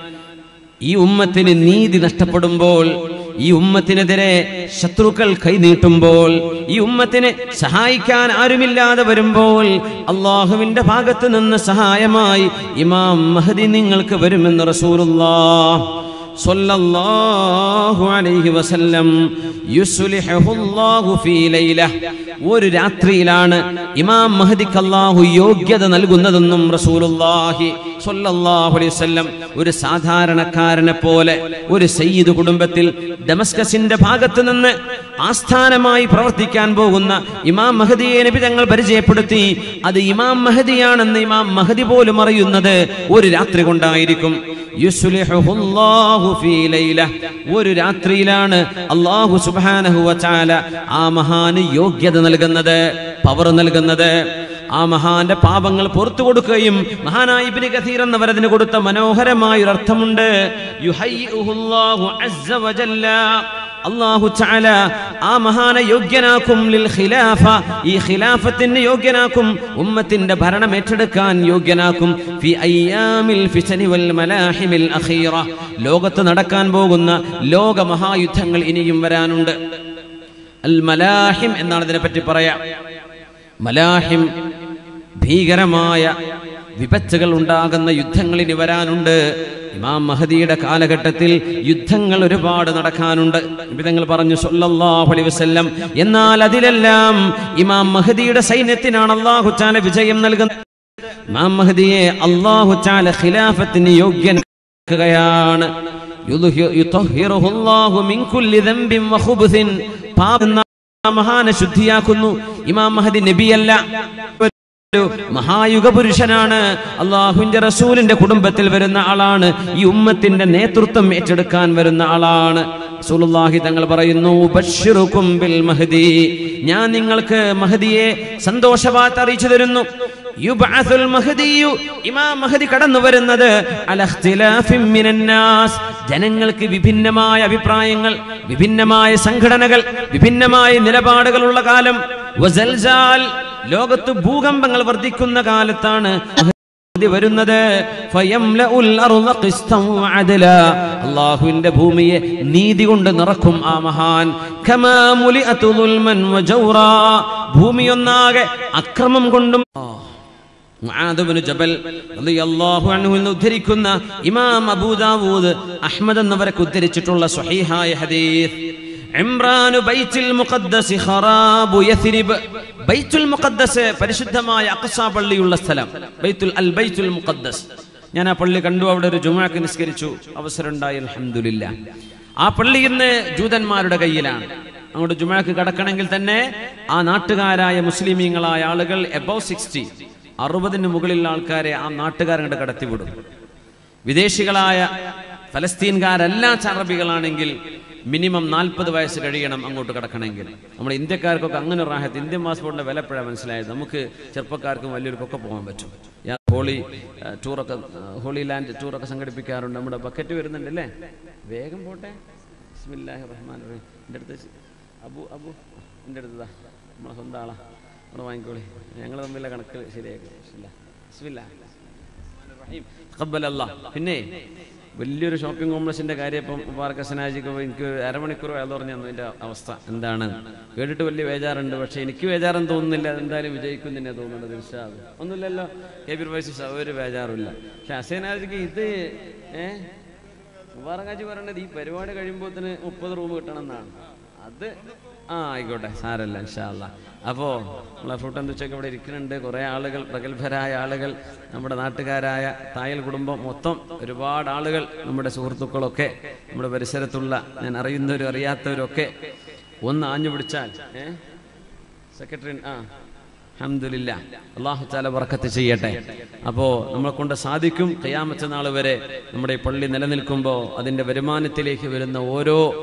Speaker 5: ഈ ഉമ്മത്തിന് നീതി നഷ്ടപ്പെടുമ്പോൾ, ഈ ഉമ്മത്തിനെതിരെ ശത്രുക്കൾ കൈനീട്ടുമ്പോൾ, ഈ ഉമ്മത്തിനെ സഹായിക്കാൻ ആരുമില്ലാതെ വരുമ്പോൾ അള്ളാഹുവിന്റെ ഭാഗത്ത് നിന്ന് സഹായമായി ഇമാം മഹ്ദി നിങ്ങൾക്ക് വരുമെന്ന് റസൂലുള്ളാഹ് സ്വല്ലല്ലാഹു അലൈഹി വസല്ലം യുസ്ലിഹുല്ലാഹു ഫീ ലൈല. ഒരു രാത്രിയിലാണ് ഇമാം മഹ്ദിക്ക് അല്ലാഹു യോഗ്യത നൽകുന്നതെന്നും റസൂലുള്ളാഹി സ്വല്ലല്ലാഹു അലൈഹി വസല്ലം. ഒരു സാധാരണക്കാരനെ പോലെ ഒരു സയ്യിദ് കുടുംബത്തിൽ ദമസ്കസിന്റെ ഭാഗത്ത് നിന്ന് ആസ്ഥാനമായി പ്രവർത്തിക്കാൻ പോകുന്ന ഇമാം മഹ്ദിയെ നബി തങ്ങൾ പരിചയപ്പെടുത്തി. അത് ഇമാം മഹ്ദിയാണെന്ന് ഇമാം മഹ്ദി പോലും അറിയുന്നത് ഒരു രാത്രി കൊണ്ടായിരിക്കും. യുസ്ലിഹുല്ലാഹു ഫീ ലൈല. ഒരു രാത്രിയിലാണ് അല്ലാഹു സുബ്ഹാനഹു വ തആല ആ മഹാന് യോഗ്യത നൽകുന്നത്, പവർ നൽകുന്നത്. ആ മഹാന്റെ പാപങ്ങൾ പുറത്തു കൊടുക്കുകയും മഹാനായ ഇബ്നു കസീർ എന്നവർ അതിന് കൊടുത്ത മനോഹരമായ ഒരു അർത്ഥമുണ്ട്. യുഹയ്യിഉഹുല്ലാഹു അസ്സ വജല്ല. അല്ലാഹു തആല ആ മഹാനെ യോഗ്യനാക്കും ലിൽ ഖിലാഫ. ഈ ഖിലാഫത്തിന് യോഗ്യനാക്കും, ഉമ്മത്തിന്റെ ഭരണം ഏറ്റെടുക്കാൻ യോഗ്യനാക്കും. ഫി അയ്യാമിൽ ഫിതനി വൽ മലാഹിമിൽ അഖീറ. ലോകത്ത് നടക്കാൻ പോകുന്ന ലോക മഹായുദ്ധങ്ങൾ ഇനിയും വരാനുണ്ട്. അൽ മലാഹിം എന്നാണ് ഇതിനെപ്പറ്റി പറയാം. മലാഹിം ഭീകരമായ വിപത്തുകൾ ഉണ്ടാകുന്ന യുദ്ധങ്ങൾ ഇനി വരാനുണ്ട്. ഇമാം മഹദിയുടെ കാലഘട്ടത്തിൽ യുദ്ധങ്ങൾ ഒരുപാട് നടക്കാനുണ്ട്. നബിതങ്ങൾ പറഞ്ഞു സ്വല്ലല്ലാഹു അലൈഹി വസല്ലം, എന്നാൽ അതിലെല്ലാം ഇമാം മഹദിയുടെ സൈന്യത്തിനാണ് അല്ലാഹു തആല വിജയം നൽകുന്നത്. ഇമാം മഹദിയെ അല്ലാഹു തആല ഖിലാഫത്തിന് യോഗ്യനാക്കുകയാണ്. യുതഹിറുഹുല്ലാഹു മിൻ കുല്ലി ദംബിൻ വഖുബ്സിൻ. പാപം മഹാനെ ശുദ്ധിയാക്കുന്നു. ഇമാം മഹദി നബിയല്ല, മഹായുഗ പുരുഷനാണ്. അള്ളാഹുവിന്റെ റസൂലിന്റെ കുടുംബത്തിൽ വരുന്ന ആളാണ്. ഈ ഉമ്മത്തിന്റെ നേതൃത്വം ഏറ്റെടുക്കാൻ വരുന്ന ആളാണ്. റസൂലുള്ളാഹി തങ്ങൾ പറയുന്നു, ബശ്ശിറുക്കും ബിൽ മഹ്ദി. ഞാൻ നിങ്ങൾക്ക് മഹദിയെ സന്തോഷവാർത്ത അറിയിച്ചു തരുന്നു. യുബ്അസുൽ മഹ്ദിയു. ഇമാം മഹദി കടന്നു വരുന്നത് അലാ ഇഖ്തിലാഫിൻ മിനന്നാസ്. ജനങ്ങൾക്ക് വിഭിന്നമായ അഭിപ്രായങ്ങൾ, വിഭിന്നമായ സംഘടനകൾ, വിഭിന്നമായ നിലപാടുകളുള്ള കാലം. വസൽസാൽ. ലോകത്ത് ഭൂകമ്പങ്ങൾ വർദ്ധിക്കുന്ന കാലത്താണ് വരുന്നത്. അല്ലാഹുവിന്റെ ഭൂമിയെ നീതി കൊണ്ട് നിറക്കും ആ മഹാൻ. ഭൂമി ഒന്നാകെ അക്രമം കൊണ്ടും. മുആദ് ഇബ്നു ജബൽ റളിയല്ലാഹു അൻഹു എന്ന് ഉദ്ധരിക്കുന്ന ഇമാം അബൂ ദാവൂദ്, അഹ്മദ് എന്നിവരൊക്കെ ഉദ്ധരിച്ചിട്ടുള്ള സ്വഹീഹായ ഹദീസ്, ഇംറാനു ബൈത്തുൽ മുഖദ്ദസ് ഖറാബു യസ്രിബ്. ബൈത്തുൽ മുഖദ്ദസ് പരിശുദ്ധമായ അഖ്സാ പള്ളിയുള്ള സ്ഥലം, ബൈത്തുൽ അൽ ബൈത്തുൽ മുഖദ്ദസ്. ഞാൻ ആ പള്ളി കണ്ടു, അവിടെ ഒരു ജുമുഅക്ക് നിസ്കരിച്ചു, അവസരം ഉണ്ടായി, അൽഹംദുലില്ലാഹ്. ആ പള്ളി ഇന്ന് ജൂതന്മാരുടെ കയ്യിലാണ്. അങ്ങോട്ട് ജുമുഅക്ക് കടക്കണമെങ്കിൽ തന്നെ ആ നാട്ടുകാരായ മുസ്ലിമീങ്ങളായ ആളുകൾ എബവ് സിക്സ്റ്റി, അറുപതിന് മുകളിലുള്ള ആൾക്കാരെ ആ നാട്ടുകാരങ്ങോട്ട് കടത്തിവിടും. വിദേശികളായ ഫലസ്തീൻകാരെല്ലാം അറബികളാണെങ്കിൽ മിനിമം നാൽപ്പത് വയസ്സ് കഴിയണം അങ്ങോട്ട് കിടക്കണമെങ്കിൽ. നമ്മുടെ ഇന്ത്യക്കാർക്കൊക്കെ അങ്ങനെ ഒരു റാഹത്ത്. ഇന്ത്യൻ പാസ്പോർട്ടിന്റെ വില എപ്പോഴാണ് മനസ്സിലായത്. നമുക്ക് ചെറുപ്പക്കാർക്കും വലിയൊരുക്കൊക്കെ പോകാൻ പറ്റും. ഹോളി ടൂറൊക്കെ, ഹോളി ലാൻഡ് ടൂറൊക്കെ സംഘടിപ്പിക്കാറുണ്ട്. നമ്മുടെ ബക്കറ്റ് വരുന്നുണ്ട് അല്ലേ, വേഗം പോട്ടെ. ബിസ്മില്ലാഹിർ റഹ്മാനിർ റഹീം. എൻ്റെ അടുത്ത് അബു അബു എൻ്റെ അടുത്തതാ, നമ്മളെ സ്വന്തം ആളാ, അവിടെ വാങ്ങിക്കോളി. ഞങ്ങൾ തമ്മിലുള്ള കണക്ക് ശരിയാക്കും. ബിസ്മില്ലാഹിർ റഹ്മാനിർ റഹീം. തഖബ്ബലല്ലാഹ്. പിന്നെ വലിയൊരു ഷോപ്പിംഗ് കോംപ്ലക്സിന്റെ കാര്യം ഇപ്പം മുബാറക് ഹസനാജിക്ക് എനിക്ക് അരമണിക്കൂർ അയാൾ പറഞ്ഞു തന്നു. എൻ്റെ അവസ്ഥ എന്താണ് കേട്ടിട്ട് വലിയ ബേജാറുണ്ട്, പക്ഷെ എനിക്ക് ബേജാറെന്ന് തോന്നുന്നില്ല. എന്തായാലും വിജയിക്കും തന്നെ തോന്നുന്നത്. ഇൻഷാഅല്ലാഹ്. ഒന്നുമില്ലല്ലോ കബീർ വൈസി ഒരു ബേജാറുമില്ല. പക്ഷെ ഹസനാജിക്ക് ഇത് ഏഹ് മുബാറക് ഹാജി പറയേണ്ടത് ഈ പരിപാടി കഴിയുമ്പോഴത്തിന് മുപ്പത് റൂം കിട്ടണം എന്നാണ്. അത് ആ ആയിക്കോട്ടെ, സാരല്ല, ഇൻഷാഅല്ലാഹ്. അപ്പോൾ നമ്മളെ ഫ്രൂട്ട് ആൻഡ് ഉച്ചയ്ക്ക് ഇവിടെ ഇരിക്കുന്നുണ്ട്. കുറേ ആളുകൾ, പ്രഗത്ഭരായ ആളുകൾ, നമ്മുടെ നാട്ടുകാരായ തായൽ കുടുംബം മൊത്തം ഒരുപാട് ആളുകൾ, നമ്മുടെ സുഹൃത്തുക്കളൊക്കെ, നമ്മുടെ പരിസരത്തുള്ള ഞാൻ അറിയുന്നവരും അറിയാത്തവരൊക്കെ ഒന്ന് ആഞ്ഞു പിടിച്ചാൽ ഏഹ് സെക്രട്ടറി ആ അൽഹംദുലില്ലാഹ്, അല്ലാഹു തആല ബറക്കത്ത് ചെയ്യട്ടെ. അപ്പോൾ നമ്മളെ കൊണ്ട് സാധിക്കും. ഖിയാമത്ത് നാൾ വരെ നമ്മുടെ ഈ പള്ളി നിലനിൽക്കുമ്പോൾ അതിൻ്റെ വരുമാനത്തിലേക്ക് വരുന്ന ഓരോ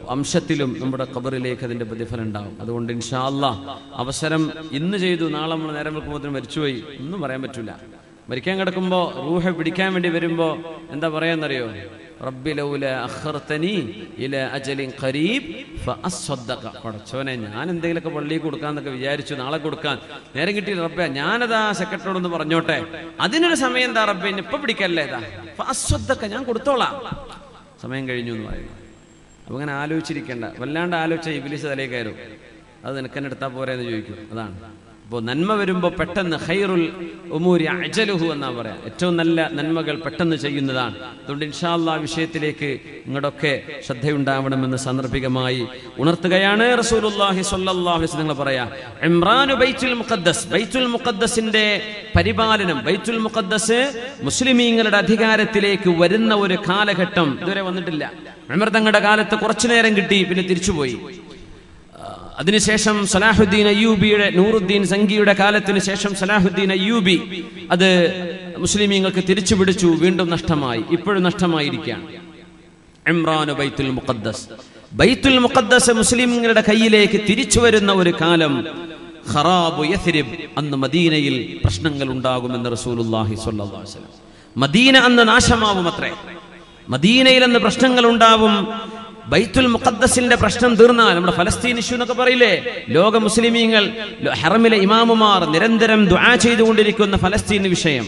Speaker 5: അംശത്തിലും നമ്മുടെ ഖബറിലേക്ക് അതിൻ്റെ പ്രതിഫലം ഉണ്ടാവും. അതുകൊണ്ട് ഇൻഷാ അല്ലാഹ് അവസരം ഇന്ന് ചെയ്തു, നാളെ നമ്മൾ നേരം വെക്കുമ്പോൾ മരിച്ചുപോയി, ഒന്നും പറയാൻ പറ്റില്ല. മരിക്കാൻ കിടക്കുമ്പോൾ റൂഹ പിടിക്കാൻ വേണ്ടി വരുമ്പോൾ എന്താ പറയാന്നറിയോ? റബ്ബി ലൗല അഖർതനി ഇല അജലിൻ ഖരീബ് ഫഅസ്സദ്ദഖ. പടച്ചോനെ, ഞാൻ എന്തെങ്കിലുമൊക്കെ പള്ളിയിൽ കൊടുക്കാന്നൊക്കെ വിചാരിച്ചു, നാളെ കൊടുക്കാൻ നേരം കിട്ടിയില്ല റബ്ബേ, ഞാനതാ സെക്രട്ടറിയോടൊന്ന് പറഞ്ഞോട്ടെ, അതിനൊരു സമയം എന്താ റബ്ബേ, ഇപ്പൊ പിടിക്കല്ലേ, ഇതാ ഫഅസ്സദ്ദഖ, ഞാൻ കൊടുത്തോളാം, സമയം കഴിഞ്ഞു എന്ന് പറയുന്നു. അപ്പൊ അങ്ങനെ ആലോചിച്ചിരിക്കേണ്ട, വല്ലാണ്ട് ആലോചിച്ച ഇബ്ലീസ് തലയിൽ കയറും, അത് നിനക്കെന്നെ എടുത്താൽ പോരെ എന്ന് ചോദിക്കും. അതാണ് അപ്പോൾ നന്മ വരുമ്പോൾ പെട്ടെന്ന് ഖൈറുൽ ഉമൂരി അജലുഹു എന്നാ പറയാം, ഏറ്റവും നല്ല നന്മകൾ പെട്ടെന്ന് ചെയ്യുന്നതാണ്. അതുകൊണ്ട് ഇൻഷാ അല്ലാഹ് വിഷയത്തിലേക്ക് നിങ്ങളുടെയൊക്കെ ശ്രദ്ധയുണ്ടാവണമെന്ന് സാന്ദർഭികമായി ഉണർത്തുകയാണ്. റസൂലുള്ളാഹി സ്വല്ലല്ലാഹു അലൈഹി വസല്ലം പറയാ, ഇംറാനു ബൈത്തുൽ മുഖദ്ദസ്, ബൈത്തുൽ മുഖദ്ദസിന്റെ പരിപാലനം, ബൈത്തുൽ മുഖദ്ദസ് മുസ്ലിമീങ്ങളുടെ അധികാരത്തിലേക്ക് വരുന്ന ഒരു കാലഘട്ടം ഇതുവരെ വന്നിട്ടില്ല. ഉമർ തങ്ങളുടെ കാലത്ത് കുറച്ചു നേരം കിട്ടി, പിന്നെ തിരിച്ചുപോയി. അതിനുശേഷം സലാഹുദ്ദീൻ അയ്യൂബിയുടെ, നൂറുദ്ദീൻ സംഘിയുടെ കാലത്തിന് ശേഷം സലാഹുദ്ദീൻ അയ്യൂബി അത് മുസ്ലിമീങ്ങൾക്ക് തിരിച്ചു പിടിച്ചു, വീണ്ടും നഷ്ടമായി, ഇപ്പോഴും നഷ്ടമായിരിക്കുകയാണ്. ഇംറാനു ബൈത്തുൽ മുഖദ്ദസ്, ബൈത്തുൽ മുഖദ്ദസ് മുസ്ലിമീങ്ങളുടെ കയ്യിലേക്ക് തിരിച്ചു വരുന്ന ഒരു കാലം. ഖറാബു യഥ്രിബ്, അന്ന് മദീനയിൽ പ്രശ്നങ്ങൾ ഉണ്ടാകുമെന്ന് റസൂലുള്ളാഹി സ്വല്ലല്ലാഹു അലൈഹി വസല്ലം. മദീന അന്ന് നാശമാവും അത്രേ, മദീനയിൽ അന്ന് പ്രശ്നങ്ങൾ ഉണ്ടാവും. ബൈത്തുൽ മുഖദ്ദസിന്റെ പ്രശ്നം തീർന്നാൽ, നമ്മുടെ ഫലസ്തീൻ ഇഷ്യൂ എന്നൊക്കെ പറയില്ലേ, ലോക മുസ്ലിമീങ്ങൾ ഹറമിലെ ഇമാമുമാർ നിരന്തരം ദുആ ചെയ്തുകൊണ്ടിരിക്കുന്ന ഫലസ്തീൻ വിഷയം,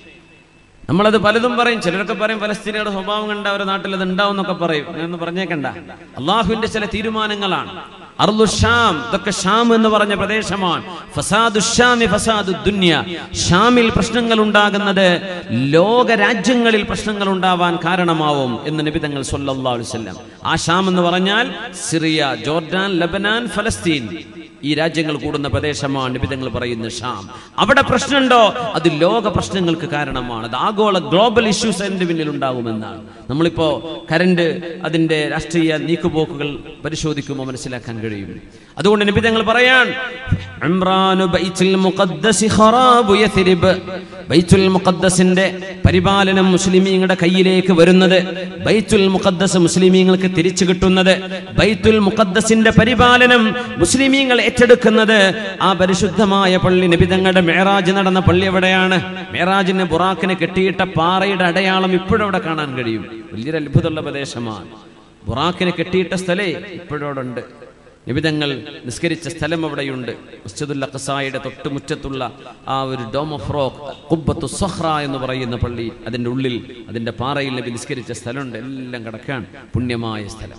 Speaker 5: നമ്മളത് പലതും പറയും. ചിലരൊക്കെ പറയും ഫലസ്തീനിയുടെ സ്വഭാവം കണ്ട അവരുടെ നാട്ടിൽ അത് ഉണ്ടാവും എന്നൊക്കെ പറയും. ഞാനൊന്ന് പറഞ്ഞേക്കണ്ട, അള്ളാഹുവിന്റെ ചില തീരുമാനങ്ങളാണ്. അർളു ഷാം, ഇതൊക്കെ ഷാം എന്ന് പറഞ്ഞ പ്രദേശമാണ്. ഫസാദു ഷാമി ഫസാദു ദുനിയ, ഷാമിൽ പ്രശ്നങ്ങൾ ഉണ്ടാകുന്നത് ലോക രാജ്യങ്ങളിൽ പ്രശ്നങ്ങൾ ഉണ്ടാവാൻ കാരണമാവും എന്ന് നബി തങ്ങൾ സ്വല്ലല്ലാഹു അലൈഹി വസല്ലം. ആ ഷാം എന്ന് പറഞ്ഞാൽ സിറിയ, ജോർഡാൻ, ലബനാൻ, ഫലസ്തീൻ, ഈ രാജ്യങ്ങൾ കൂടുന്ന പ്രദേശമാണ് നബി തങ്ങൾ പറയുന്ന ഷാം. അവിടെ പ്രശ്നമുണ്ടോ, അത് ലോക പ്രശ്നങ്ങൾക്ക് കാരണമാണ്, അത് ആഗോള ഗ്ലോബൽ ഇഷ്യൂസ് അതിന്റെ പിന്നിൽ ഉണ്ടാകുമെന്നാണ്. നമ്മളിപ്പോ കരണ്ട് അതിന്റെ രാഷ്ട്രീയ നീക്കുപോക്കുകൾ പരിശോധിക്കുമ്പോൾ മനസ്സിലാക്കാൻ കഴിയും. അതുകൊണ്ട് നബി തങ്ങൾ പറയാൻ, ഇംറാനു ബൈത്തുൽ മുഖദ്ദസ് ഖറാബു യഥ്രിബ്, ബൈത്തുൽ മുഖദ്ദസിന്റെ പരിപാലനം മുസ്ലിമീങ്ങളുടെ കയ്യിലേക്ക് വരുന്നത്, ബൈത്തുൽ മുഖദ്ദസ് മുസ്ലിമീങ്ങൾക്ക് തിരിച്ചു കിട്ടുന്നത്, ബൈത്തുൽ മുഖദ്ദസിന്റെ പരിപാലനം മുസ്ലിമീങ്ങൾ ഏറ്റെടുക്കുന്നത്, ആ പരിശുദ്ധമായ പള്ളി, നബി തങ്ങളുടെ മെഹറാജ് നടന്ന പള്ളി എവിടെയാണ്? മെഹറാജിന് ബുറാക്കിന് കെട്ടിയിട്ട പാറയുടെ അടയാളം ഇപ്പോഴും അവിടെ കാണാൻ കഴിയും. വലിയൊരു അത്ഭുതമുള്ള പ്രദേശമാണ്. ബുറാക്കിന് കെട്ടിയിട്ട സ്ഥലേ ഇപ്പോഴവിടെ ഉണ്ട്. നിബിതങ്ങൾ നിസ്കരിച്ച സ്ഥലം അവിടെയുണ്ട്. മസ്ജിദുൽ അഖ്സായുടെ തൊട്ടുമുറ്റത്തുള്ള ആ ഒരു ഡോം ഓഫ് റോക്ക്, ഖുബ്ബത്തു സഖ്റ എന്ന് പറയുന്ന പള്ളി, അതിൻ്റെ ഉള്ളിൽ അതിൻ്റെ പാറയിൽ നബി നിസ്കരിച്ച സ്ഥലമുണ്ട്. എല്ലാം കിടക്കാൻ പുണ്യമായ സ്ഥലം.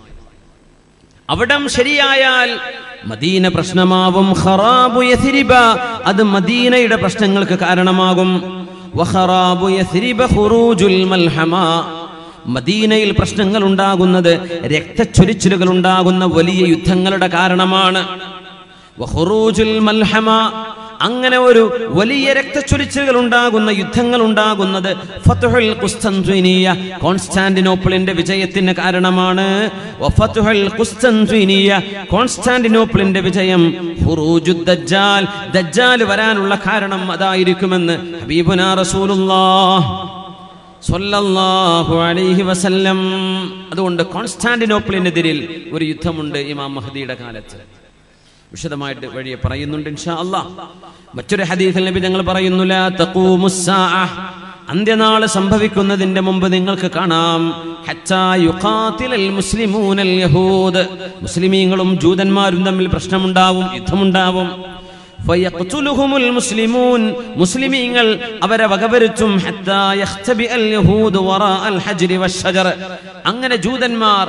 Speaker 5: അവിടം ശരിയായാൽ മദീന പ്രശ്നമാവും. ഖറാബു യഥ്രിബ, അത് മദീനയുടെ പ്രശ്നങ്ങൾക്ക് കാരണമാകും. വഖറാബു യഥ്രിബ ഖുറൂജുൽ മൽഹമ, മദീനയിൽ പ്രശ്നങ്ങൾ ഉണ്ടാകുന്നത്, രക്തച്ചൊരിച്ചിലുകൾ ഉണ്ടാകുന്ന വലിയ യുദ്ധങ്ങളുടെ കാരണമാണ്. വഖുറൂജുൽ മൽഹമ, അങ്ങനെ ഒരു വലിയ രക്തച്ചൊരിച്ചിലുകൾ ഉണ്ടാകുന്ന, യുദ്ധങ്ങൾ ഉണ്ടാകുന്നത് ഫത്ഹുൽ ഖുസ്തൻത്വീനിയ, കോൺസ്റ്റാന്റിനോപ്പിളിന്റെ വിജയത്തിന് കാരണമാണ്. വഫത്ഹുൽ ഖുസ്തൻത്വീനിയ, കോൺസ്റ്റാന്റിനോപ്പിളിന്റെ വിജയം ഖുറൂജുദ് ദജ്ജാൽ, ദജ്ജാൽ വരാനുള്ള കാരണം അതായിരിക്കുമെന്ന് ഹബീബുനാ റസൂലുള്ളാഹ് സ്വല്ലല്ലാഹു അലൈഹി വസല്ലം. അതുകൊണ്ട് കോൺസ്റ്റാന്റിനോപ്പിളിനെതിരിൽ ഒരു യുദ്ധമുണ്ട് ഇമാം മഹ്ദിയുടെ കാലത്ത്. വിശദമായിട്ട് വഴിയെ പറയുന്നുണ്ട് ഇൻഷാ അല്ലാഹ്. മറ്റൊരു ഹദീസിൽ നബി തങ്ങൾ പറയുന്നു, ലാ തഖൂമുസ്സാഅ, അന്ത്യനാൾ സംഭവിക്കുന്നതിന്റെ മുമ്പ് നിങ്ങൾക്ക് കാണാം, ഹത്താ യുഖാതിലൽ മുസ്ലിമൂനൽ യഹൂദ്, മുസ്ലിമീങ്ങളും ജൂതന്മാരും തമ്മിൽ പ്രശ്നമുണ്ടാവും, യുദ്ധമുണ്ടാവും. ഫയഖ്തുലുഹുമുൽ മുസ്ലിമൂൻ, മുസ്ലിമീങ്ങൾ അവരെ വകവരുത്തും. ഹത്താ യഖ്തബിഅൽ യഹൂദു വറാഅൽ ഹജ്രി വശജർ, അങ്ങനെ ജൂതന്മാർ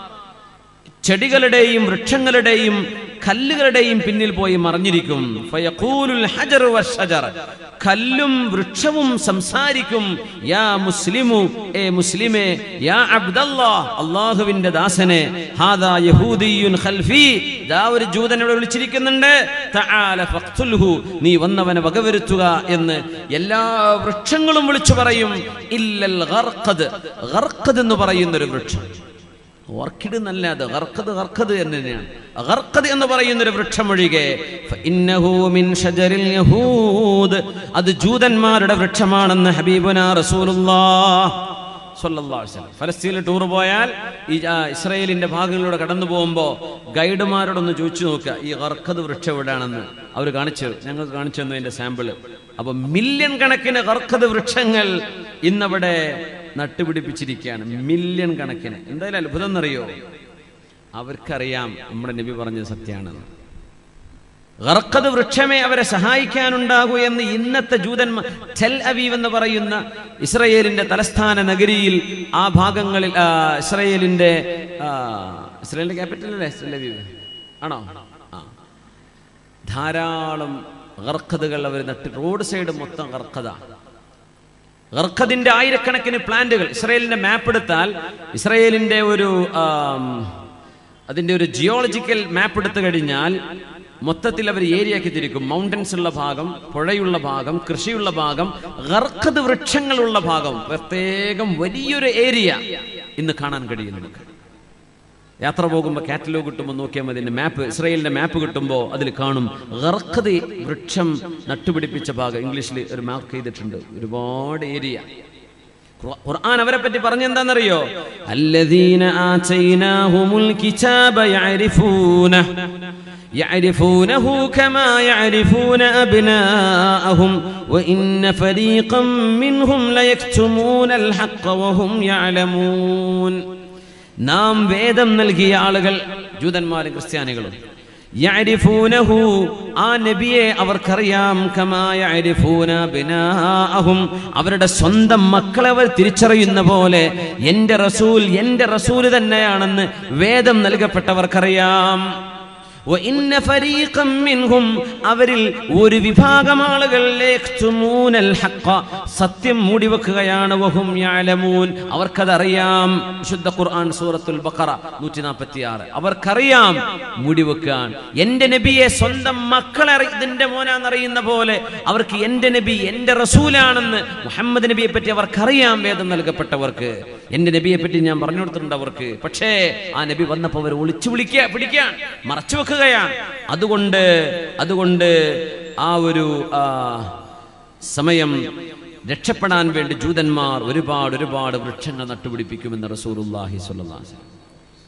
Speaker 5: ചെടികളുടെയും വൃക്ഷങ്ങളുടെയും കല്ലുകളുടെയും പിന്നിൽ പോയി മറഞ്ഞിരിക്കും. ഫയഖൂലുൽ ഹജറു വശജർ, കല്ലും വൃക്ഷവും സംസാരിക്കും, യാ മുസ്ലിമു, ഏ മുസ്ലിമേ, യാ അബ്ദല്ലാഹ്, അല്ലാഹുവിന്റെ ദാസനെ, ഹാദാ യഹൂദിയുൻ ഖൽഫി, ദാ ഒരു ജൂതനോട് വിളിച്ചിരിക്കുന്നുണ്ട്, തആല ഫഖ്തുൽഹു, നീ വന്നവനെ വകവരുത്തുക എന്ന് എല്ലാ വൃക്ഷങ്ങളും വിളിച്ചു പറയും. ഇല്ലൽ ഗർഖദ്, ഗർഖദ് എന്ന് പറയുന്ന ഒരു വൃക്ഷം, ഓർക്കിഡ് നല്ലത്, ഗർഖദ് ഗർഖദ് എന്ന് തന്നെയാണ്. ഗർഖദ് എന്ന് പറയുന്നൊരു വൃക്ഷം ഒഴികെ, ഫഇന്നഹു മിൻ ഷജറിൽ യഹൂദ്, അത് ജൂതന്മാരുടെ വൃക്ഷമാണെന്ന് ഹബീബുനാ റസൂലുള്ളാഹ് സ്വല്ലല്ലാഹു അലൈഹി വസല്ലം. ഫലസ്തീനിൽ ടൂർ പോയാൽ ഈ ഇസ്രായേലിന്റെ ഭാഗങ്ങളിലൂടെ കടന്നു പോകുമ്പോൾ ഗൈഡുമാരോടൊന്ന് ചോദിച്ചു നോക്കുക ഈ ഗർഖദ് വൃക്ഷം എവിടെയാണെന്ന്. അവർ കാണിച്ചു, ഞങ്ങൾക്ക് കാണിച്ചു തന്നു അതിന്റെ സാമ്പിള്. അപ്പൊ മില്യൺ കണക്കിന് ഗർഖദ് വൃക്ഷങ്ങൾ ഇന്നവിടെ നട്ടുപിടിപ്പിച്ചിരിക്കുകയാണ്, മില്യൺ കണക്കിന്. എന്തായാലും അത്ഭുതം എന്നറിയോ, അവർക്കറിയാം നമ്മുടെ നബി പറഞ്ഞത് സത്യമാണെന്ന്. ഗർഖദ് വൃക്ഷമേ അവരെ സഹായിക്കാനുണ്ടാകൂ എന്ന് ഇന്നത്തെ ജൂതന്മാർ ടെൽ അവീവ് എന്ന് പറയുന്ന ഇസ്രയേലിന്റെ തലസ്ഥാന നഗരിയിൽ ആ ഭാഗങ്ങളിൽ ഇസ്രയേലിന്റെ ഇസ്രയേലിന്റെ ക്യാപിറ്റൽ അല്ലേ ടെൽ അവീവ് ആണോ? ആ, ധാരാളം ഗർഖദുകൾ അവർ നട്ട്, റോഡ് സൈഡ് മൊത്തം ഗർഖദ. ഗർഖദിന്റെ ആയിരക്കണക്കിന് പ്ലാന്റുകൾ. ഇസ്രയേലിന്റെ മാപ്പ് എടുത്താൽ ഇസ്രയേലിന്റെ ഒരു അതിന്റെ ഒരു ജിയോളജിക്കൽ മാപ്പ് എടുത്തു കഴിഞ്ഞാൽ മൊത്തത്തിൽ അവർ ഏരിയയാക്കി തിരിക്കും. മൗണ്ടൻസ് ഉള്ള ഭാഗം, പുഴയുള്ള ഭാഗം, കൃഷിയുള്ള ഭാഗം, ഗർഖദ് വൃക്ഷങ്ങളുള്ള ഭാഗം, പ്രത്യേകം വലിയൊരു ഏരിയ ഇന്ന് കാണാൻ കഴിയും നമുക്ക്. യാത്ര പോകുമ്പോൾ കാറ്റലോഗ് കിട്ടുമ്പോൾ നോക്കിയാൽ മതി, മാപ്പ്, ഇസ്രായേലിന്റെ മാപ്പ് കിട്ടുമ്പോൾ അതിൽ കാണും ഗർഖദ് വൃക്ഷം നട്ടുപിടിപ്പിച്ച ഭാഗം. ഇംഗ്ലീഷിൽ ഒരു മാർക്ക് ചെയ്തിട്ടുണ്ട്, ഒരുപാട് ഏരിയ. ഖുർആൻ അവരെ പറ്റി പറഞ്ഞെന്താണെന്നറിയോ? അല്ലദീന ആതൈനാഹുമുൽ കിതാബ യഅരിഫൂനഹു യഅരിഫൂനഹു കമാ യഅരിഫൂന അബ്നാഅഹും വഇന്ന ഫരീഖൻ മിൻഹും ലയക്തുമൂനൽ ഹഖ്ഖ വഹും യഅലമൂൻ. നാം വേദം നൽകിയ ആളുകൾ, ജൂതന്മാരും ക്രിസ്ത്യാനികളും, യഅരിഫൂനഹു, ആ നബിയെ അവർക്കറിയാം, കമാ യഅരിഫൂന അബ്നാഅഹും, അവരുടെ സ്വന്തം മക്കളെ അവർ തിരിച്ചറിയുന്ന പോലെ എൻ്റെ റസൂൽ എൻ്റെ റസൂൽ തന്നെയാണെന്ന് വേദം നൽകപ്പെട്ടവർക്കറിയാം. വഇന്ന ഫരീഖൻ മിൻഹും, അവരിൽ ഒരു വിഭാഗം ആളുകൾ യക്തുമൂനൽ ഹഖ്ഖ, സത്യം മൂടിവെക്കുകയാണ്. വഹും യഅലമൂൻ, അവർക്കതറിയാം. വിശുദ്ധ ഖുർആൻ സൂറത്തുൽ ബഖറ നൂറ്റി നാൽപ്പത്തിയാറ്. അവർക്കറിയാം മൂടിവെക്കാൻ. എൻ്റെ നബിയെ സ്വന്തം മക്കളെ ഇതിന്റെ മോനാന്നറിയുന്ന പോലെ അവർക്ക് എൻ്റെ നബി എൻ്റെ റസൂലാണെന്ന് മുഹമ്മദ് നബിയെ പറ്റി അവർക്കറിയാം. വേദം നൽകപ്പെട്ടവർക്ക് എൻ്റെ നബിയെ പറ്റി ഞാൻ പറഞ്ഞു കൊടുത്തിട്ടുണ്ട് അവർക്ക്. പക്ഷേ ആ നബി വന്നപ്പോൾ അവർ ഒളിച്ചു വിളിക്കുക പിടിക്കാൻ മറച്ചു വെക്കുക. അതുകൊണ്ട് അതുകൊണ്ട് ആ ഒരു സമയം രക്ഷപ്പെടാൻ വേണ്ടി ജൂതന്മാർ ഒരുപാട് ഒരുപാട് വൃക്ഷങ്ങൾ നട്ടുപിടിപ്പിക്കുമെന്ന് റസൂലുള്ളാഹി സ്വല്ലല്ലാഹു അലൈഹി വസല്ലം.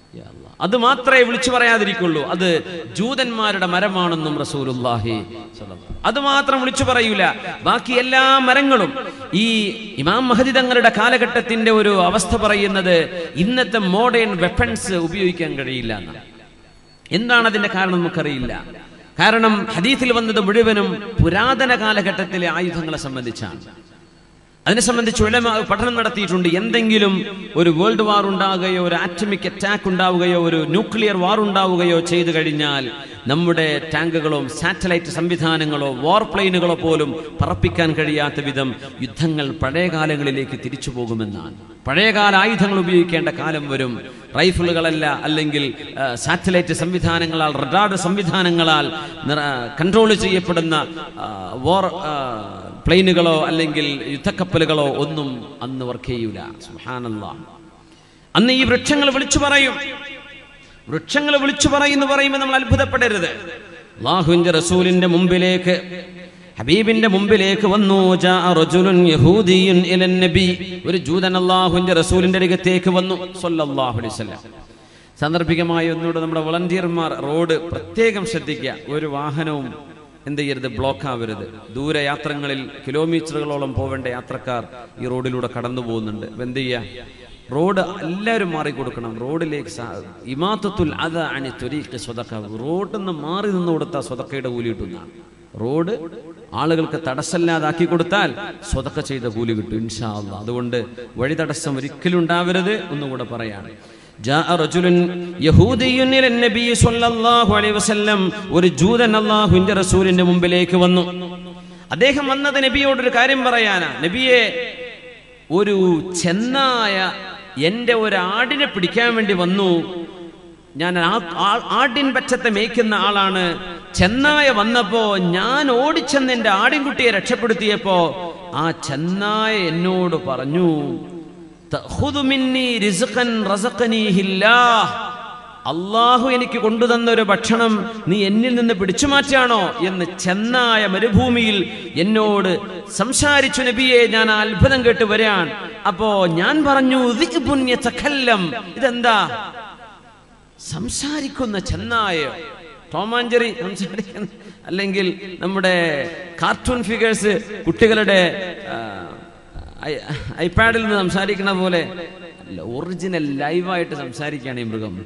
Speaker 5: അത് മാത്രമേ വിളിച്ചു പറയാതിരിക്കുള്ളൂ, അത് ജൂതന്മാരുടെ മരമാണെന്നും റസൂലുള്ളാഹി സ്വല്ലല്ലാഹു. അത് മാത്രം വിളിച്ചു പറയൂല. ബാക്കി എല്ലാ മരങ്ങളും ഈ ഇമാം മഹദി തങ്ങളുടെ കാലഘട്ടത്തിന്റെ ഒരു അവസ്ഥ പറയുന്നത് ഇന്നത്തെ മോഡേൺ വെപ്പൺസ് ഉപയോഗിക്കാൻ കഴിയില്ല എന്നാണ്. എന്താണ് അതിന്റെ കാരണം നമുക്കറിയില്ല. കാരണം ഹദീസിൽ വന്നത് മുഴുവനും പുരാതന കാലഘട്ടത്തിലെ ആയുധങ്ങളെ സംബന്ധിച്ചാണ്. അതിനെ സംബന്ധിച്ച് ഉലമാ പഠനം നടത്തിയിട്ടുണ്ട്. എന്തെങ്കിലും ഒരു വേൾഡ് വാർ ഉണ്ടാവുകയോ ഒരു ആറ്റമിക് അറ്റാക്ക് ഉണ്ടാവുകയോ ഒരു ന്യൂക്ലിയർ വാർ ഉണ്ടാവുകയോ ചെയ്തു കഴിഞ്ഞാൽ നമ്മുടെ ടാങ്കുകളോ സാറ്റലൈറ്റ് സംവിധാനങ്ങളോ വാർ പ്ലെയിനുകളോ പോലും പറപ്പിക്കാൻ കഴിയാത്ത വിധം യുദ്ധങ്ങൾ പഴയ കാലങ്ങളിലേക്ക് തിരിച്ചു പോകുമെന്നാണ്. പഴയകാല ആയുധങ്ങൾ ഉപയോഗിക്കേണ്ട കാലം വരും. റൈഫിളുകളല്ല, അല്ലെങ്കിൽ സാറ്റലൈറ്റ് സംവിധാനങ്ങളാൽ, റഡാർ സംവിധാനങ്ങളാൽ കൺട്രോൾ ചെയ്യപ്പെടുന്ന വാർ പ്ലെയിനുകളോ അല്ലെങ്കിൽ യുദ്ധക്കപ്പലുകളോ ഒന്നും അന്ന് വർക്ക് ചെയ്യൂല. സുബ്ഹാനല്ലാഹ്. അന്ന് ഈ വൃക്ഷങ്ങൾ വിളിച്ചു പറയും. വൃക്ഷങ്ങൾ വിളിച്ചു പറയുന്നു പറയുമ്പോൾ നമ്മൾ അത്ഭുതപ്പെടരുത്. അല്ലാഹുവിന്റെ റസൂലിന്റെ മുമ്പിലേക്ക്, ഹബീബിന്റെ മുമ്പിലേക്ക് വന്നു. ജാഅ റജുലുൻ യഹൂദിയുൻ ഇലൻ നബി, ഒരു ജൂതൻ അല്ലാഹുവിന്റെ റസൂലിന്റെ അടുത്തേക്ക് വന്നു സ്വല്ലല്ലാഹു അലൈഹി വസല്ലം. സാന്ദർഭികമായി ഒന്നുകൂടെ നമ്മുടെ വളണ്ടിയർമാർ റോഡ് പ്രത്യേകം ശ്രദ്ധിക്കുക. ഒരു വാഹനവും എന്ത് ചെയ്യരുത്, ബ്ലോക്ക് ആവരുത്. ദൂരയാത്രങ്ങളിൽ കിലോമീറ്ററുകളോളം പോവേണ്ട യാത്രക്കാർ ഈ റോഡിലൂടെ കടന്നു പോകുന്നുണ്ട്. എന്ത് ചെയ്യുക, റോഡ് എല്ലാവരും മാറിക്കൊടുക്കണം. റോഡിലേക്ക് ഇമാത്തത്തുൽ അദാ അനി ത്വരീഖി സ്വദഖ, റോഡിൽ നിന്ന് മാറി നിന്ന് കൊടുത്താൽ സ്വദഖയുടെ കൂലി കിട്ടുന്നതാണ്. റോഡ് ആളുകൾക്ക് തടസ്സമില്ലാതാക്കി കൊടുത്താൽ സ്വദഖ ചെയ്ത കൂലി കിട്ടും ഇൻഷാ അല്ലാഹ്. അതുകൊണ്ട് വഴി തടസ്സം ഒരിക്കലും ഉണ്ടാവരുത്. ഒന്നുകൂടെ പറയാണ്, ജാഅ റജുലുൻ യഹൂദിയുൻ ഇലൻ നബി സ്വല്ലല്ലാഹു അലൈഹി വസല്ലം, ഒരു ജൂതൻ അല്ലാഹുവിന്റെ റസൂലിന്റെ മുമ്പിലേക്ക് വന്നു. അദ്ദേഹം വന്നത് നബിയോടൊരു കാര്യം പറയാനാ. നബിയെ, ഒരു ചെന്നായ എൻ്റെ ഒരു ആടിനെ പിടിക്കാൻ വേണ്ടി വന്നു. ഞാൻ ആടിൻ പറ്റത്തെ മേയ്ക്കുന്ന ആളാണ്. ചെന്നായ വന്നപ്പോ ഞാൻ ഓടിച്ചെന്ന് എൻ്റെ ആടിൻകുട്ടിയെ രക്ഷപ്പെടുത്തിയപ്പോ ആ ചെന്നായ എന്നോട് പറഞ്ഞു, അള്ളാഹു എനിക്ക് കൊണ്ടുതന്ന ഒരു ഭക്ഷണം നീ എന്നിൽ നിന്ന് പിടിച്ചു മാറ്റാണോ എന്ന് ചെന്നായ മരുഭൂമിയിൽ എന്നോട് സംസാരിച്ചു നബിയെ. ഞാൻ അത്ഭുതം കേട്ട് വരാൻ. അപ്പോ ഞാൻ പറഞ്ഞു ഇതെന്താ സംസാരിക്കുന്ന ചെന്നായ? ടോമാഞ്ചറി സംസാരിക്കുന്ന, അല്ലെങ്കിൽ നമ്മുടെ കാർട്ടൂൺ ഫിഗേഴ്സ് കുട്ടികളുടെ ഐപാഡിൽ നിന്ന് സംസാരിക്കുന്ന പോലെ ഒറിജിനൽ ലൈവായിട്ട് സംസാരിക്കുകയാണ് ഈ മൃഗം.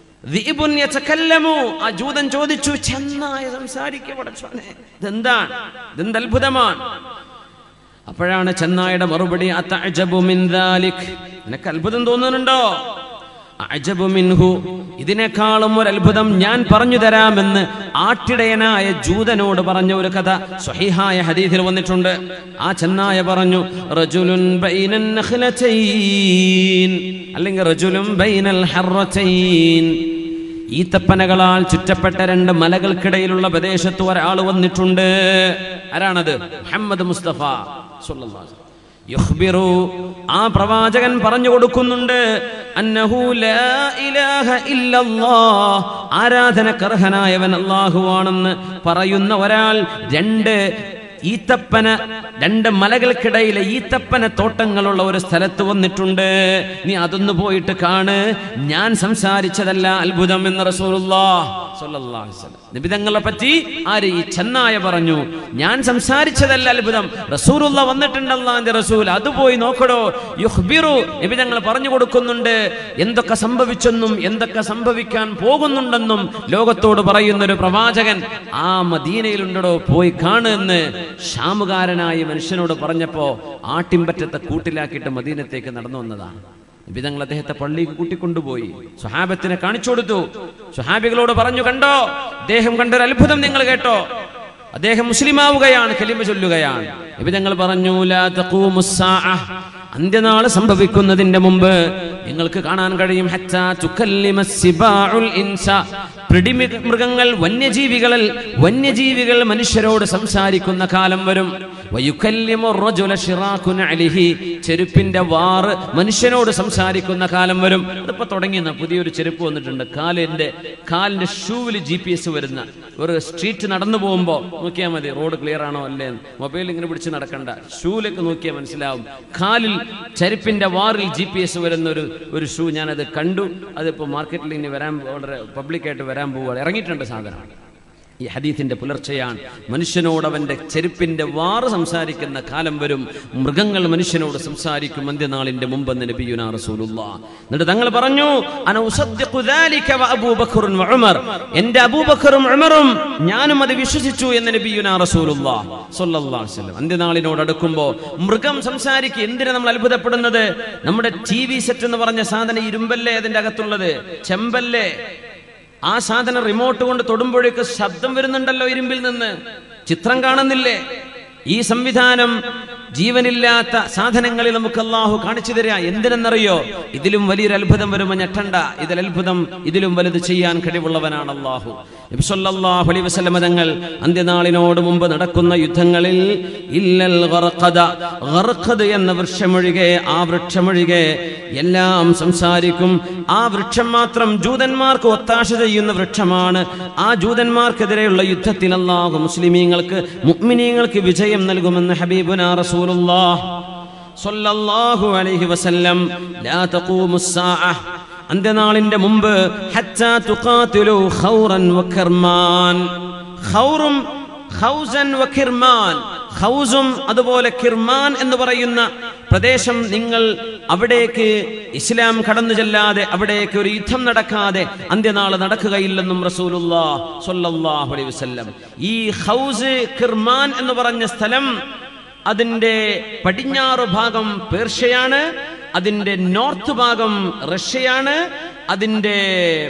Speaker 5: ആ ജൂതൻ ചോദിച്ചു, ചെന്നായ സംസാരിക്കപ്പെടച്ചോനെ, ഇതെന്താണ്? ഇതെന്ത് അത്ഭുതമാണ്? അപ്പോഴാണ് ചെന്നായുടെ മറുപടി, അതഅജബു മിൻ ദാലിക്, നിനക്ക് അത്ഭുതം തോന്നുന്നുണ്ടോ? അഅജബു മിൻഹു, ഇതിനേക്കാളും ഒരു അത്ഭുതം ഞാൻ പറഞ്ഞു തരാമെന്ന് ആട്ടിടയനായ ജൂതനോട് പറഞ്ഞ ഒരു കഥ സ്വഹീഹായ ഹദീസിൽ വന്നിട്ടുണ്ട്. ആ ചെന്നായ പറഞ്ഞു, റജുലുൻ ബൈനൻ നഖ്ലതൈൻ, അല്ലെങ്കിൽ റജുലുൻ ബൈനൽ ഹർറതൈൻ, ഈത്തപ്പനകളാൽ ചുറ്റപ്പെട്ട രണ്ട് മലകൾക്കിടയിലുള്ള പ്രദേശത്ത് ഒരാൾ വന്നിട്ടുണ്ട്. ആരാണത്? മുഹമ്മദ് മുസ്തഫ സ്വല്ലല്ലാഹു അലൈഹി വസല്ലം. യുഖ്ബിറു, ആ പ്രവാചകൻ പറഞ്ഞു കൊടുക്കുന്നുണ്ട്, അന്നഹു ലാ ഇലാഹ ഇല്ലല്ലാഹ്, ആരാധനക്കർഹനായവൻ അല്ലാഹുവാണെന്ന് പറയുന്ന ഒരാൾ രണ്ട് ഈത്തപ്പന, രണ്ട് മലകൾക്കിടയിലെ ഈത്തപ്പന തോട്ടങ്ങളുള്ള ഒരു സ്ഥലത്ത് വന്നിട്ടുണ്ട്. നീ അതൊന്ന് പോയിട്ട് കാണ്, ഞാൻ സംസാരിച്ചതല്ല അത്ഭുതം എന്ന് റസൂലുള്ളാഹ് സ്വല്ലല്ലാഹു അലൈഹി വസല്ലം. നബി തങ്ങളെ പറ്റി ആര്? ഈ ചെന്നായ പറഞ്ഞു, ഞാൻ സംസാരിച്ചതല്ല അത്ഭുതം, റസൂലുള്ളാഹ് വന്നിട്ടുണ്ട്, അല്ലാഹുവിന്റെ റസൂൽ, അത് പോയി നോക്കടോ. യുഖ്ബിറു, നബി തങ്ങൾ പറഞ്ഞു കൊടുക്കുന്നുണ്ട് എന്തൊക്കെ സംഭവിച്ചെന്നും എന്തൊക്കെ സംഭവിക്കാൻ പോകുന്നുണ്ടെന്നും ലോകത്തോട് പറയുന്ന ഒരു പ്രവാചകൻ ആ മദീനയിലുണ്ടോ, പോയി കാണ് എന്ന് ഷാമുകാരനായ മനുഷ്യനോട് പറഞ്ഞപ്പോ ആട്ടിമ്പറ്റത്തെ കൂട്ടിലാക്കിയിട്ട് മദീനത്തേക്ക് നടന്നു വന്നതാണ്. നബി തങ്ങൾ അദ്ദേഹത്തെ പള്ളിക്ക് കൂട്ടിക്കൊണ്ടുപോയി സ്വഹാബത്തിനെ കാണിച്ചു കൊടുത്തു. സ്വഹാബികളോട് പറഞ്ഞു, കണ്ടോ, അദ്ദേഹം കണ്ടൊരു അത്ഭുതം നിങ്ങൾ കേട്ടോ, അദ്ദേഹം മുസ്ലിമാവുകയാണ്, കലിമ ചൊല്ലുകയാണ്. നബി തങ്ങൾ പറഞ്ഞു, ലാ തഖൂമുസ്സാഅഹ്, അന്ത്യനാള് സംഭവിക്കുന്നതിന്റെ മുമ്പ് നിങ്ങൾക്ക് കാണാൻ കഴിയും, ഹത്താ തുകല്ലിമസ്സിബാഉൽ ഇൻസ, പിടിമൃഗങ്ങൾ, വന്യജീവികളിൽ വന്യജീവികൾ മനുഷ്യരോട് സംസാരിക്കുന്ന കാലം വരും. ചെരുപ്പിന്റെ വാറ് മനുഷ്യനോട് സംസാരിക്കുന്ന കാലം വരും. അതിപ്പോ തുടങ്ങിയെന്ന പുതിയൊരു ചെരുപ്പ് വന്നിട്ടുണ്ട്, കാലിന്റെ കാലിന്റെ ഷൂവിൽ ജി പി എസ് വരുന്ന. ഒരു സ്ട്രീറ്റ് നടന്നു പോകുമ്പോ നോക്കിയാൽ മതി റോഡ് ക്ലിയർ ആണോ അല്ലേ, മൊബൈൽ ഇങ്ങനെ പിടിച്ച് നടക്കണ്ട, ഷൂവിലേക്ക് നോക്കിയാൽ മനസ്സിലാവും. കാലിൽ ചെരുപ്പിന്റെ വാറിൽ ജി പി എസ് വരുന്ന ഒരു ഒരു ഷൂ ഞാനത് കണ്ടു. അതിപ്പോ മാർക്കറ്റിൽ ഇനി വരാൻ വളരെ പബ്ലിക്കായിട്ട് വരാൻ പോവുകയാണ്, ഇറങ്ങിയിട്ടുണ്ട് സാധനം. ഈ ഹദീസിന്റെ പുലർച്ചെയാണ്. മനുഷ്യനോട് അവന്റെ ചെരുപ്പിന്റെ വാറ് സംസാരിക്കുന്ന കാലം വരും, മൃഗങ്ങൾ മനുഷ്യനോട് സംസാരിക്കും അന്ത്യനാളിന്റെ മുമ്പെന്ന് നബിയുനാ റസൂലുള്ളാഹ്. എന്നിട്ട് തങ്ങൾ പറഞ്ഞു, അന ഉസദ്ദിഖു ദാലിക വ അബൂബക്കറുൻ വ ഉമർ, എന്റെ അബൂബക്കറും ഉമറും ഞാനും അത് വിശ്വസിച്ചു എന്ന് നബിയുനാ റസൂലുള്ളാഹ് സ്വല്ലല്ലാഹു അലൈഹി വസല്ലം. അന്ത്യനാളിനോട് അടുക്കുമ്പോൾ മൃഗം സംസാരിക്കും. എന്തിനാ നമ്മൾ അത്ഭുതപ്പെടുന്നത്? നമ്മുടെ ടി വി സെറ്റ് എന്ന് പറഞ്ഞ സാധനം ഇരുമ്പല്ലേ അതിന്റെ അകത്തുള്ളത്, ചെമ്പല്ലേ? ആ സാധനം റിമോട്ട് കൊണ്ട് തൊടുമ്പോഴേക്ക് ശബ്ദം വരുന്നുണ്ടല്ലോ ഇരുമ്പിൽ നിന്ന്, ചിത്രം കാണുന്നില്ലേ? ഈ സംവിധാനം ജീവനില്ലാത്ത സാധനങ്ങളിൽ നമുക്ക് അല്ലാഹു കാണിച്ചു തരിക. എന്തിനെന്നറിയോ? ഇതിലും വലിയൊരു അത്ഭുതം വരുമ്പോൾ ഞെട്ടണ്ട, ഇതിൽ അത്ഭുതം ഇതിലും വലുത് ചെയ്യാൻ കഴിവുള്ളവനാണ് അല്ലാഹു. നബി സല്ലല്ലാഹു അലൈഹി വസല്ലം തങ്ങൾ അന്ത്യനാളിനോട് മുമ്പ് നടക്കുന്ന യുദ്ധങ്ങളിൽ ഇല്ലൽ ഗർഖദ, ഗർഖദ് എന്ന വൃക്ഷമൊഴികെ, ആ വൃക്ഷമൊഴികെ എല്ലാം സംസാരിക്കും. ആ വൃക്ഷം മാത്രം ജൂതന്മാർക്ക് ഒത്താശ ചെയ്യുന്ന വൃക്ഷമാണ്. ആ ജൂതന്മാർക്കെതിരെയുള്ള യുദ്ധത്തിൽ അല്ലാഹു മുസ്ലിമീങ്ങൾക്ക്, മുഅ്മിനീങ്ങൾക്ക് വിജയം നൽകുമെന്ന് ഹബീബുനാ റസൂലുള്ളാഹ് സ്വല്ലല്ലാഹു അലൈഹി വസല്ലം. ലാ തഖൂമുസ്സാഅഹ്, അന്ത്യനാളിന്റെ മുമ്പ്, ഹത്താ തുഖാതിലു ഖൗറൻ വകിർമാൻ, ഖൗറും ഖൗസൻ വകിർമാൻ, ഖൗസും അതുപോലെ കിർമാൻ എന്ന് പറയുന്ന പ്രദേശം, നിങ്ങൾ അവിടേക്ക് ഇസ്ലാം കടന്നു ചെല്ലാതെ, അവിടേക്ക് ഒരു യുദ്ധം നടക്കാതെ അന്ത്യനാൾ നടക്കുകയില്ലെന്നും റസൂലുള്ളാഹ് സ്വല്ലല്ലാഹു അലൈഹി വസല്ലം. ഈ ഖൗസ് കിർമാൻ എന്ന് പറഞ്ഞ സ്ഥലം, അതിന്റെ പടിഞ്ഞാറ് ഭാഗം പേർഷ്യയാണ്, അതിന്റെ നോർത്ത് ഭാഗം റഷ്യയാണ്, അതിന്റെ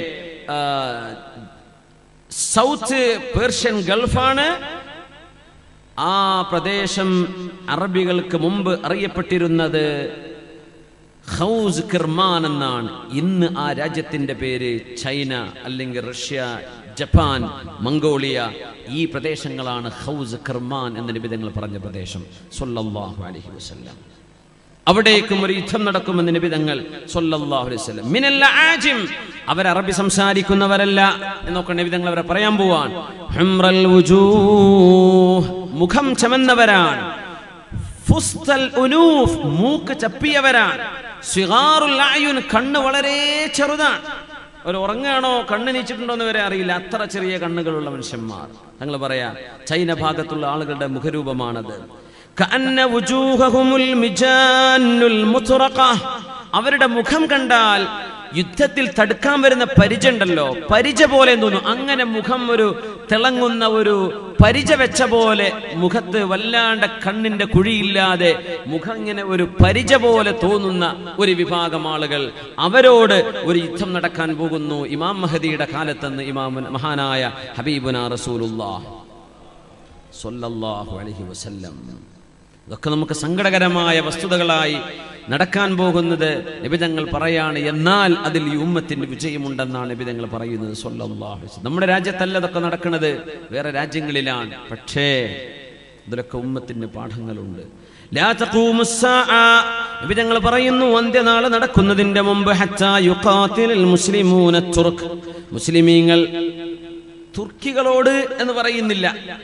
Speaker 5: സൗത്ത് പേർഷ്യൻ ഗൾഫാണ്. ആ പ്രദേശം അറബികൾക്ക് മുമ്പ് അറിയപ്പെട്ടിരുന്നത് ഖൗസ് കിർമാൻ എന്നാണ്. ഇന്ന് ആ രാജ്യത്തിന്റെ പേര് ചൈന, അല്ലെങ്കിൽ റഷ്യ, ജപ്പാൻ, മംഗോളിയ, ഈ പ്രദേശങ്ങളാണ് ഖൗസ് കിർമാൻ എന്ന് നബി തങ്ങൾ പറഞ്ഞ പ്രദേശം സ്വല്ലല്ലാഹു അലൈഹി വസല്ലം. അവിടേക്കും ഒരു യുദ്ധം നടക്കുമെന്ന് നബി തങ്ങൾ സ്വല്ലല്ലാഹു അലൈഹി വസല്ലം. മിനൽ ആജിം, അവർ അറബി സംസാരിക്കുന്നവരല്ല എന്നൊക്കെ നബി തങ്ങൾ അവരെ പറയാൻ പോവാൻ. ഹുംറൽ വുജൂഹ്, മുഖം ചമന്നവരാണ്. ഫുസ്തൽ ഉനൂഫ്, മൂക്ക് ചപ്പിയവരാണ്. സിഗാറുൽ അയുൻ, കണ്ണ് വളരെ ചെറുതാണ്. അവർ ഉറങ്ങാണോ കണ്ണ് നീച്ചിട്ടുണ്ടോ എന്ന് വരെ അറിയില്ല, അത്ര ചെറിയ കണ്ണുകളുള്ള മനുഷ്യന്മാർ. ഞങ്ങൾ പറയാ ചൈന ഭാഗത്തുള്ള ആളുകളുടെ മുഖരൂപമാണത്. കഅന്ന വുജൂഹഹുമുൽ മിജാനുൽ മുത്റഖ, അവരുടെ മുഖം കണ്ടാൽ യുദ്ധത്തിൽ തടുക്കാൻ വരുന്ന പരിച ഉണ്ടല്ലോ, പരിച പോലെ തോന്നും. അങ്ങനെ മുഖം ഒരു തിളങ്ങുന്ന ഒരു പരിച വെച്ച പോലെ, മുഖത്ത് വല്ലാണ്ട് കണ്ണിന്റെ കുഴിയില്ലാതെ മുഖം ഇങ്ങനെ ഒരു പരിച പോലെ തോന്നുന്ന ഒരു വിഭാഗം ആളുകൾ, അവരോട് ഒരു യുദ്ധം നടക്കാൻ പോകുന്നു ഇമാം മഹദിയുടെ കാലത്തെന്ന് ഇമാം മഹാനായ ഹബീബുനാ റസൂലുള്ളാഹ് സ്വല്ലല്ലാഹു അലൈഹി വസല്ലം. ഇതൊക്കെ നമുക്ക് സങ്കടകരമായ വസ്തുതകളായി നടക്കാൻ പോകുന്നത് നബി തങ്ങൾ പറയാണ്. എന്നാൽ അതിൽ ഈ ഉമ്മത്തിന്റെ വിജയമുണ്ടെന്നാണ് നബി തങ്ങൾ പറയുന്നത് സ്വല്ലല്ലാഹു അലൈഹി വസല്ലം. നമ്മുടെ രാജ്യത്തല്ല ഇതൊക്കെ നടക്കുന്നത്, വേറെ രാജ്യങ്ങളിലാണ്. പക്ഷേ ഇതിലൊക്കെ ഉമ്മത്തിന് പാഠങ്ങളുണ്ട്. ലാ തഖൂമുസ് സാഅ, നബി തങ്ങൾ പറയുന്നു അന്ത്യനാൾ നടക്കുന്നതിന്റെ മുമ്പ് ഹത്താ യുഖാതിലുൽ മുസ്ലിമൂന തുർക്ക്, മുസ്ലിമീങ്ങൾ തുർക്കികളോട് എന്ന് പറയുന്നില്ല,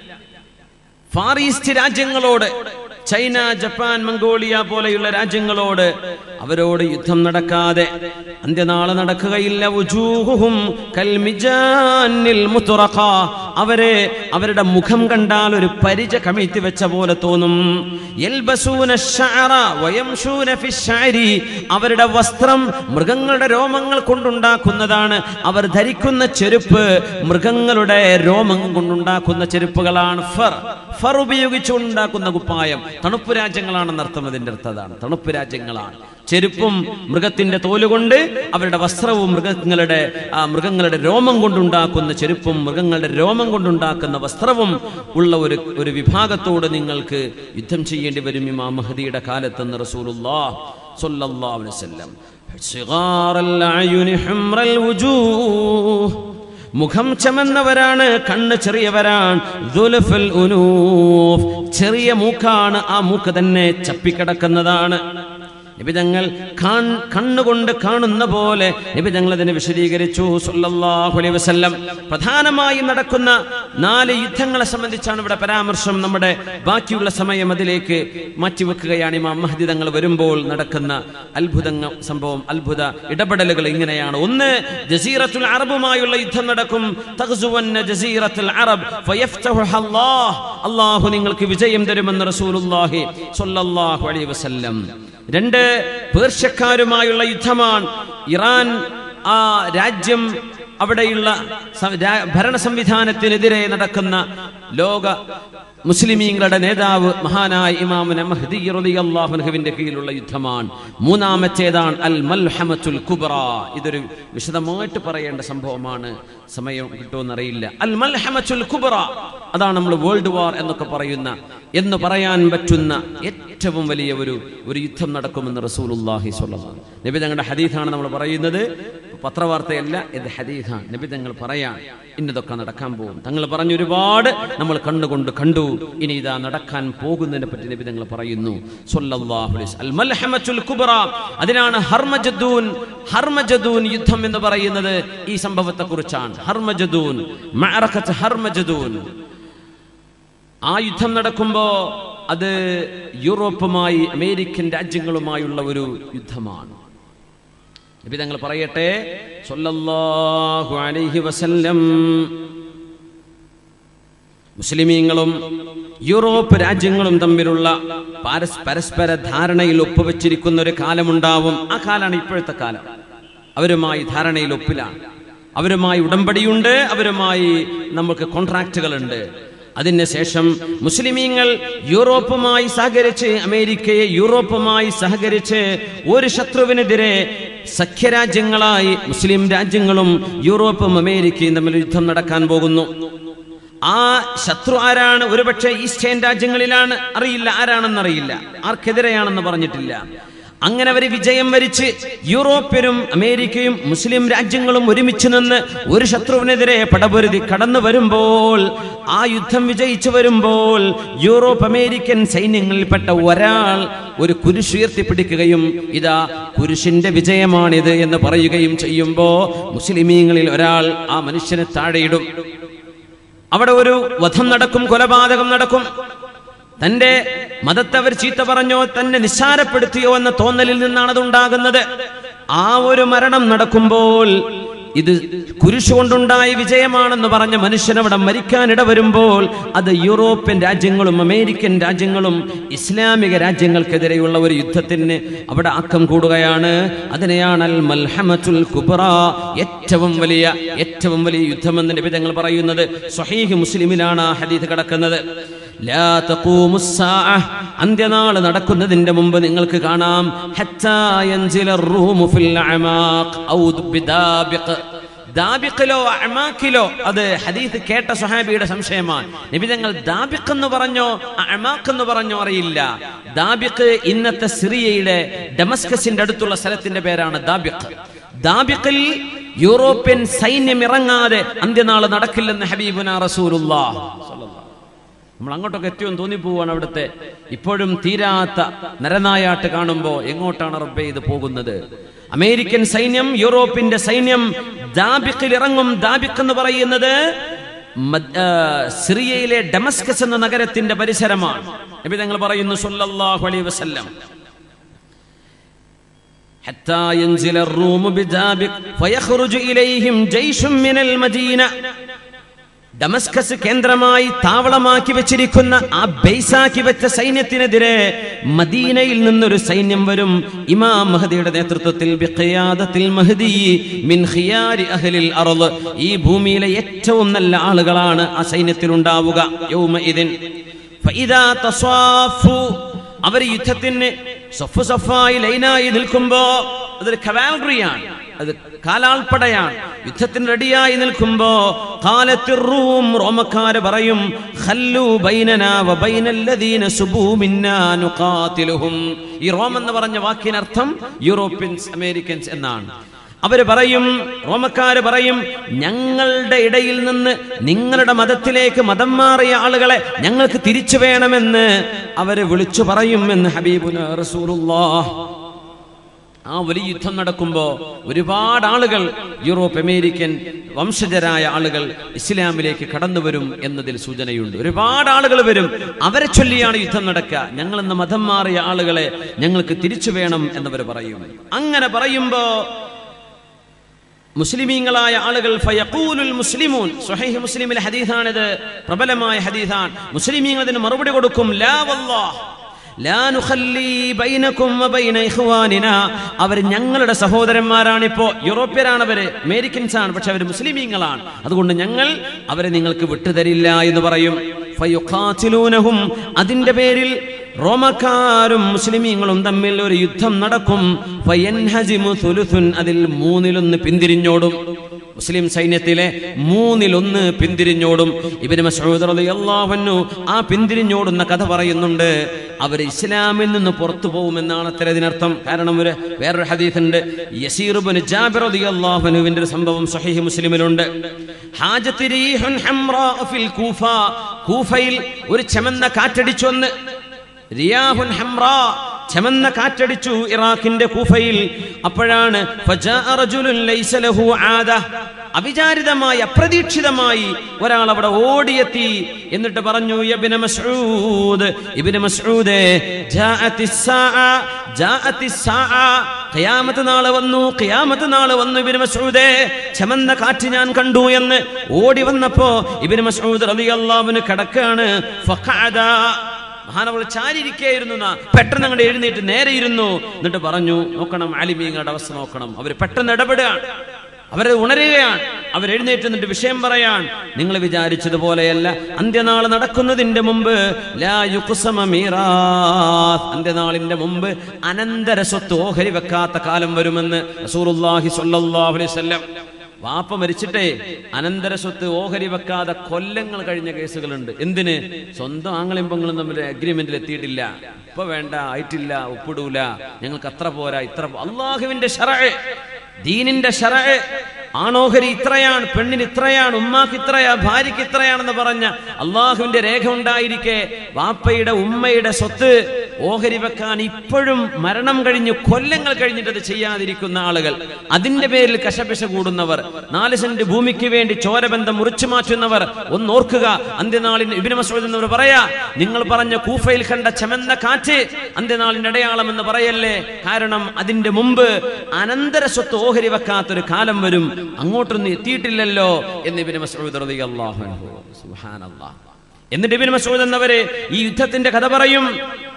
Speaker 5: ഫാർ ഈസ്റ്റ് രാജ്യങ്ങളോട്, ചൈന, ജപ്പാൻ, മംഗോളിയ പോലെയുള്ള രാജ്യങ്ങളോട് അവരോട് യുദ്ധം നടക്കാതെ അന്ത്യനാള് നടക്കുകയില്ല. വുജൂഹുഹും കൽമിജാനിൽ മുത്റഖ, അവരെ അവരുടെ മുഖം കണ്ടാൽ ഒരു പരിച കമിഴ്ത്തി വെച്ച പോലെ തോന്നും. യൽബസൂന അശ്ശഅറ വയംശൂന ഫിശ്ശഅരി, അവരുടെ വസ്ത്രം മൃഗങ്ങളുടെ രോമങ്ങൾ കൊണ്ടുണ്ടാക്കുന്നതാണ്. അവർ ധരിക്കുന്ന ചെരുപ്പ് മൃഗങ്ങളുടെ രോമം കൊണ്ടുണ്ടാക്കുന്ന ചെരുപ്പുകളാണ്. ഫർ ഫർ ഉപയോഗിച്ചുണ്ടാക്കുന്ന കുപ്പായം. തണുപ്പ് രാജ്യങ്ങളാണെന്ന് അർത്ഥം. അതിന്റെ അർത്ഥം അതാണ്, തണുപ്പ് രാജ്യങ്ങളാണ്. ചെരുപ്പും മൃഗത്തിന്റെ തോലുകൊണ്ട്, അവരുടെ വസ്ത്രവും മൃഗങ്ങളുടെ ആ മൃഗങ്ങളുടെ രോമം കൊണ്ടുണ്ടാക്കുന്ന ചെരുപ്പും മൃഗങ്ങളുടെ രോമം കൊണ്ടുണ്ടാക്കുന്ന വസ്ത്രവും ഉള്ള ഒരു ഒരു വിഭാഗത്തോട് നിങ്ങൾക്ക് യുദ്ധം ചെയ്യേണ്ടി വരും ഇമാം മഹദിയുടെ കാലത്തെന്ന് റസൂലുള്ളാഹ് സ്വല്ലല്ലാഹു അലൈഹി വസല്ലം. സിഗാറൽ അയുനി ഹുംറൽ വുജൂഹ്, മുഖം ചമന്നവരാണ്, കണ്ണ് ചെറിയവരാണ്. ദുൽഫുൽ ഉനൂഫ്, ചെറിയ മൂക്കാണ്, ആ മൂക്ക് തന്നെ ചപ്പിക്കിടക്കുന്നതാണ്. നബി തങ്ങൾ കണ്ണുകൊണ്ട് കാണുന്ന പോലെ നബി തങ്ങൾ അതിനെ വിശദീകരിച്ചു സ്വല്ലല്ലാഹു അലൈഹി വസല്ലം. പ്രധാനമായും നടക്കുന്ന നാല് യുദ്ധങ്ങളെ സംബന്ധിച്ചാണ് ഇവിടെ പരാമർശം. നമ്മുടെ ബാക്കിയുള്ള സമയം അതിലേക്ക് മാറ്റിവെക്കുകയാണ്. ഇമാം മഹ്ദി തങ്ങൾ വരുമ്പോൾ നടക്കുന്ന അത്ഭുത സംഭവം, അത്ഭുത ഇടപെടലുകൾ ഇങ്ങനെയാണ്. ഒന്ന്, ജസീറത്തുൽ അറബുമായുള്ള യുദ്ധം നടക്കും. തഗ്സുവന്ന ജസീറത്തുൽ അറബ് ഫയഫ്തഹു അല്ലാഹ്, അല്ലാഹു നിങ്ങൾക്ക് വിജയം തരുമെന്ന് റസൂലുള്ളാഹി സ്വല്ലല്ലാഹു അലൈഹി വസല്ലം. രണ്ട്, പേർഷ്യക്കാരുമായുള്ള യുദ്ധമാണ്. ഇറാൻ ആ രാജ്യം, അവിടെയുള്ള ഭരണ സംവിധാനത്തിനെതിരെ നടക്കുന്ന ലോക മുസ്ലിമീങ്ങളുടെ നേതാവ് മഹാനായ ഇമാം മഹ്ദി റളിയല്ലാഹു അൻഹുവിന്റെ കീഴിലുള്ള യുദ്ധമാണ്. മൂന്നാമത്തേതാണ് അൽ മൽഹമത്തുൽ കുബ്ര. ഇതൊരു വിശദമായിട്ട് പറയേണ്ട സംഭവമാണ്, സമയം കിട്ടുമെന്നറിയില്ല. അൽ മൽഹമത്തുൽ കുബ്ര, അതാണ് നമ്മൾ വേൾഡ് വാർ എന്നൊക്കെ പറയുന്ന എന്ന് പറയാൻ പറ്റുന്ന ഏറ്റവും വലിയ ഒരു ഒരു യുദ്ധം നടക്കുമെന്ന് റസൂലുള്ളാഹി സ്വല്ലല്ലാഹു അലൈഹി വസല്ലം. നബി തങ്ങളുടെ ഹദീസാണ് നമ്മൾ പറയുന്നത്, പത്രവാർത്തയല്ല, ഇത് ഹദീസാണ്. നബി തങ്ങൾ പറയാൻ ഇന്നതൊക്കെ നടക്കാൻ പോകും. തങ്ങൾ പറഞ്ഞു ഒരുപാട് നമ്മൾ കണ്ണുകൊണ്ട് കണ്ടു. ഇനി ഇതാ നടക്കാൻ പോകുന്നതിനെ പറ്റി നബി തങ്ങൾ പറയുന്നു സ്വല്ലല്ലാഹു അലൈഹി വസല്ലം. അൽ മൽഹമത്തുൽ കുബ്ര, അതിനാണ് ഹർമജദൂൻ. ഹർമജദൂൻ യുദ്ധം എന്ന് പറയുന്നത് ഈ സംഭവത്തെ കുറിച്ചാണ്. ഹർമജദൂൻ, മഅറകത്ത് ഹർമജദൂൻ. ആ യുദ്ധം നടക്കുമ്പോ അത് യൂറോപ്പുമായി, അമേരിക്കൻ രാജ്യങ്ങളുമായുള്ള ഒരു യുദ്ധമാണ്. നബി തങ്ങൾ പറയട്ടെ സ്വല്ലല്ലാഹു അലൈഹി വസല്ലം, മുസ്ലിമീങ്ങളും യൂറോപ്പ് രാജ്യങ്ങളും തമ്മിലുള്ള പരസ്പര ധാരണയിൽ ഒപ്പുവെച്ചിരിക്കുന്ന ഒരു കാലമുണ്ടാവും. ആ കാലാണ് ഇപ്പോഴത്തെ കാലം. അവരുമായി ധാരണയിൽ ഒപ്പിലാണ്, അവരുമായി ഉടമ്പടിയുണ്ട്, അവരുമായി നമുക്ക് കോൺട്രാക്റ്റുകളുണ്ട്. അതിനുശേഷം മുസ്ലിമീങ്ങൾ യൂറോപ്പുമായി സഹകരിച്ച്, അമേരിക്കയെ യൂറോപ്പുമായി സഹകരിച്ച് ഒരു ശത്രുവിനെതിരെ സഖ്യരാജ്യങ്ങളായി മുസ്ലിം രാജ്യങ്ങളും യൂറോപ്പും അമേരിക്കയും തമ്മിൽ യുദ്ധം നടക്കാൻ പോകുന്നു. ആ ശത്രു ആരാണ്? ഒരുപക്ഷെ ഈസ്റ്റേൺ രാജ്യങ്ങളിലാണ്, അറിയില്ല, ആരാണെന്നറിയില്ല, ആർക്കെതിരെയാണെന്ന് പറഞ്ഞിട്ടില്ല. അങ്ങനെ അവർ വിജയം വരിച്ച് യൂറോപ്യരും അമേരിക്കയും മുസ്ലിം രാജ്യങ്ങളും ഒരുമിച്ച് നിന്ന് ഒരു ശത്രുവിനെതിരെ പടപൊരുതി കടന്നു വരുമ്പോൾ, ആ യുദ്ധം വിജയിച്ചു വരുമ്പോൾ യൂറോപ്പ് അമേരിക്കൻ സൈന്യങ്ങളിൽപ്പെട്ട ഒരാൾ ഒരു കുരിശ് ഉയർത്തിപ്പിടിക്കുകയും ഇതാ കുരിശിന്റെ വിജയമാണിത് എന്ന് പറയുകയും ചെയ്യുമ്പോ മുസ്ലിമീങ്ങളിൽ ഒരാൾ ആ മനുഷ്യനെ താഴെയിടും. അവിടെ ഒരു വധം നടക്കും, കൊലപാതകം നടക്കും. തന്റെ മതത്തെ അവർ ചീത്ത പറഞ്ഞോ, തന്നെ നിസ്സാരപ്പെടുത്തിയോ എന്ന തോന്നലിൽ നിന്നാണ് അത് ഉണ്ടാകുന്നത്. ആ ഒരു മരണം നടക്കുമ്പോൾ ഇത് കുരിശുകൊണ്ടുണ്ടായ വിജയമാണെന്ന് പറഞ്ഞ മനുഷ്യൻ അവിടെ മരിക്കാനിട വരുമ്പോൾ അത് യൂറോപ്യൻ രാജ്യങ്ങളും അമേരിക്കൻ രാജ്യങ്ങളും ഇസ്ലാമിക രാജ്യങ്ങൾക്കെതിരെയുള്ള ഒരു യുദ്ധത്തിന് അവിടെ ആക്കം കൂടുകയാണ്. അതിനെയാണ് അൽ മൽഹമത്തുൽ കുബ്ര, ഏറ്റവും വലിയ ഏറ്റവും വലിയ യുദ്ധമെന്ന് നബി തങ്ങൾ പറയുന്നത്. സ്വഹീഹ് മുസ്ലിമിലാണ് ആ ഹദീസ് കിടക്കുന്നത്. ലാ തഖൂമുസ് സാഅ, അന്ത്യനാൾ നടക്കുന്നതിന്റെ മുമ്പ് നിങ്ങൾക്ക് കാണാം ഹത്താ യൻസിലർ റൂമു ഫിൽ അമാഖ് ഔ ബിദാബിഖ്, ദാബിഖിലോ അമാഖിലോ. അത് ഹദീസ് കേട്ട സ്വഹാബിയുടെ സംശയമാണ്. നബി തങ്ങൾ ദാബിഖ് എന്ന് പറഞ്ഞോ അമാഖ് എന്ന് പറഞ്ഞോ അറിയില്ല. ദാബിഖ് ഇന്നത്തെ സിറിയയിലെ ഡമസ്കസിന്റെ അടുത്തുള്ള സ്ഥലത്തിന്റെ പേരാണ് ദാബിഖ്. ദാബിഖിൽ യൂറോപ്യൻ സൈന്യം ഇറങ്ങാതെ അന്ത്യനാൾ നടക്കില്ലെന്ന് ഹബീബുനാ റസൂലുള്ളാഹ്. നമ്മൾ അങ്ങോട്ടൊക്കെ എത്തിയെന്ന് തോന്നിപ്പോവാണ്. അവിടുത്തെ ഇപ്പോഴും തീരാത്ത നരനായാട്ട് കാണുമ്പോൾ എങ്ങോട്ടാണ് റബ്ബേ ഇത് പോകുന്നത്? അമേരിക്കൻ സൈന്യം, യൂറോപ്പിന്റെ സൈന്യം ദാബിഖിൽ ഇറങ്ങും. ദാബിഖ് എന്ന് പറയുന്നത് സിറിയയിലെ ഡമസ്കസ് എന്ന നഗരത്തിന്റെ പരിസരമാണ്. നബി തങ്ങൾ പറയുന്നു സല്ലല്ലാഹു അലൈഹി വസല്ലം, ഹത്താ യൻസില റൂമു ബിദാബിഖ് ഫയഖ്റുജു ഇലൈഹിം ജയ്ഷും മിനൽ മദീന. ഡമസ്കസ് കേന്ദ്രമായി താവളമാക്കി വെച്ചിരിക്കുന്ന ആ ബേസാക്കി വെച്ച സൈന്യത്തിനെതിരെ മദീനയിൽ നിന്നൊരു സൈന്യം വരും. ഇമാം മഹദിയുടെ നേതൃത്വത്തിൽ ബിഖിയാദത്തിൽ മഹദി മിൻ ഖിയാരി അഹ്ലിൽ അർള്, ഈ ഭൂമിയിലെ ഏറ്റവും നല്ല ആളുകളാണ് ആ സൈന്യത്തിൽ ഉണ്ടാവുക. യൗമഇദിൻ ഫഇദാ തസ്വാഫു, അവർ യുദ്ധത്തിന് സഫു സഫായി ലൈനായി നിൽക്കുമ്പോ, അതൊരു കവാൽറിയാണ്, അത് കാലാൾപ്പടയാണ്, യുദ്ധത്തിന് റെഡിയായി നിൽക്കുമ്പോ ഖാലത്തിർ റൂം, റോമക്കാര് പറയും ഖല്ലു ബൈനനാ വബൈനല്ലദീന സുബൂ മിന്നാ നുഖാതിലുഹും. ഈ റോം എന്ന് പറഞ്ഞ വാക്കിനർത്ഥം യൂറോപ്യൻസ് അമേരിക്കൻസ് എന്നാണ്. അവര് പറയും, റോമക്കാര് പറയും, ഞങ്ങളുടെ ഇടയിൽ നിന്ന് നിങ്ങളുടെ മതത്തിലേക്ക് മതം മാറിയ ആളുകളെ ഞങ്ങൾക്ക് തിരിച്ചു വേണമെന്ന് അവര് വിളിച്ചു പറയും എന്ന് ഹബീബുനാ റസൂലുള്ളാഹ്. ആ വലിയ യുദ്ധം നടക്കുമ്പോൾ ഒരുപാട് ആളുകൾ, യൂറോപ്പ് അമേരിക്കൻ വംശജരായ ആളുകൾ ഇസ്ലാമിലേക്ക് കടന്നു വരും എന്നതിൽ സൂചനയുണ്ട്. ഒരുപാട് ആളുകൾ വരും. അവരെ ചൊല്ലിയാണ് യുദ്ധം നടക്കുക. ഞങ്ങൾ എന്ന മതം മാറിയ ആളുകളെ ഞങ്ങൾക്ക് തിരിച്ചു വേണം എന്നവർ പറയും. അങ്ങനെ പറയുമ്പോ മുസ്ലിമീങ്ങളായ ആളുകൾ ഫയഖൂലുൽ മുസ്ലിമൂൻ, സ്വഹീഹ് മുസ്ലിമിലെ ഹദീസാണിത്, പ്രബലമായ ഹദീസാണ്. മുസ്ലിമീങ്ങൾ അതിന് മറുപടി കൊടുക്കും, ലാ വല്ലാഹ് ലാ നുഖല്ലി ബൈനകും വബൈന ഇഖ്വാനിനാ, അവർ ഞങ്ങളുടെ സഹോദരന്മാരാണിപ്പോ. യൂറോപ്യരാണവര്, അമേരിക്കൻസ് ആണ്, പക്ഷെ അവർ മുസ്ലിമീങ്ങളാണ്, അതുകൊണ്ട് ഞങ്ങൾ അവരെ നിങ്ങൾക്ക് വിട്ടുതരില്ല എന്ന് പറയും. ഫയുഖാതിലൂനഹും, അതിന്റെ പേരിൽ റോമക്കാരും മുസ്ലിമീങ്ങളും തമ്മിൽ ഒരു യുദ്ധം നടക്കും. ഫയൻഹസിമു സുലുസുൻ, അതിൽ മൂന്നിലൊന്ന് പിന്തിരിഞ്ഞോടും. മുസ്ലിം സൈന്യത്തിലെ മൂന്നിലൊന്ന് പിന്തിരിഞ്ഞോടും. ഇബ്നു മസ്ഊദ് റളിയല്ലാഹു അൻഹു ആ പിന്തിരിഞ്ഞോടുന്ന കഥ പറയുന്നുണ്ട്. അവർ ഇസ്ലാമിൽ നിന്ന് പുറത്തു പോകുമെന്നാണ് അത്ര ഇതിനർത്ഥം. കാരണം ഒരു വേറൊരു ഹദീസ് ഉണ്ട്, യസീർ ഇബ്നു ജാബിർ റളിയല്ലാഹു അൻഹുവിന്റെ ഒരു സംഭവം സ്വഹീഹ് മുസ്ലിമിലുണ്ട്. ഹാജത്ത് റീഹുൻ ഹംറാ ഫിൽ കൂഫ, കൂഫയിൽ ഒരു ചെമന്ന കാറ്റടിച്ചു വന്ന്, റിയാഹുൻ ഹംറാ, ചെമന്ന കാറ്റടിച്ചു ഇറാഖിന്റെ കൂഫയിൽ. അപ്പോഴാണ് ഫജാഅ റജുലുൻ ലൈസ ലഹു ആദ, അവിചാരിതമായി അപ്രതീക്ഷിതമായി ഒരാൾ അവിടെ ഓടിയെത്തി. എന്നിട്ട് പറഞ്ഞു, ഇബ്നു മസ്ഊദ്, ഇബ്നു മസ്ഊദേ, ജാഅത്തിസ് സാഅ ജാഅത്തിസ് സാഅ, ഖിയാമത്ത് നാൾ വന്നു, ഖിയാമത്ത് നാൾ വന്നു ഇബ്നു മസ്ഊദേ, ചെമന്ന കാറ്റ് ഞാൻ കണ്ടു എന്ന് ഓടി വന്നപ്പോ ഇബ്നു മസ്ഊദ് റളിയല്ലാഹു അൻഹു കിടക്കാണ്. ഫഖഅദ, മഹാനവൾ ചാരിയിരിക്കുകയായിരുന്നു. പെട്ടെന്ന് അങ്ങോട്ട് എഴുന്നേറ്റ് നേരെ ഇരുന്നു. എന്നിട്ട് പറഞ്ഞു, നോക്കണം ആലിമീങ്ങളുടെ അവസ്ഥ നോക്കണം, അവർ പെട്ടെന്ന് ഇടപെടുകയാണ്, അവരെ ഉണരുകയാണ്. അവരെഴുന്നേറ്റ് എന്നിട്ട് വിഷയം പറയാൻ, നിങ്ങൾ വിചാരിച്ചതുപോലെയല്ല, അന്ത്യനാൾ നടക്കുന്നതിന്റെ മുമ്പ് ലാ യുഖ്സമ മീറാത്ത്, അന്ത്യനാളിന്റെ മുമ്പ് അനന്തര സ്വത്ത് ഓഹരി വെക്കാത്ത കാലം വരുമെന്ന് റസൂലുള്ളാഹി സ്വല്ലല്ലാഹു അലൈഹി വസല്ലം. വാപ്പ മരിച്ചിട്ടേ അനന്തര സ്വത്ത് ഓഹരി വെക്കാതെ കൊല്ലങ്ങൾ കഴിഞ്ഞ കേസുകളുണ്ട്. എന്തിന്? സ്വന്തം ആങ്ങളും പെങ്ങളും തമ്മിൽ അഗ്രിമെന്റിൽ എത്തിയിട്ടില്ല, ഇപ്പൊ വേണ്ട, ആയിട്ടില്ല, ഒപ്പിടൂല, ഞങ്ങൾക്ക് അത്ര പോരാ, ഇത്ര. അള്ളാഹുവിന്റെ ശറഅ്, ദീനിന്റെ ശറഅ്, ആണോഹരി ഇത്രയാണ്, പെണ്ണിന് ഇത്രയാണ്, ഉമ്മാക്ക് ഇത്രയാ, ഭാര്യയ്ക്ക് ഇത്രയാണെന്ന് പറഞ്ഞ അള്ളാഹുവിന്റെ രേഖ ഉണ്ടായിരിക്കെ വാപ്പയുടെ ഉമ്മയുടെ സ്വത്ത് ഓഹരി വെക്കാൻ ഇപ്പോഴും മരണം കഴിഞ്ഞ് കൊല്ലങ്ങൾ കഴിഞ്ഞിട്ട് അത് ചെയ്യാതിരിക്കുന്ന ആളുകൾ, അതിന്റെ പേരിൽ കശപിശ കൂടുന്നവർ, നാല് സെന്റ് ഭൂമിക്ക് വേണ്ടി ചോരബന്ധം മുറിച്ചു മാറ്റുന്നവർ, ഒന്നോർക്കുക, അന്ത്യനാളിന് ഇബ്നു മസ്ഊദ് എന്നവർ പറയാ, നിങ്ങൾ പറഞ്ഞ കൂഫയിൽ കണ്ട ചമന്ന കാറ്റ് അന്ത്യനാളിന്റെ അടയാളം എന്ന് പറയല്ലേ, കാരണം അതിന്റെ മുമ്പ് അനന്തര സ്വത്ത് ഓഹരി വെക്കാത്തൊരു കാലം വരും, അങ്ങോട്ടൊന്നും എത്തിയിട്ടില്ലല്ലോ എന്ന് ഇബ്നു മസ്ഊദ് റളിയല്ലാഹു അൻഹു. സുബ്ഹാനല്ലാഹ്. എന്നിട്ട് ഇബ്നു മസ്ഊദ് എന്നവരെ ഈ യുദ്ധത്തിന്റെ കഥ പറയും.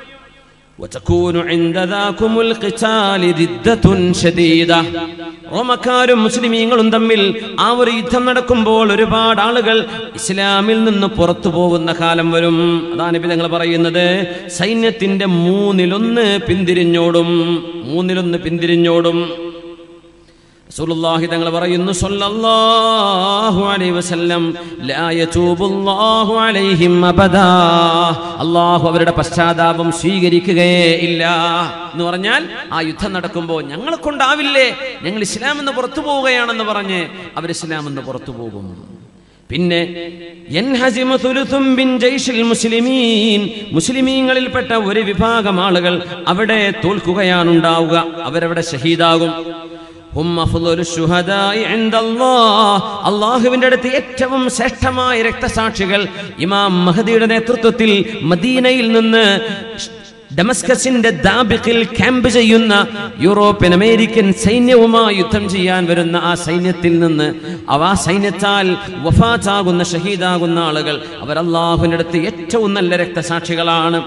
Speaker 5: റോമക്കാരും മുസ്ലിമീങ്ങളും തമ്മിൽ ആ ഒരു യുദ്ധം നടക്കുമ്പോൾ ഒരുപാട് ആളുകൾ ഇസ്ലാമിൽ നിന്ന് പുറത്തു പോകുന്ന കാലം വരും. അതാണ് നബി തങ്ങൾ പറയുന്നത്, സൈന്യത്തിന്റെ മൂന്നിലൊന്ന് പിന്തിരിഞ്ഞോടും, മൂന്നിലൊന്ന് പിന്തിരിഞ്ഞോടും. റസൂലുള്ളാഹി തങ്ങൾ പറയുന്നു സ്വല്ലല്ലാഹു അലൈഹി വസല്ലം, ലാ യതൂബുല്ലാഹു അലൈഹിം അബദാ, അല്ലാഹു അവരുടെ പശ്ചാത്താപം സ്വീകരിക്കുകയേ ഇല്ല എന്ന് പറഞ്ഞാൽ, ആ യുദ്ധം നടക്കുമ്പോൾ ഞങ്ങളെ കൊണ്ടാവില്ലേ, ഞങ്ങൾ ഇസ്ലാം എന്ന് പുറത്തു പോവുകയാണെന്ന് പറഞ്ഞ് അവർ ഇസ്ലാം എന്ന് പുറത്തു പോകും. പിന്നെ മുസ്ലിമീങ്ങളിൽപ്പെട്ട ഒരു വിഭാഗം ആളുകൾ അവിടെ തോൽക്കുകയാണ് ഉണ്ടാവുക, അവരവിടെ ഷഹീദാകും. അള്ളാഹുവിന്റെ അടുത്ത് ഏറ്റവും ശ്രേഷ്ഠമായ രക്തസാക്ഷികൾ ഇമാം മഹദിയുടെ നേതൃത്വത്തിൽ മദീനയിൽ നിന്ന് ഡമസ്കസിന്റെ ദാബിഖിൽ ക്യാമ്പ് ചെയ്യുന്ന യൂറോപ്യൻ അമേരിക്കൻ സൈന്യവുമായി യുദ്ധം ചെയ്യാൻ വരുന്ന ആ സൈന്യത്തിൽ നിന്ന് അവ ആ സൈന്യത്താൽ വഫാത്താകുന്ന ഷഹീദാകുന്ന ആളുകൾ അവർ അള്ളാഹുവിന്റെ അടുത്ത് ഏറ്റവും നല്ല രക്തസാക്ഷികളാണ്.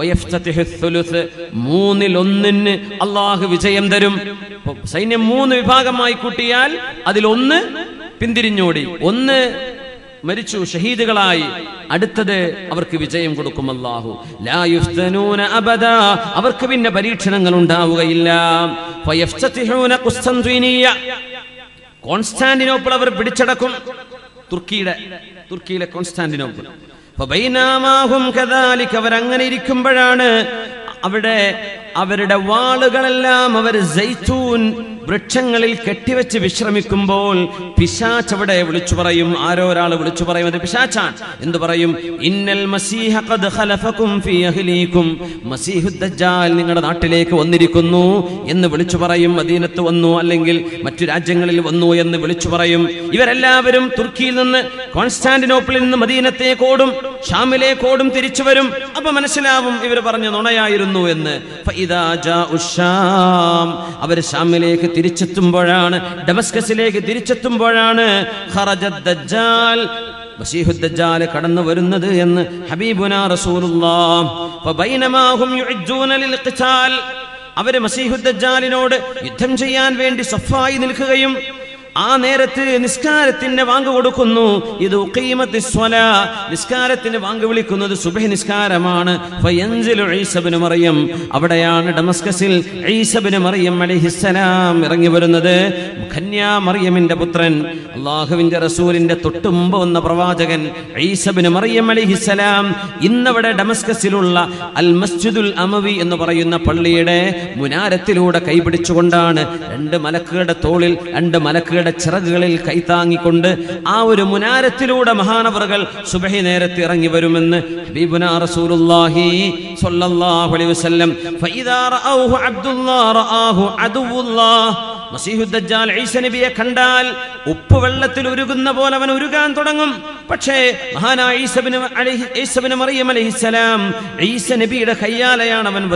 Speaker 5: മൂന്നിൽ ഒന്നിന് അള്ളാഹു വിജയം തരും. സൈന്യം മൂന്ന് വിഭാഗമായി കൂട്ടിയാൽ അതിലൊന്ന് പിന്തിരിഞ്ഞോടി, ഒന്ന് മരിച്ചു ഷഹീദുകളായി, അടുത്തത് അവർക്ക് വിജയം കൊടുക്കും അല്ലാഹു. ലാ യുഫ്തനൂന അബദാ, അവർക്ക് പിന്നെ പരീക്ഷണങ്ങൾ ഉണ്ടാവുകയില്ല. ഫയഫ്തതിഹൂന ഖുസ്തൻതീനിയ, കോൺസ്റ്റാന്റിനോപ്പിൾ അവർ പിടിച്ചടക്കും. തുർക്കിയുടെ തുർക്കിയിലെ കോൺസ്റ്റാന്റിനോപ്പിൾ. ഫബൈനാമാഹും കദാലിക, അവർ അങ്ങനെ ഇരിക്കുമ്പോഴാണ് അവിടെ അവരുടെ വാളുകളെല്ലാം അവർ സൈത്തൂൻ വൃക്ഷങ്ങളിൽ കെട്ടിവെച്ച് വിശ്രമിക്കുമ്പോൾ പിശാച് അവിടെ വിളിച്ചു പറയും. ആരോ ഒരാൾ വിളിച്ചു പറയും, അത് പിശാചാൻ. എന്തു പറയും? ഇന്നൽ മസീഹ ഖദ് ഖലഫകും ഫീ അഹ്ലീകും, മസീഹുദ് ദജ്ജാൽ നിങ്ങളുടെ നാട്ടിലേക്ക് വന്നിരിക്കുന്നു എന്ന് വിളിച്ചു പറയും. മദീനത്ത് വന്നു, അല്ലെങ്കിൽ മറ്റു രാജ്യങ്ങളിൽ വന്നു എന്ന് വിളിച്ചു പറയും. ഇവരെല്ലാവരും തുർക്കിയിൽ നിന്ന്, കോൺസ്റ്റാന്റിനോപ്പിളിൽ നിന്ന് മദീനത്തേക്ക് ഓടും, ഷാമിലേക്ക് ഓടും, തിരിച്ചു വരും. അപ്പൊ മനസ്സിലാവും ഇവർ പറഞ്ഞ നുണയായിരുന്നു എന്ന്. ഫഇദാ ജാഉ ശാം, അവർ ഷാമിലേക്ക് തിരിച്ചെത്തുമ്പോഴാണ്, ഡമസ്കസിലേക്ക് തിരിച്ചെത്തുമ്പോഴാണ് ഖറജദ് ദജ്ജാൽ, മസീഹുദ് ദജ്ജാൽ കടന്നു വരുന്നത് എന്ന് ഹബീബുനാ റസൂലുള്ളാഹ്. ഫബൈനമാ ഹും യുഅജ്ജൂന ലിൽഖിതാൽ, അവർ മസീഹുദ് ദജ്ജാലിനോട് യുദ്ധം ചെയ്യാൻ വേണ്ടി സഫായി നിൽക്കുകയും ആ നേരത്ത് നിസ്കാരത്തിന് വാങ്ക് കൊടുക്കുന്നു. ഇത് ഉഖീമത്തിസ് സ്വലാ, നിസ്കാരത്തിന് വാങ്ക് വിളിക്കുന്നത് സുബ്ഹി നിസ്കാരമാണ്. ഫയൻസിലു ഈസ ഇബ്നു മറിയം, അവിടെയാണ് ഡമസ്കസിൽ ഈസ ഇബ്നു മറിയം അലൈഹിസ്സലാം ഇറങ്ങി വരുന്നത്. കന്യാ മറിയമിന്റെ പുത്രൻ, അല്ലാഹുവിന്റെ റസൂലിന്റെ തൊട്ടുമുമ്പ് വന്ന പ്രവാചകൻ ഈസ ഇബ്നു മറിയം അലൈഹിസ്സലാം ഇന്നവിടെ ഡമസ്കസിലുള്ള അൽ മസ്ജിദുൽ അമവി എന്ന് പറയുന്ന പള്ളിയുടെ മുനാരത്തിലൂടെ കൈപിടിച്ചുകൊണ്ടാണ് രണ്ട് മലക്കുകളുടെ തോളിൽ രണ്ട് മലക്കുകളുടെ ചിറകുകളിൽ കൈത്താങ്ങിക്കൊണ്ട് ആ ഒരു മുനാരത്തിലൂടെ മഹാനവറുകൾ സുബഹി നേരത്തെ ഇറങ്ങി വരുമെന്ന് ഹബീബുനാ റസൂലുള്ളാഹി സ്വല്ലല്ലാഹു അലൈഹി വസല്ലം. ഫഇദാ റഅൗഹു അബ്ദുല്ലാഹ് റആഹു അദുവുല്ലാഹ്, മസീഹുദ് ദജ്ജാൽ ഈസ നബിയെ കണ്ടാൽ ഉപ്പ് വെള്ളത്തിൽ ഉരുകുന്ന പോലെ അവൻ ഉരുകാൻ തുടങ്ങും. പക്ഷേ മഹാനായ ഈസ ഇബ്നു അലൈഹി ഈസ ഇബ്നു മറിയം അലൈഹിസ്സലാം ഈസ നബിയുടെ കയ്യാലയാണ് അവൻ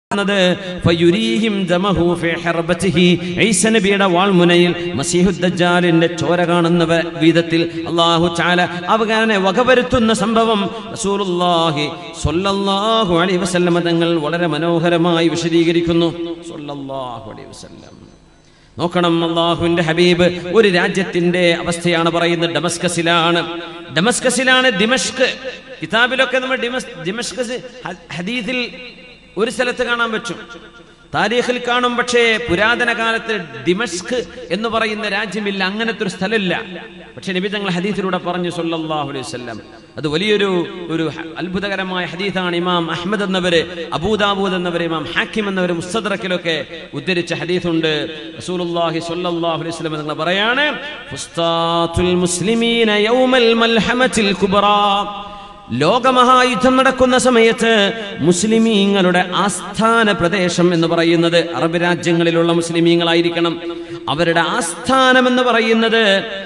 Speaker 5: ഈസനബിയുടെ വാൾമുനയിൽ മസീഹുദ് ദജ്ജാലിന്റെ ചോര കാണുന്ന വിധത്തിൽ അല്ലാഹു തആല അവനെ വകവരുത്തുന്ന സംഭവം റസൂലുള്ളാഹി സ്വല്ലല്ലാഹു അലൈഹി വസല്ലം തങ്ങൾ വളരെ മനോഹരമായി വിശദീകരിക്കുന്നു. സ്വല്ലല്ലാഹു അലൈഹി വസല്ലം. നോക്കണം, അല്ലാഹുവിന്റെ ഹബീബ് ഒരു രാജ്യത്തിന്റെ അവസ്ഥയാണ് പറയുന്നത്. ഡമസ്കസിലാണ് ഡമസ്കസിലാണ് ദിമഷ്ക്. കിതാബിലൊക്കെ നമ്മൾ ദിമഷ്ക് ഹദീസിൽ ഒരു സ്ഥലത്ത് കാണാൻ പറ്റും. താരീഖിൽ കാണും, പക്ഷേ പുരാതന കാലത്ത് ദിമഷ്ക് എന്ന് പറയുന്ന രാജ്യമില്ല, അങ്ങനത്തെ ഒരു സ്ഥലമില്ല. പക്ഷെ നബി തങ്ങൾ ഹദീസിലൂടെ പറഞ്ഞു സല്ലല്ലാഹു അലൈഹി വസല്ലം. അത് വലിയൊരു ഒരു അത്ഭുതകരമായ ഹദീസാണ്. ഇമാം അഹ്മദ് എന്നവര്, അബൂദാവൂദ് എന്നവര്, ഇമാം ഹാക്കിം എന്നവര് മുസ്തദ്റക്കിലൊക്കെ ഉദ്ധരിച്ച ഹദീസുണ്ട്. റസൂലുള്ളാഹി സ്വല്ലല്ലാഹു അലൈഹി വസല്ലം തങ്ങൾ പറയാണ്, ഫുസ്താത്തുൽ മുസ്ലിമീന യൗമൽ മൽഹമത്തിൽ കുബ്റാ. ലോകമഹായുദ്ധം നടക്കുന്ന സമയത്ത് മുസ്ലിമീങ്ങളുടെ ആസ്ഥാന പ്രദേശം എന്ന് പറയുന്നത് അറബ് രാജ്യങ്ങളിലുള്ള മുസ്ലിമീങ്ങളായിരിക്കണം. അവരുടെ ആസ്ഥാനം എന്ന് പറയുന്നത്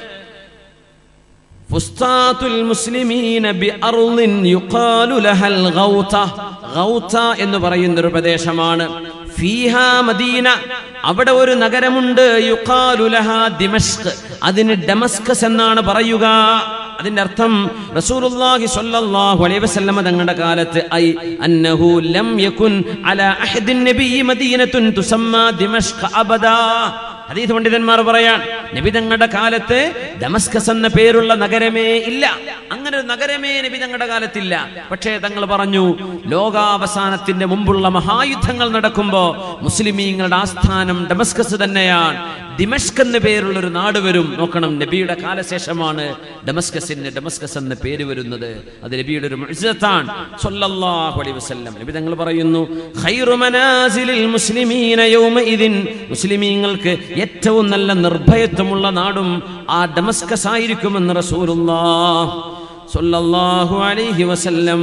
Speaker 5: ഫുസ്താത്തുൽ മുസ്ലിമീന ബിഅർളിൻ യുഖാലു ലഹൽ ഗൗത. ഗൗത എന്ന് പറയുന്ന ഒരു പ്രദേശമാണ്. ഫീഹാ മദീന, അവിടെ ഒരു നഗരമുണ്ട്. യുഖാലു ലഹാ ദിമഷ്ക്, അതിന് ഡമസ്കസ് എന്നാണ് പറയുക. അതിന്റെ അർത്ഥം റസൂലുള്ളാഹി സ്വല്ലല്ലാഹു അലൈഹി വസല്ലം തങ്ങളുടെ കാലത്ത് ഐ അന്നഹു ലം യകുൻ അലാ അഹദിൻ നബിയ്യി മദീനത്തുൻ തുസമ്മാ ദിമഷ്ക് അബദാ. ഹദീസ് പണ്ഡിതന്മാർ പറയാൻ, നബി തങ്ങളുടെ കാലത്ത് ഡമസ്കസ് എന്ന പേരുള്ള നഗരമേ ഇല്ല. അങ്ങനെ ഒരു നഗരമേ നബി തങ്ങളുടെ കാലത്തില്ല. പക്ഷേ തങ്ങൾ പറഞ്ഞു, ലോകാവസാനത്തിന്റെ മുമ്പുള്ള മഹായുദ്ധങ്ങൾ നടക്കുമ്പോ മുസ്ലിമീങ്ങളുടെ ആസ്ഥാനം ഡമസ്കസ് തന്നെയാണ്. ദിമഷ്ക് എന്ന പേരുള്ള ഒരു നാട് വരും. നോക്കണം, നബിയുടെ കാലശേഷമാണ് ഡമസ്കസിന് ഡമസ്കസ് എന്ന പേര് വരുന്നത്. അത് നബിയുടെ ഒരു മുഅ്ജിസത്താണ് സ്വല്ലല്ലാഹു അലൈഹി വസല്ലം. നബി തങ്ങൾ പറയുന്നു, ഖൈറു മനാസിലിൽ മുസ്ലിമീന യൗമഇദിൻ, മുസ്ലിമീങ്ങൾക്ക് ഏറ്റവും നല്ല നിർഭയത്വമുള്ള നാടും ആ ഡമസ്കസ് ആയിരിക്കുമെന്ന് റസൂലുള്ളാഹി സ്വല്ലല്ലാഹു അലൈഹി വസല്ലം.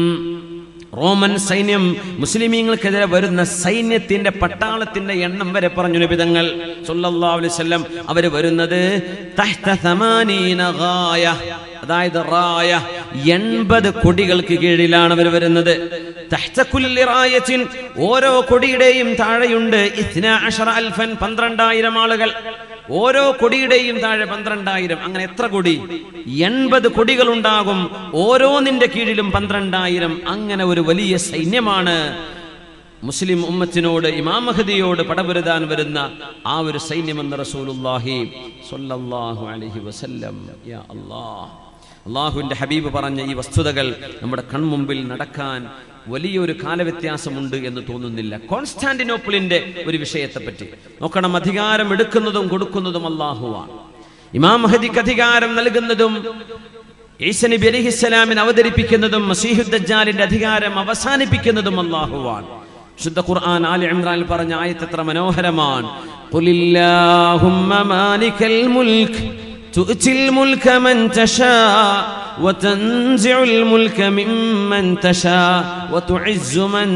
Speaker 5: റോമൻ സൈന്യം മുസ്ലിമീങ്ങൾക്കെതിരെ വരുന്ന സൈന്യത്തിന്റെ പട്ടാളത്തിന്റെ എണ്ണം വരെ പറഞ്ഞു നബി തങ്ങൾ സല്ലല്ലാഹു അലൈഹി വസല്ലം. അവര് വരുന്നത് തഹ്ത സമാനീന ഗായ, അതായത് റായ, എൺപത് കൊടികൾക്ക് കീഴിലാണ് അവർ വരുന്നത്. തഹ്ത കുല്ലി റായത്തിൻ, ഓരോ കൊടിയുടെയും താഴെയുണ്ട് ഇത്നാ അശറ അൽഫൻ, പന്ത്രണ്ടായിരം ആളുകൾ. ഓരോ കൊടിയുടെയും താഴെ പന്ത്രണ്ടായിരം. അങ്ങനെ എത്ര കൊടി? എൺപത് കൊടികൾ ഉണ്ടാകും. ഓരോന്നിന്റെ കീഴിലും പന്ത്രണ്ടായിരം. അങ്ങനെ ഒരു വലിയ സൈന്യമാണ് മുസ്ലിം ഉമ്മത്തിനോട്, ഇമാം മഹദിയോട് പടപൊരുതാൻ വരുന്ന ആ ഒരു സൈന്യമെന്ന് റസൂലുള്ളാഹി സ്വല്ലല്ലാഹു അലൈഹി വസല്ലം. യാ അല്ലാഹ്, അള്ളാഹുവിന്റെ ഹബീബ് പറഞ്ഞ ഈ വസ്തുതകൾ നമ്മുടെ കൺമുമ്പിൽ നടക്കാൻ വലിയൊരു കാലവ്യത്യാസമുണ്ട് എന്ന് തോന്നുന്നില്ല. കോൺസ്റ്റാന്റിനോപ്പിളിന്റെ ഒരു വിഷയത്തെപ്പറ്റി നോക്കണം. അധികാരം എടുക്കുന്നതും കൊടുക്കുന്നതും അല്ലാഹുവാണ്. ഇമാം മഹദിക്ക് അധികാരം നൽകുന്നതും ഈസാ നബി അലൈഹിസ്സലാമിനെ അവതരിപ്പിക്കുന്നതും മസീഹുദ് ദജ്ജാലിന്റെ അധികാരം അവസാനിപ്പിക്കുന്നതും അല്ലാഹുവാണ്. ശുദ്ധ ഖുർആൻ ആലി ഇംറാനിൽ പറഞ്ഞ ആയത്ത് എത്ര മനോഹരമാണ്. ഖുലില്ലാഹുമ്മ മാലികൽ മുൽക്ക് تؤتي الملك من تشاء وتنزع الملك ممن تشاء وتعز من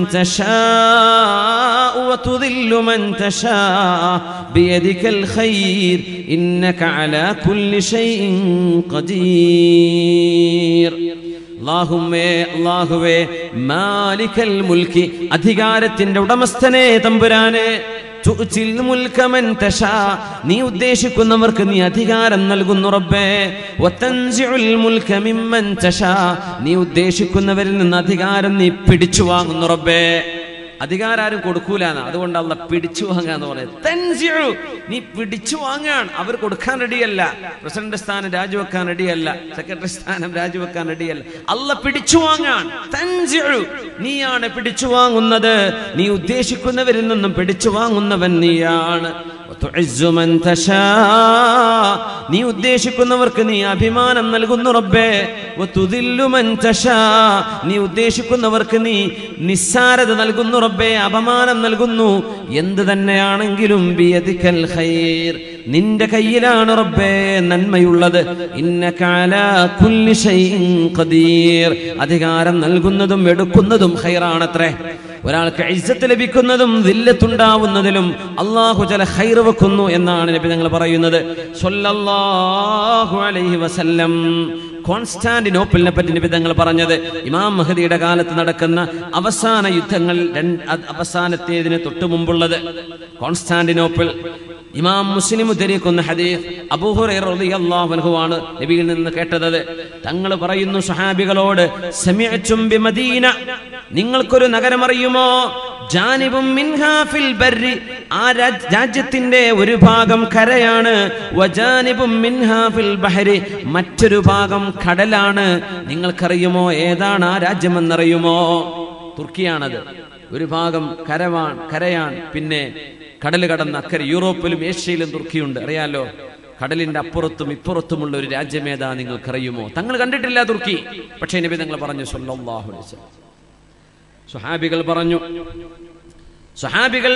Speaker 5: تشاء وتذل من تشاء بيدك الخير إنك على كل شيء قدير. അല്ലാഹുമ്മേ, അല്ലാഹുവേ, മാലികൽ മുൽക്കി, അധികാരത്തിന്റെ ഉടമസ്ഥനെ തമ്പുരാനെ, തുഅ്തിൽ മുൽക മൻ തശാ, നീ ഉദ്ദേശിക്കുന്നവർക്ക് നീ അധികാരം നൽകുന്നു റബ്ബേ. വതൻസിഉൽ മുൽക മിമ്മൻ തശാ, നീ ഉദ്ദേശിക്കുന്നവരിൽ നിന്ന് അധികാരം നീ പിടിച്ചു വാങ്ങുന്നു റബ്ബേ. അധികാരം ആരും കൊടുക്കൂലെന്ന്, അതുകൊണ്ട് അല്ല പിടിച്ചു വാങ്ങാന്ന് പറയുന്നത്. തൻസിഉ, നീ പിടിച്ചു വാങ്ങാൻ. അവർ കൊടുക്കാൻ റെഡിയല്ല. പ്രസിഡന്റ് സ്ഥാനം രാജിവെക്കാൻ റെഡിയല്ല, സെക്രട്ടറി സ്ഥാനം രാജിവെക്കാൻ റെഡിയല്ല. അല്ല പിടിച്ചു വാങ്ങാൻ. തൻസിഉ, നീയാണ് പിടിച്ചു വാങ്ങുന്നത്. നീ ഉദ്ദേശിക്കുന്നവരിൽ നിന്നും പിടിച്ചു വാങ്ങുന്നവൻ നീയാണ്. നീ ഉദ്ദേശിക്കുന്നവർക്ക് നീ അഭിമാനം നൽകുന്നു റബ്ബേ. നീ ഉദ്ദേശിക്കുന്നവർക്ക് നീ നിസ്സാരത നൽകുന്നു റബ്ബേ, അപമാനം നൽകുന്നു. എന്ത് തന്നെയാണെങ്കിലും ബിയദിക്കൽ ഖൈർ, നിന്റെ കയ്യിലാണ് റബ്ബേ നന്മയുള്ളത്. ഇന്നക അലാ കുല്ലി ഷൈഇൻ ഖദീർ, അധികാരം നൽകുന്നതും എടുക്കുന്നതും ഖൈറാണത്രേ. ഒരാൾക്ക് ഇസ്സത്ത് ലഭിക്കുന്നതും ദില്ലത്തുണ്ടാവുന്നതിലും അല്ലാഹു ജല ഖൈർ വെക്കുന്നു എന്നാണ് നബി തങ്ങൾ പറയുന്നത് സ്വല്ലല്ലാഹു അലൈഹി വസല്ലം. കോൺസ്റ്റാന്റിനോപ്പിളിനെ പറ്റി നബി തങ്ങൾ പറഞ്ഞത്, ഇമാം മഹദിയുടെ കാലത്ത് നടക്കുന്ന അവസാന യുദ്ധങ്ങൾ അവസാനത്തേതിന് തൊട്ടു മുമ്പുള്ളത് കോൺസ്റ്റാന്റിനോപ്പിൾ. ഇമാം മുസ്ലിം ഉദ്ധരിക്കുന്ന ഹദീസ് അബൂ ഹുറൈറ റളിയല്ലാഹു അൻഹു ആണ് നബിയിൽ നിന്ന് കേട്ടത്. തങ്ങൾ പറയുന്നു സ്വഹാബികളോട്, സമിഅ്തും ബിമദീന, നിങ്ങൾക്കൊരു നഗരം അറിയുമോ? ജാനിബും മിൻഹാ ഫിൽ ബർരി, ആ രാജ്യത്തിന്റെ ഒരു ഭാഗം കരയാണ്. വജാനിബും മിൻഹാ ഫിൽ ബഹരി, മറ്റൊരു ഭാഗം കടലാണ്. നിങ്ങൾക്കറിയുമോ ഏതാണ് ആ രാജ്യമെന്നറിയുമോ? തുർക്കിയാണത്. ഒരു ഭാഗം കരവാൻ കരയാൻ, പിന്നെ കടൽ കടന്ന് അക്കരെ യൂറോപ്പിലും ഏഷ്യയിലും തുർക്കിയുണ്ട്. അറിയാലോ, കടലിന്റെ അപ്പുറത്തും ഇപ്പുറത്തുമുള്ള ഒരു രാജ്യമേതാ നിങ്ങൾക്കറിയുമോ? തങ്ങൾ കണ്ടിട്ടില്ല തുർക്കി, പക്ഷേ നബി തങ്ങൾ പറഞ്ഞു സല്ലല്ലാഹു അലൈഹി വസല്ലം. സ്വഹാബികൾ പറഞ്ഞു സ്വഹാബികൾ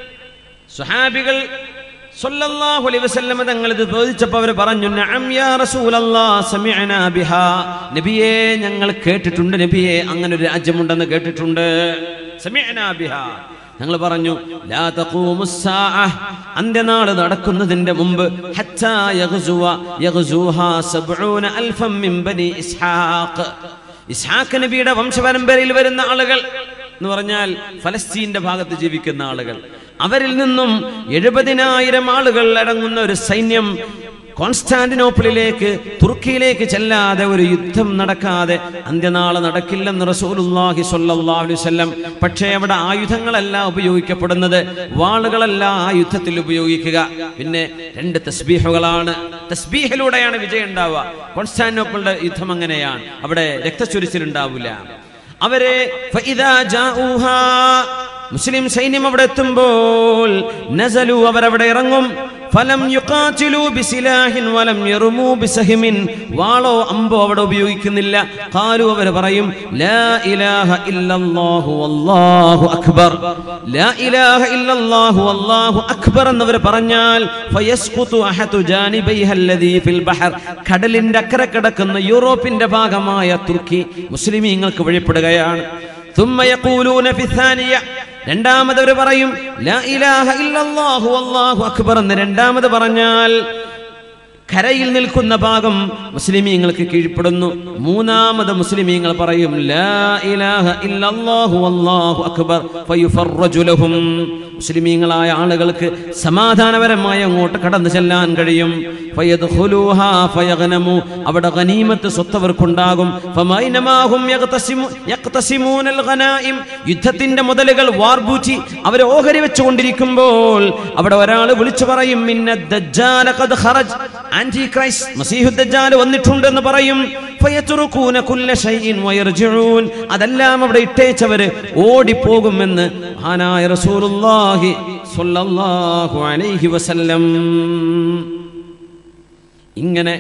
Speaker 5: സ്വഹാബികൾ സല്ലല്ലാഹു അലൈഹി വസല്ലം തങ്ങൾ ഇത് ചോദിച്ചപ്പോൾ അവർ പറഞ്ഞു നഅം യാ റസൂലല്ലാഹ് സമിഅനാ ബിഹാ, നബിയേ ഞങ്ങൾ കേട്ടിട്ടുണ്ട് നബിയേ, അങ്ങനെ ഒരു രാജ്യമുണ്ടെന്ന് കേട്ടിട്ടുണ്ട്. സമിഅനാ ബിഹാ, ഞങ്ങൾ പറഞ്ഞു ലാ തഖൂമുസ്സാഅ, അന്ത്യനാൾ നടക്കുന്നതിന്റെ മുമ്പ് ഹത്താ യഗ്സുവ യഗ്സുഹാ സബ്ഊന അൽഫൻ മിൻ ബനി ഇസ്ഹാഖ്, ഇസ്ഹാഖ് നബിയുടെ വംശപരമ്പരയിൽ വരുന്ന ആളുകൾ എന്ന് പറഞ്ഞാൽ ഫലസ്തീന്റെ ഭാഗത്ത് ജീവിക്കുന്ന ആളുകൾ, അവരിൽ നിന്നും എഴുപതിനായിരം ആളുകൾ അടങ്ങുന്ന ഒരു സൈന്യം കോൺസ്റ്റാന്റിനോപ്പിളിലേക്ക് തുർക്കിയിലേക്ക് ചെല്ലാതെ ഒരു യുദ്ധം നടക്കാതെ അന്ത്യനാള് നടക്കില്ലെന്ന് റസൂലുള്ളാഹി സ്വല്ലല്ലാഹു അലൈഹി വസല്ലം. പക്ഷേ അവിടെ ആയുധങ്ങളല്ല ഉപയോഗിക്കപ്പെടുന്നത്, വാളുകളല്ല ആ യുദ്ധത്തിൽ ഉപയോഗിക്കുക. പിന്നെ രണ്ട് തസ്ബീഹുകളാണ്, തസ്ബീഹിലൂടെയാണ് വിജയം ഉണ്ടാവുക. കോൺസ്റ്റാന്റിനോപ്പിളിന്റെ യുദ്ധം അങ്ങനെയാണ്, അവിടെ രക്തച്ചൊരിച്ചിൽ ഉണ്ടാവില്ല. അവരെ ഫഇദാ ജാഊഹാ, മുസ്ലിം സൈന്യം അവിടെ എത്തുമ്പോൾ നസലു, അവരവിടെ ഇറങ്ങും. ഫലം യുഖാതിലു ബിസിലാഹിൻ വലം യർമൂ ബിസഹ്മിൻ, വാളോ അമ്പോ അവിടെ ഉപയോഗിക്കുന്നില്ല. ഖാലു, അവർ പറയും ലാ ഇലാഹ ഇല്ലല്ലാഹു വല്ലാഹു അക്ബർ, ലാ ഇലാഹ ഇല്ലല്ലാഹു വല്ലാഹു അക്ബർ എന്നവർ പറഞ്ഞാൽ ഫയസ്ഖുതു അഹദു ജാനിബൈഹ അല്ലദീ ഫിൽ ബഹർ, കടലിന്റെ അക്കരെ കിടക്കുന്ന യൂറോപ്പിന്റെ ഭാഗമായ തുർക്കി മുസ്ലിമീങ്ങൾക്ക് വഴിപ്പെടുകയാണ്. ثم يقولون في الثانية, രണ്ടാമത് പറയും ലാ ഇലാഹ ഇല്ലല്ലാഹു വല്ലാഹു അക്ബർ എന്ന് രണ്ടാമത് പറഞ്ഞാൽ കരയിൽ നിൽക്കുന്ന ഭാഗം മുസ്ലിമീങ്ങൾക്ക് കീഴ്പ്പെടുന്നു. മൂന്നാമത് മുസ്ലിമീങ്ങൾ പറയും ലാ ഇലാഹ ഇല്ലല്ലാഹു വല്ലാഹു അക്ബർ ഫയുഫറജു ലഹും, മുസ്ലിമീങ്ങളായ ആളുകൾക്ക് സമാധാനപരമായി അങ്ങോട്ട് കടന്നു ചെല്ലാൻ കഴിയും. ഫയദ്ഖുലൂഹാ ഫയഗ്നമു, അവിടെ ഗനീമത്ത് സ്വത്തവർക്കുണ്ടാകും. ഫമൈനമാഹും യഖ്തസിമു യഖ്തസിമൂനൽ ഗനായിം, യുദ്ധത്തിന്റെ മുതലുകൾ വാർബൂറ്റി അവർ ഓഹരി വെച്ചുകൊണ്ടിരിക്കുമ്പോൾ അവിടെ ഒരാൾ വിളിച്ചു പറയും മിന്നദ് ദജ്ജാല ഖദ് ഖറജ്, ആന്റി ക്രൈസ്റ്റ് മസീഹു ദജ്ജാൽ വന്നിട്ടുണ്ട് എന്ന് പറയും. ഫയത്റുകൂന കുല്ല ഷൈഇൻ വയർജിഊൻ, അതെല്ലാം അവിടെ ഇട്ടേച്ചവര് ഓടിപ്പോകുമെന്ന് മഹാനായ റസൂലുള്ളാഹി സ്വല്ലല്ലാഹു അലൈഹി വസല്ലം. ഇങ്ങനെ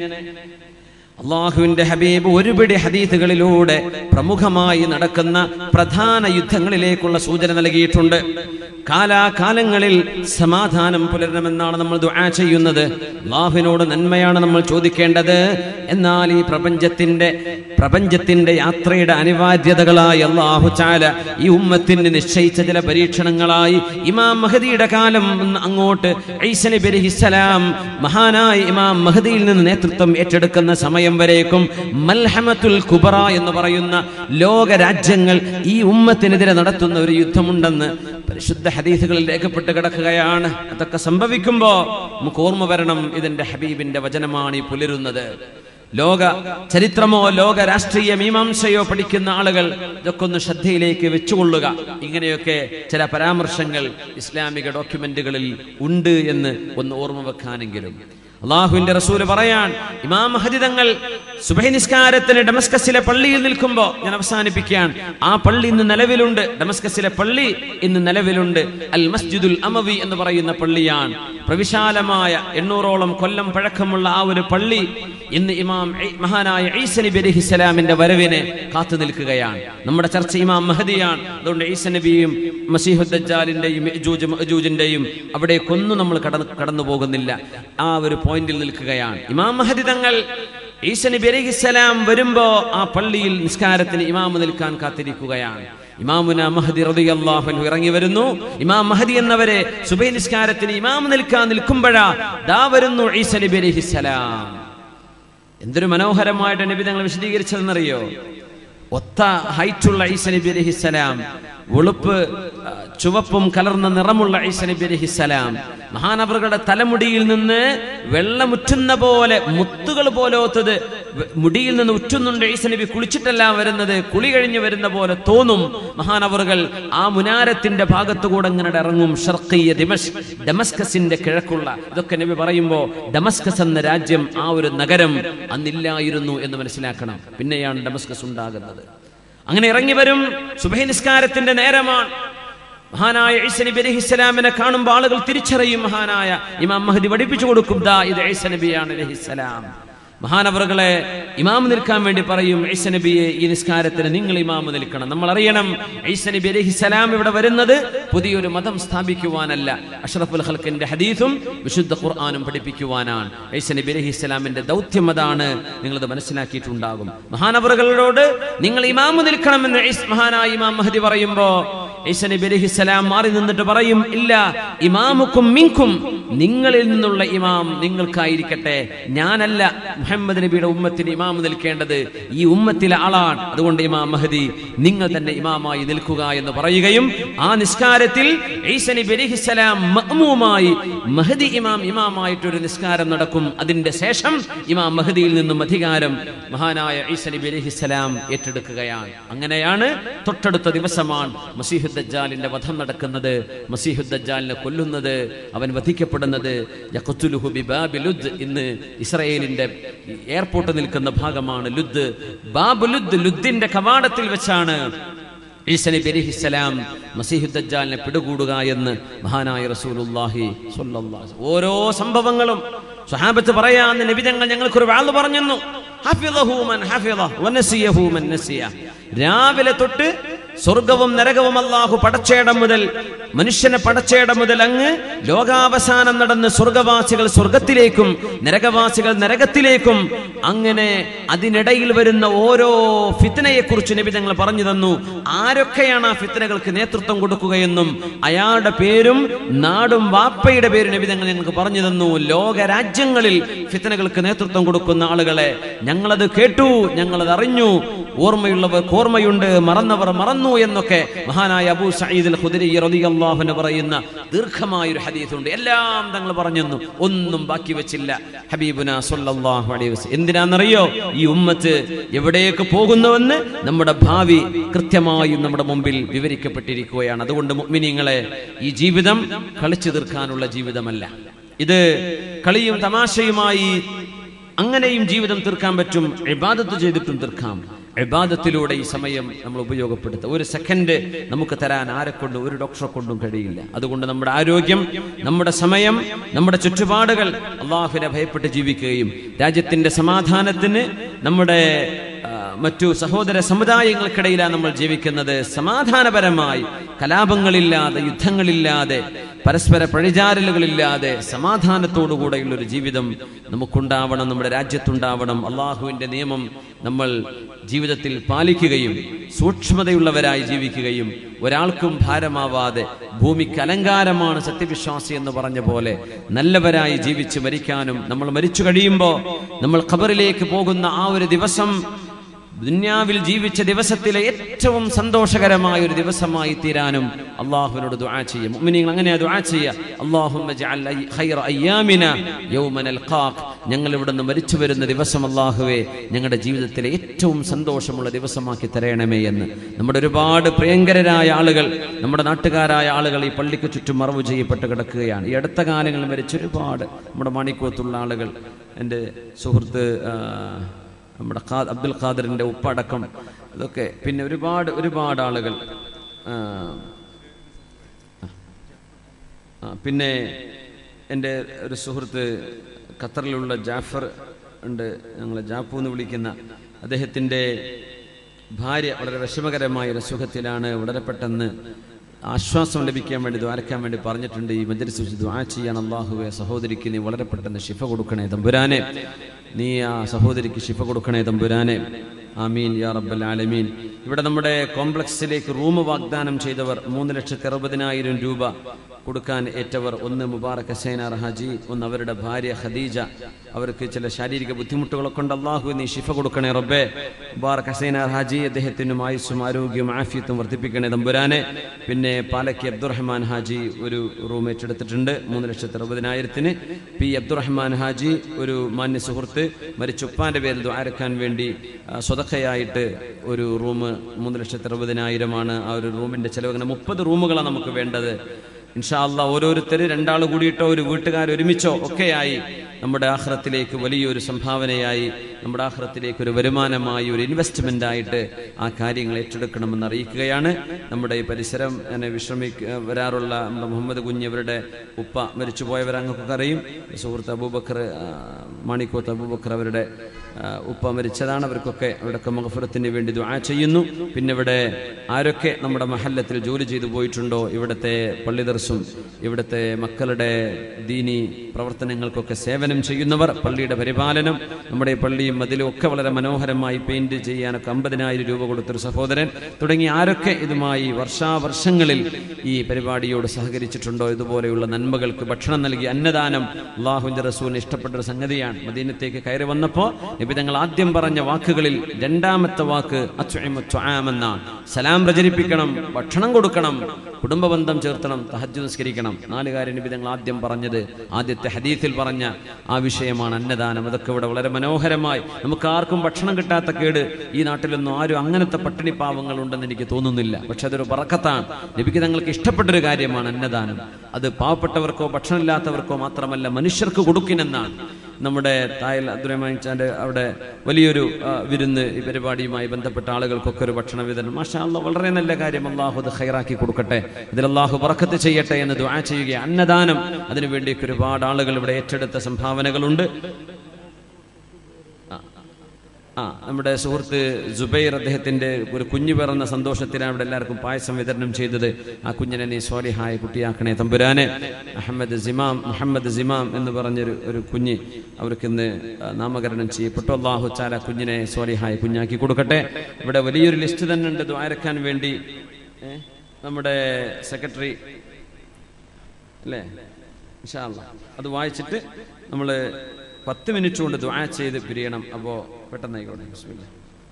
Speaker 5: അള്ളാഹുവിന്റെ ഹബീബ് ഒരുപിടി ഹദീസുകളിലൂടെ പ്രമുഖമായി നടക്കുന്ന പ്രധാന യുദ്ധങ്ങളിലേക്കുള്ള സൂചന നൽകിയിട്ടുണ്ട്. കാലാകാലങ്ങളിൽ സമാധാനം പുലരണമെന്നാണ് നമ്മൾ ദുആ ചെയ്യുന്നത്. അള്ളാഹുവിനോട് നന്മയാണ് നമ്മൾ ചോദിക്കേണ്ടത്. എന്നാൽ ഈ പ്രപഞ്ചത്തിന്റെ പ്രപഞ്ചത്തിന്റെ യാത്രയുടെ അനിവാര്യതകളായി അല്ലാഹു തആല ഈ ഉമ്മത്തിന് നിശ്ചയിച്ച ചില പരീക്ഷണങ്ങളായി ഇമാം മഹദിയുടെ കാലം അങ്ങോട്ട് ഈസ നബി അലൈഹിസ്സലാം മഹാനായ ഇമാം മഹദിയിൽ നിന്ന് നേതൃത്വം ഏറ്റെടുക്കുന്ന സമയം വരേക്കും മൽഹമത്തുൽ കുബറ എന്ന് പറയുന്ന ലോക രാജ്യങ്ങൾ ഈ ഉമ്മത്തിനെതിരെ നടത്തുന്ന ഒരു യുദ്ധമുണ്ടെന്ന് പരിശുദ്ധ ഹദീസുകളിൽ രേഖപ്പെട്ട് കിടക്കുകയാണ്. അതൊക്കെ സംഭവിക്കുമ്പോ നമുക്ക് ഓർമ്മ വരണം, ഇതിന്റെ ഹബീബിന്റെ വചനമാണ് ഈ പുലരുന്നത്. ലോക ചരിത്രമോ ലോക രാഷ്ട്രീയ മീമാംസയോ പഠിക്കുന്ന ആളുകൾ ഇതൊക്കെ ഒന്ന് ശ്രദ്ധയിലേക്ക് വെച്ചുകൊള്ളുക. ഇങ്ങനെയൊക്കെ ചില പരാമർശങ്ങൾ ഇസ്ലാമിക ഡോക്യുമെന്റുകളിൽ ഉണ്ട് എന്ന് ഒന്ന് ഓർമ്മ വെക്കാനെങ്കിലും. അള്ളാഹുവിന്റെ റസൂല് പറയാൻ, ഇമാം മഹദി തങ്ങൾ സുബഹി നിസ്കാരത്തിന് ഡമസ്കസിലെ പള്ളിയിൽ നിൽക്കുമ്പോൾ, ഞാൻ അവസാനിപ്പിക്കുകയാണ്, ആ പള്ളി ഇന്ന് നിലവിലുണ്ട്. ഡമസ്കസിലെ പള്ളി ഇന്ന് നിലവിലുണ്ട്. അൽ മസ്ജിദുൽ അമവി എന്ന് പറയുന്ന പള്ളിയാണ്. പ്രവിശാലമായ എണ്ണൂറോളം കൊല്ലം പഴക്കമുള്ള ആ ഒരു പള്ളി ഇന്ന് ഇമാം മഹാനായ ഈസ നബി അലൈഹിസ്സലാമിന്റെ വരവിനെ കാത്തു നിൽക്കുകയാണ്. നമ്മുടെ ചർച്ച ഇമാം മഹദിയാണ്. അതുകൊണ്ട് ഈസ നബിയും മസീഹു ദജ്ജാലിന്റെയും യജൂജ് മഅജൂജിന്റെയും അവിടേക്കൊന്നും നമ്മൾ കടന്നു കടന്നു പോകുന്നില്ല. ആ ഒരു പോയിന്റിൽ നിൽക്കുകയാണ്. ഇമാം മഹദി തങ്ങൾ ഈസ നബി അലൈഹിസ്സലാം വരുമ്പോ ആ പള്ളിയിൽ നിസ്കാരത്തിന് ഇമാമ് നിൽക്കാൻ കാത്തിരിക്കുകയാണ്. ഇമാമുന മഹദി റളിയല്ലാഹു അൻഹു ഇറങ്ങി വരുന്നു. ഇമാം മഹദി എന്നവരെ സുബഹി നിസ്കാരത്തിന് ഇമാം നിൽക്കാൻ നിൽക്കുമ്പോഴാ ദാ വരുന്നു ഈസ നബി അലൈഹിസ്സലാം. എന്തൊരു മനോഹരമായിട്ട് നബി തങ്ങൾ വിശദീകരിച്ചതെന്നറിയോ? ഒത്ത ഹൈറ്റുള്ള ഈസ നബി അലൈഹിസ്സലാം, വെളുപ്പ് ചുവപ്പും കലർന്ന നിറമുള്ള ഈസ നബി അലൈഹിസ്സലാം, മഹാനവറുകളുടെ തലമുടിയിൽ നിന്ന് വെള്ളമുറ്റുന്ന പോലെ മുത്തുകൾ പോലോത്തത് മുടിയിൽ നിന്ന് ഉറ്റുന്നുണ്ട്. ഈസ നബി കുളിച്ചിട്ടല്ല വരുന്നത്, കുളി കഴിഞ്ഞ് വരുന്ന പോലെ തോന്നും. മഹാനവറുകൾ ആ മുനാരത്തിന്റെ ഭാഗത്തുകൂടെ ഇങ്ങനെ ഇറങ്ങും. ഷർഖിയ ദിമഷ്, ഡമസ്കസിന്റെ കിഴക്കുള്ള, ഇതൊക്കെ നബി പറയുമ്പോ ഡമസ്കസ് എന്ന രാജ്യം, ആ ഒരു നഗരം അന്നില്ലായിരുന്നു എന്ന് മനസ്സിലാക്കണം. പിന്നെയാണ് ഡമസ്കസ് ഉണ്ടാകുന്നത്. അങ്ങനെ ഇറങ്ങി വരും. സുബഹി നിസ്കാരത്തിന്റെ നേരമാണ്. മഹാനായ ഈസ നബി അലൈഹിസ്സലാമിനെ കാണുമ്പോൾ ആളുകൾ തിരിച്ചറിയും. മഹാനായ ഇമാം മഹ്ദി പഠിപ്പിച്ചു കൊടുക്കും, ദാ ഇത് ഈസ നബിയാണ് അലൈഹിസ്സലാം. മഹാനവറുകളെ ഇമാം നിൽക്കാൻ വേണ്ടി പറയും, ഈസ നബിയെ ഈ നിസ്കാരത്തിന് നിങ്ങൾ ഇമാം നിൽക്കണം. നമ്മൾ അറിയണം, ഈസ നബി അലൈഹിസ്സലാം ഇവിടെ വരുന്നത് പുതിയൊരു മതം സ്ഥാപിക്കുവാനല്ല, അഷ്റഫുൽ ഖൽഖിന്റെ ഹദീസും വിശുദ്ധ ഖുർആനും പഠിപ്പിക്കുവാനാണ്. ഈസ നബി അലൈഹിസ്സലാമിന്റെ ദൗത്യം അതാണ്. നിങ്ങളത് മനസ്സിലാക്കിയിട്ടുണ്ടാകും. മഹാനവറുകളോട് നിങ്ങൾ ഇമാം നിൽക്കണമെന്ന് മഹാനായ ഇമാം മഹ്ദി പറയുമ്പോ ഈസ നബി അലൈഹിസ്സലാം മാറി നിന്നിട്ട് പറയും, ഇല്ല, ഇമാമുക്കും മിൻകും, നിങ്ങളിൽ നിന്നുള്ള ഇമാം നിങ്ങൾക്കായിരിക്കട്ടെ, ഞാനല്ല മുഹമ്മദ് നബിയുടെ ഉമ്മത്തിന് ഇമാം നിൽക്കേണ്ടത്, ഈ ഉമ്മത്തിലെ ആളാണ്. അതുകൊണ്ട് ഇമാം മഹ്ദി നിങ്ങൾ തന്നെ ഇമാമായി നിൽക്കുക എന്ന് പറയുകയും ആ നിസ്കാരത്തിൽ ഈസ നബി അലൈഹിസ്സലാം മഅ്മൂമായി മഹ്ദി ഇമാം ഇമാമായിട്ടൊരു നിസ്കാരം നടക്കും. അതിന്റെ ശേഷം ഇമാം മഹ്ദിയിൽ നിന്നും അധികാരം മഹാനായ ഈസ നബി അലൈഹിസ്സലാം ഏറ്റെടുക്കുകയാണ്. അങ്ങനെയാണ് തൊട്ടടുത്ത ദിവസമാണ് മസീഹുദ് ദജ്ജാലിന്റെ വധം നടക്കുന്നത്. മസീഹുദ് ദജ്ജാലിനെ കൊല്ലുന്നത്, അവൻ വധിക്കപ്പെടുന്നത് യഖ്തുലുഹു ബിബാബി ലുദ്, ഇന്ന് ഇസ്രായേലിന്റെ എയർപോർട്ട് നിൽക്കുന്ന ഭാഗമാണ് ലുദ്. ബാബ് ലുദ്, ലുദ്ദിന്റെ കവാടത്തിൽ വെച്ചാണ് ഈസ നബി അലൈഹിസ്സലാം മസീഹുദ് ദജ്ജാലിനെ പിടികൂടുക എന്ന് മഹാനായ റസൂലുള്ളാഹി സ്വല്ലല്ലാഹു അലൈഹി വസല്ലം. ഓരോ സംഭവങ്ങളും സ്വഹാബത്ത് പറയാന്ന് നബി തങ്ങൾ ഞങ്ങൾക്കൊരു വാള് പറഞ്ഞു, ഹഫിളഹു മൻ ഹഫിള വനസിയഹു മൻ നസിയ. രാവിലെ തൊട്ട് സ്വർഗവും നരകവും അല്ലാഹു പടച്ചേടം മുതൽ മനുഷ്യനെ പടച്ചേടം മുതൽ അങ്ങ് ലോകാവസാനം നടന്ന് സ്വർഗവാസികൾ സ്വർഗത്തിലേക്കും നരകവാസികൾ നരകത്തിലേക്കും, അങ്ങനെ അതിനിടയിൽ വരുന്ന ഓരോ ഫിത്നയെ കുറിച്ച് നബി തങ്ങൾ പറഞ്ഞു തന്നു. ആരൊക്കെയാണ് ആ ഫിത്നകൾക്ക് നേതൃത്വം കൊടുക്കുകയെന്നും അയാളുടെ പേരും നാടും വാപ്പയുടെ പേരും നബി തങ്ങൾ ഞങ്ങൾക്ക് പറഞ്ഞു തന്നു. ലോകരാജ്യങ്ങളിൽ ഫിത്നകൾക്ക് നേതൃത്വം കൊടുക്കുന്ന ആളുകളെ ഞങ്ങളത് കേട്ടു, ഞങ്ങളത് അറിഞ്ഞു. ഓർമ്മയുള്ളവർക്ക് ഓർമ്മയുണ്ട്, മറന്നവർ മറന്നു എന്നൊക്കെ മഹാനായ അബൂ സഈദ് അൽ ഖുദരി റളിയല്ലാഹു അൻഹു പറയുന്ന ദീർഘമായ ഒരു ഹദീസുണ്ട്. എല്ലാം തങ്ങൾ പറഞ്ഞു, ഒന്നും ബാക്കി വെച്ചില്ല ഹബീബുനാ സ്വല്ലല്ലാഹു അലൈഹി വസല്ലം. എന്തിനാണെന്നറിയോ? ഈ ഉമ്മത്ത് എവിടേക്ക് പോകുന്നുവെന്ന് നമ്മുടെ ഭാവി കൃത്യമായും നമ്മുടെ മുമ്പിൽ വിവരിക്കപ്പെട്ടിരിക്കുകയാണ്. അതുകൊണ്ട് മുഅ്മിനീങ്ങളെ, ഈ ജീവിതം കളിച്ചു തീർക്കാനുള്ള ജീവിതമല്ല. ഇത് കളിയും തമാശയുമായി അങ്ങനെയും ജീവിതം തീർക്കാൻ പറ്റും, ഇബാദത്ത് ചെയ്തിട്ടും തീർക്കാം. ഇബാദത്തിലൂടെ ഈ സമയം നമ്മൾ ഉപയോഗപ്പെടുത്തുക. ഒരു സെക്കൻഡ് നമുക്ക് തരാൻ ആരെക്കൊണ്ട് ഒരു ഡോക്ടറെ കൊണ്ടും കഴിയില്ല. അതുകൊണ്ട് നമ്മുടെ ആരോഗ്യം, നമ്മുടെ സമയം, നമ്മുടെ ചുറ്റുപാടുകൾ അള്ളാഹുവിനെ ഭയപ്പെട്ട് ജീവിക്കുകയും രാജ്യത്തിന്റെ സമാധാനത്തിന് നമ്മുടെ മറ്റു സഹോദര സമുദായങ്ങൾക്കിടയിലാണ് നമ്മൾ ജീവിക്കുന്നത്. സമാധാനപരമായി, കലാപങ്ങളില്ലാതെ, യുദ്ധങ്ങളില്ലാതെ, പരസ്പര പഴിചാരലുകളില്ലാതെ സമാധാനത്തോടുകൂടെയുള്ള ഒരു ജീവിതം നമുക്കുണ്ടാവണം, നമ്മുടെ രാജ്യത്തുണ്ടാവണം. അള്ളാഹുവിൻ്റെ നിയമം നമ്മൾ ജീവിതത്തിൽ പാലിക്കുകയും സൂക്ഷ്മതയുള്ളവരായി ജീവിക്കുകയും ഒരാൾക്കും ഭാരമാവാതെ, ഭൂമിക്ക് അലങ്കാരമാണ് സത്യവിശ്വാസി എന്ന് പറഞ്ഞ പോലെ നല്ലവരായി ജീവിച്ച് മരിക്കാനും, നമ്മൾ മരിച്ചു കഴിയുമ്പോൾ നമ്മൾ ഖബറിലേക്ക് പോകുന്ന ആ ഒരു ദിവസം ദുനിയാവിൽ ജീവിച്ച ദിവസത്തിലെ ഏറ്റവും സന്തോഷകരമായ ഒരു ദിവസമായി തീരാനും അള്ളാഹുവിനോട് ദുആ ചെയ്യുക. മുഅ്മിനീങ്ങൾ അങ്ങനെയാ ദുആ ചെയ്യുക, അല്ലാഹുമ്മ ജഅൽ ഖൈറ അയ്യാമിന യൗമ നൽഖാക്. ഞങ്ങൾ ഇവിടുന്ന് മരിച്ചു വരുന്ന ദിവസം അല്ലാഹുവേ ഞങ്ങളുടെ ജീവിതത്തിലെ ഏറ്റവും സന്തോഷമുള്ള ദിവസമാക്കി തരണമേ എന്ന്. നമ്മുടെ ഒരുപാട് പ്രിയങ്കരായ ആളുകൾ, നമ്മുടെ നാട്ടുകാരായ ആളുകൾ ഈ പള്ളിക്ക് ചുറ്റും മറവ് ചെയ്യപ്പെട്ട് കിടക്കുകയാണ്. ഈ അടുത്ത കാലങ്ങളിൽ മരിച്ച ഒരുപാട് നമ്മുടെ മാണിക്കോത്തുള്ള ആളുകൾ, എൻ്റെ സുഹൃത്ത് നമ്മുടെ അബ്ദുൽ ഖാദറിൻ്റെ ഉപ്പടക്കം, ഇതൊക്കെ, പിന്നെ ഒരുപാട് ഒരുപാട് ആളുകൾ, പിന്നെ എൻ്റെ ഒരു സുഹൃത്ത് ഖത്തറിലുള്ള ജാഫർ ഉണ്ട്, ഞങ്ങൾ ജാപ്പു എന്ന് വിളിക്കുന്ന, അദ്ദേഹത്തിൻ്റെ ഭാര്യ വളരെ വിഷമകരമായ ഒരു സുഖത്തിലാണ്. വളരെ പെട്ടെന്ന് ആശ്വാസം ലഭിക്കാൻ വേണ്ടി ദ്വാരക്കാൻ വേണ്ടി പറഞ്ഞിട്ടുണ്ട്. ഈ മജ്‌ലിസ് വെച്ച് ദുആ ചെയ്യാൻ അല്ലാഹുവേ സഹോദരിക്ക് നീ വളരെ പെട്ടെന്ന് ശിഫ കൊടുക്കണേ തമ്പുരാനെ, നീ ആ സഹോദരിക്ക് ശിഫ കൊടുക്കണേ തമ്പുരാനെ, ആമീൻ യാ റബ്ബൽ ആലമീൻ. ഇവിടെ നമ്മുടെ കോംപ്ലക്സിലേക്ക് റൂം വാഗ്ദാനം ചെയ്തവർ മൂന്ന് ലക്ഷത്തി അറുപതിനായിരം രൂപ കൊടുക്കാൻ ഏറ്റവർ, ഒന്ന് മുബാറക് ഹസൈനാർ ഹാജി, ഒന്ന് അവരുടെ ഭാര്യ ഖദീജ. അവർക്ക് ചില ശാരീരിക ബുദ്ധിമുട്ടുകളൊക്കെ ഉണ്ട്. അല്ലാഹു നീ ശിഫ കൊടുക്കണേ റബ്ബേ. മുബാറക് ഹസൈനാർ ഹാജി, അദ്ദേഹത്തിനും ആയുസ്സും ആരോഗ്യവും ആഫിയത്തും വർദ്ധിപ്പിക്കണേ തമ്പുരാനെ. പിന്നെ പാലക്കി അബ്ദുറഹ്മാൻ ഹാജി ഒരു റൂം ഏറ്റെടുത്തിട്ടുണ്ട് മൂന്ന് ലക്ഷത്തി അറുപതിനായിരത്തിന്. പി അബ്ദുറഹ്മാൻ ഹാജി, ഒരു മാന്യ സുഹൃത്ത്, മരിച്ചുപ്പാന്റെ പേരിൽ ദുആരക്കാൻ വേണ്ടി സ്വതക്കയായിട്ട് ഒരു റൂം മൂന്ന് ലക്ഷത്തി അറുപതിനായിരമാണ് ആ ഒരു റൂമിന്റെ ചെലവ്. അങ്ങനെ മുപ്പത് റൂമുകളാണ് നമുക്ക് വേണ്ടത്. ഇൻഷാ അല്ലാഹ് ഓരോരുത്തർ രണ്ടാൾ കൂടിയിട്ടോ ഒരു വീട്ടുകാർ ഒരുമിച്ചോ ഒക്കെയായി നമ്മുടെ ആഖിറത്തിലേക്ക് വലിയൊരു സംഭാവനയായി, നമ്മുടെ ആഖിറത്തിലേക്ക് ഒരു വരുമാനമായി, ഒരു ഇൻവെസ്റ്റ്മെൻ്റ് ആയിട്ട് ആ കാര്യങ്ങൾ ഏറ്റെടുക്കണമെന്ന് അറിയിക്കുകയാണ്. നമ്മുടെ ഈ പരിസരം എന്നെ വിശ്രമിക്ക വരാറുള്ള നമ്മുടെ മുഹമ്മദ് കുഞ്ഞ് ഇവരുടെ ഉപ്പ മരിച്ചുപോയവർ അങ്ങൊക്കെ അറിയും. സുഹൃത്ത് അബൂബക്കർ മാണിക്കോത്ത് അബൂബക്കർ അവരുടെ ഉപ്പ മരിച്ചതാണ്. അവർക്കൊക്കെ അവിടെയൊക്കെ മഗ്ഫിറത്തിന് വേണ്ടി ദുആ ചെയ്യുന്നു. പിന്നെ ഇവിടെ ആരൊക്കെ നമ്മുടെ മഹല്ലത്തിൽ ജോലി ചെയ്തു പോയിട്ടുണ്ടോ, ഇവിടുത്തെ പള്ളി ദർസും ഇവിടുത്തെ മക്കളുടെ ദീനി പ്രവർത്തനങ്ങൾക്കൊക്കെ സേവനം ചെയ്യുന്നവർ, പള്ളിയുടെ പരിപാലനം, നമ്മുടെ പള്ളിയും മതിലും ഒക്കെ വളരെ മനോഹരമായി പെയിന്റ് ചെയ്യാനൊക്കെ അമ്പതിനായിരം രൂപ കൊടുത്തൊരു സഹോദരൻ തുടങ്ങി ആരൊക്കെ ഇതുമായി വർഷാവർഷങ്ങളിൽ ഈ പരിപാടിയോട് സഹകരിച്ചിട്ടുണ്ടോ, ഇതുപോലെയുള്ള നന്മകൾക്ക് ഭക്ഷണം നൽകി അന്നദാനം അല്ലാഹുവിൻ്റെ റസൂലിന് ഇഷ്ടപ്പെട്ടൊരു സംഗതിയാണ്. മദീനത്തേക്ക് കയറി വന്നപ്പോൾ നബി തങ്ങൾ ആദ്യം പറഞ്ഞ വാക്കുകളിൽ രണ്ടാമത്തെ വാക്ക് അത്ഇമു ത്വആം എന്നാണ്. സലാം പ്രചരിപ്പിക്കണം, ഭക്ഷണം കൊടുക്കണം, കുടുംബബന്ധം ചേർത്തണം, തഹജ്ജുദ് നിസ്കരിക്കണം. നാല് കാര്യം നബി തങ്ങൾ ആദ്യം പറഞ്ഞത്, ആദ്യത്തെ ഹദീസിൽ പറഞ്ഞ ആ വിഷയമാണ് അന്നദാനം. അതൊക്കെ ഇവിടെ വളരെ മനോഹരമായി, നമുക്ക് ആർക്കും ഭക്ഷണം കിട്ടാത്ത കേട് ഈ നാട്ടിലൊന്നും ആരും അങ്ങനത്തെ പട്ടിണി പാവങ്ങൾ ഉണ്ടെന്ന് എനിക്ക് തോന്നുന്നില്ല. പക്ഷെ അതൊരു ബറക്കത്താണ്. നബിക്ക് തങ്ങൾക്ക് ഇഷ്ടപ്പെട്ടൊരു കാര്യമാണ് അന്നദാനം. അത് പാവപ്പെട്ടവർക്കോ ഭക്ഷണമില്ലാത്തവർക്കോ മാത്രമല്ല, മനുഷ്യർക്ക് കൊടുക്കിനെന്നാണ്. നമ്മുടെ തായൽ അബ്ദുറഹ്മാൻ ചാൻ്റെ അവിടെ വലിയൊരു വിരുന്ന് ഈ പരിപാടിയുമായി ബന്ധപ്പെട്ട ആളുകൾക്കൊക്കെ ഒരു ഭക്ഷണ വിതരണം. മാഷാ അല്ലാഹ്, വളരെ നല്ല കാര്യം. അല്ലാഹു അത് ഖൈറാക്കി കൊടുക്കട്ടെ, ഇതിൽ അല്ലാഹു ബറക്കത്ത് ചെയ്യട്ടെ എന്ന് ദുആ ചെയ്യുക. അന്നദാനം, അതിനുവേണ്ടിയൊക്കെ ഒരുപാട് ആളുകൾ ഇവിടെ ഏറ്റെടുത്ത സംഭാവനകളുണ്ട്. ആ നമ്മുടെ സുഹൃത്ത് ജുബൈർ, അദ്ദേഹത്തിൻ്റെ ഒരു കുഞ്ഞു പിറന്ന സന്തോഷത്തിലാണ് ഇവിടെ എല്ലാവർക്കും പായസം വിതരണം ചെയ്തത്. ആ കുഞ്ഞിനെ നീ സ്വാലിഹായ കുട്ടിയാക്കണേ തമ്പുരാനെ. അഹമ്മദ് സിമാം മുഹമ്മദ് സിമാം എന്ന് പറഞ്ഞൊരു ഒരു കുഞ്ഞ് അവർക്കിന്ന് നാമകരണം ചെയ്യപ്പെട്ടു. അല്ലാഹു തആല കുഞ്ഞിനെ സ്വാലിഹായ കുഞ്ഞാക്കി കൊടുക്കട്ടെ. ഇവിടെ വലിയൊരു ലിസ്റ്റ് തന്നെ ഉണ്ട് ദുആരക്കാൻ വേണ്ടി. നമ്മുടെ സെക്രട്ടറി അല്ലേ, ഇൻഷാ അല്ലാഹ് അത് വായിച്ചിട്ട് നമ്മൾ പത്ത് മിനിറ്റ് കൊണ്ട് ദുആ ചെയ്ത് പിരിയണം. അപ്പോൾ പെട്ടെന്നായിക്കോട്ടെ. ബിസ്മില്ലാ.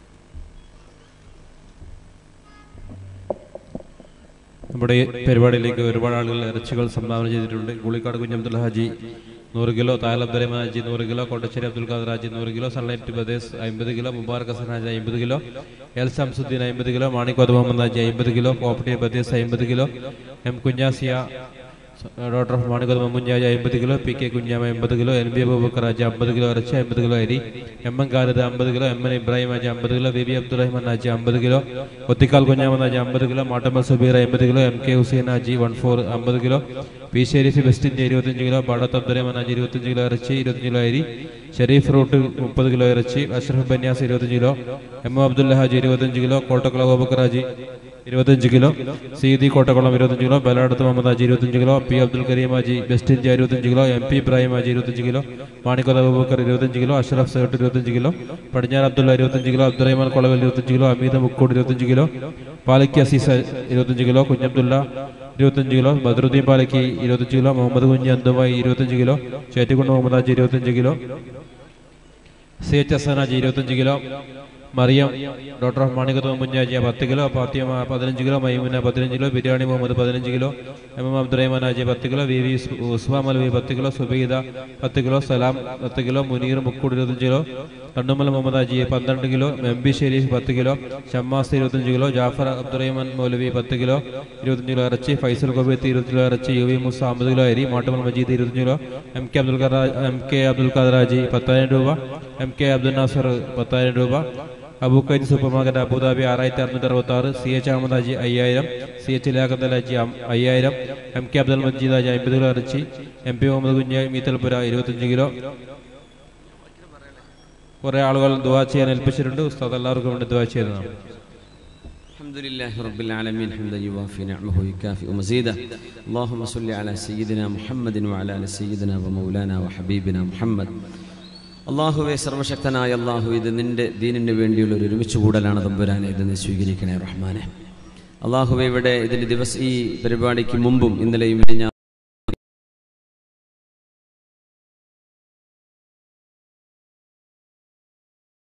Speaker 2: നമ്മുടെ ഈ പരിപാടിയിലേക്ക് ഒരുപാട് ആളുകൾ ഇറച്ചികൾ സംഭാവന ചെയ്തിട്ടുണ്ട്. ഗുളിക്കാട് കുഞ്ഞ് അബ്ദുൽ ഹാജി നൂറ് കിലോ, തായൽ അബ്ദുറഹ്മാൻ ഹാജി നൂറ് കിലോ, കോട്ടശ്ശേരി അബ്ദുൽ ഖാദർ ഹാജി നൂറ് കിലോ, സൺലൈറ്റ് പ്രദേശ് അമ്പത് കിലോ, മുബാറക് ഹസൻ ഹാജി അമ്പത് കിലോ, എൽ ശംസുദ്ദീൻ അമ്പത് കിലോ, മാണിക്കോത്ത് മുഹമ്മദ് ഹാജി അമ്പത് കിലോ, കോപ്പട്ടി പ്രദേശ് അമ്പത് kilo, M Kunhasia doctor of Manikkoth Mammunhaji അമ്പത് കിലോ, പി കെ കുഞ്ഞാമ അമ്പത് kilo, N B Aboobacker Haji അമ്പത് കിലോ ഇറച്ചി, അമ്പത് കിലോ അരി, എം എൻ ഖാലിദ് അമ്പത് kilo, M N Ibrahim Haji അമ്പത് kilo, B B Abdurahman Haji അമ്പത് കിലോ, ഒത്തിക്കാൽ കുഞ്ഞാമൻ ഹാജി അമ്പത് കിലോ, മാട്ടമ്മൽ സുബീർ അമ്പത് kilo, M K Hussain Haji one four അമ്പത് kilo, P Shareef West India ഇരുപത്തഞ്ച് കിലോ, ബാഡത്ത് അബ്ദുറഹ്മാൻ ഹാജി ഇരുപത്തഞ്ച് കിലോ ഇറച്ചി, ഇരുപത്തഞ്ച് കിലോ അരി, ഷെരീഫ് റൂട്ട് മുപ്പത് കിലോ ഇറച്ചി, അഷ്റഫ് ബന്യാസ് ഇരുപത്തഞ്ച് kilo, M O Abdulla Haji ഇരുപത്തഞ്ച് കിലോ, കോട്ടക്കുളം അബൂബക്കർ ഹാജി ഇരുപത്തഞ്ച് കിലോ, സീദി കോട്ടക്കുളം ഇരുപത്തഞ്ച് കിലോ, ബലാടത്ത് മുഹമ്മദ് ഹാജി ഇരുപത്തഞ്ച് kilo, P Abdul Kareem Haji West India ഇരുപത്തഞ്ച് kilo, M P Ibrahim Haji ഇരുപത്തഞ്ച് കിലോ, മാണിക്കോത്ത് അബൂബക്കർ ഇരുപത്തഞ്ച് കിലോ, അഷ്റഫ് സേട്ട് ഇരുപത്തഞ്ച് കിലോ, പടിഞ്ഞാറ് അബ്ദുള്ള ഇരുപത്തഞ്ച് കിലോ, അബ്ദുറഹ്മാൻ കൊളവൽ ഇരുപത്തഞ്ച് കിലോ, അമീദ മുക്കോട് ഇരുപത്തഞ്ച് കിലോ, പാലക്കി അസീസ് ഇരുപത്തഞ്ച് കിലോ, കുഞ്ഞബ്ദുള്ള ഇരുപത്തഞ്ച് കിലോ, ബദറുദ്ദീൻ പാലക്കി ഇരുപത്തഞ്ച് കിലോ, മുഹമ്മദ് കുഞ്ഞ് അന്തുമായി ഇരുപത്തഞ്ച് കിലോ, ചേറ്റിക്കുണ്ട് മുഹമ്മദ് ഹാജി ഇരുപത്തഞ്ച് kilo, C H Hasan Haji ഇരുപത്തഞ്ച് kilo, Mariyam doctor of Manikkath Munhaji പത്ത് കിലോ, ഫാത്തിമ പതിനഞ്ച് കിലോ, മൈമുന പതിനഞ്ച് കിലോ, ബിരിയാണി മുഹമ്മദ് പതിനഞ്ച് kilo, M M Abdurahman Haji പത്ത് കിലോ, വി വി ഉസ്മാ മലവി പത്ത് കിലോ, സുബൈദ പത്ത് കിലോ, സലാം പത്ത് കിലോ, മുനീർ മുക്കൂട് ഇരുപത്തഞ്ച് കിലോ, കണ്ണുമൽ മുഹമ്മദ് ഹാജി പന്ത്രണ്ട് കിലോ, എം ബി ഷെരീഫ് പത്ത് കിലോ, ഷമ്മാസ് ഇരുപത്തഞ്ച് കിലോ, ജാഫർ അബ്ദുറഹ്മാൻ മൗലവി പത്ത് കിലോ ഇരുപത്തഞ്ച് കിലോ ഇറച്ചി, ഫൈസൽ കൊബേത്ത് ഇരുപത്തി കിലോ ഇറച്ചി, യു വി മുസ അമ്പത് കിലോ അരി, മാട്ടുമൽ മജീദ് ഇരുപത്തഞ്ച് kilo, M K Abdul M K Abdul Khader Haji പത്തായിരം രൂപ, എം കെ അബ്ദുൽ നാസർ പത്തായിരം രൂപ, അബൂഖൈദ് സൂപ്പർ മാർക്കറ്റ് അബുദാബി ആറായിരത്തി അറുന്നൂറ്റി അറുപത്തി ആറ്, സി എച്ച് അഹമ്മദ് ഹാജി അയ്യായിരം, സി എച്ച് ലാഖത്ത് ഹാജി അയ്യായിരം, എം കെ അബ്ദുൽ മജീദ് ഹാജി അമ്പത് കിലോ ഇറച്ചി, എം പി മുഹമ്മദ് കുഞ്ഞ് മീത്തൽപുര ഇരുപത്തഞ്ച് കിലോ. കുറെ ആളുകൾ ദുആ ചെയ്യാൻ ഏൽപ്പിച്ചിട്ടുണ്ട്. ഉസ്താദ് എല്ലാവർക്കും വേണ്ടി ദുആ ചെയ്യുന്നതാണ്.
Speaker 5: الحمدلله رب العالمين حمدا يوافي نعمه ويكافئ مزيدا اللهم صل على سيدنا محمد وعلى ال سيدنا ومولانا وحبيبنا محمد. അള്ളാഹുവെ സർവശക്തനായ അള്ളാഹു, ഇത് നിന്റെ ദീനിന് വേണ്ടിയുള്ള ഒരു ഒരുമിച്ച് കൂടലാണ് തമ്പുരാനെ, ഇത് നീ സ്വീകരിക്കണേ റഹ്മാനെ. അള്ളാഹുവെ ഇവിടെ ഇതിന്റെ ദിവസം ഈ പരിപാടിക്ക് മുമ്പും ഇന്നലെയും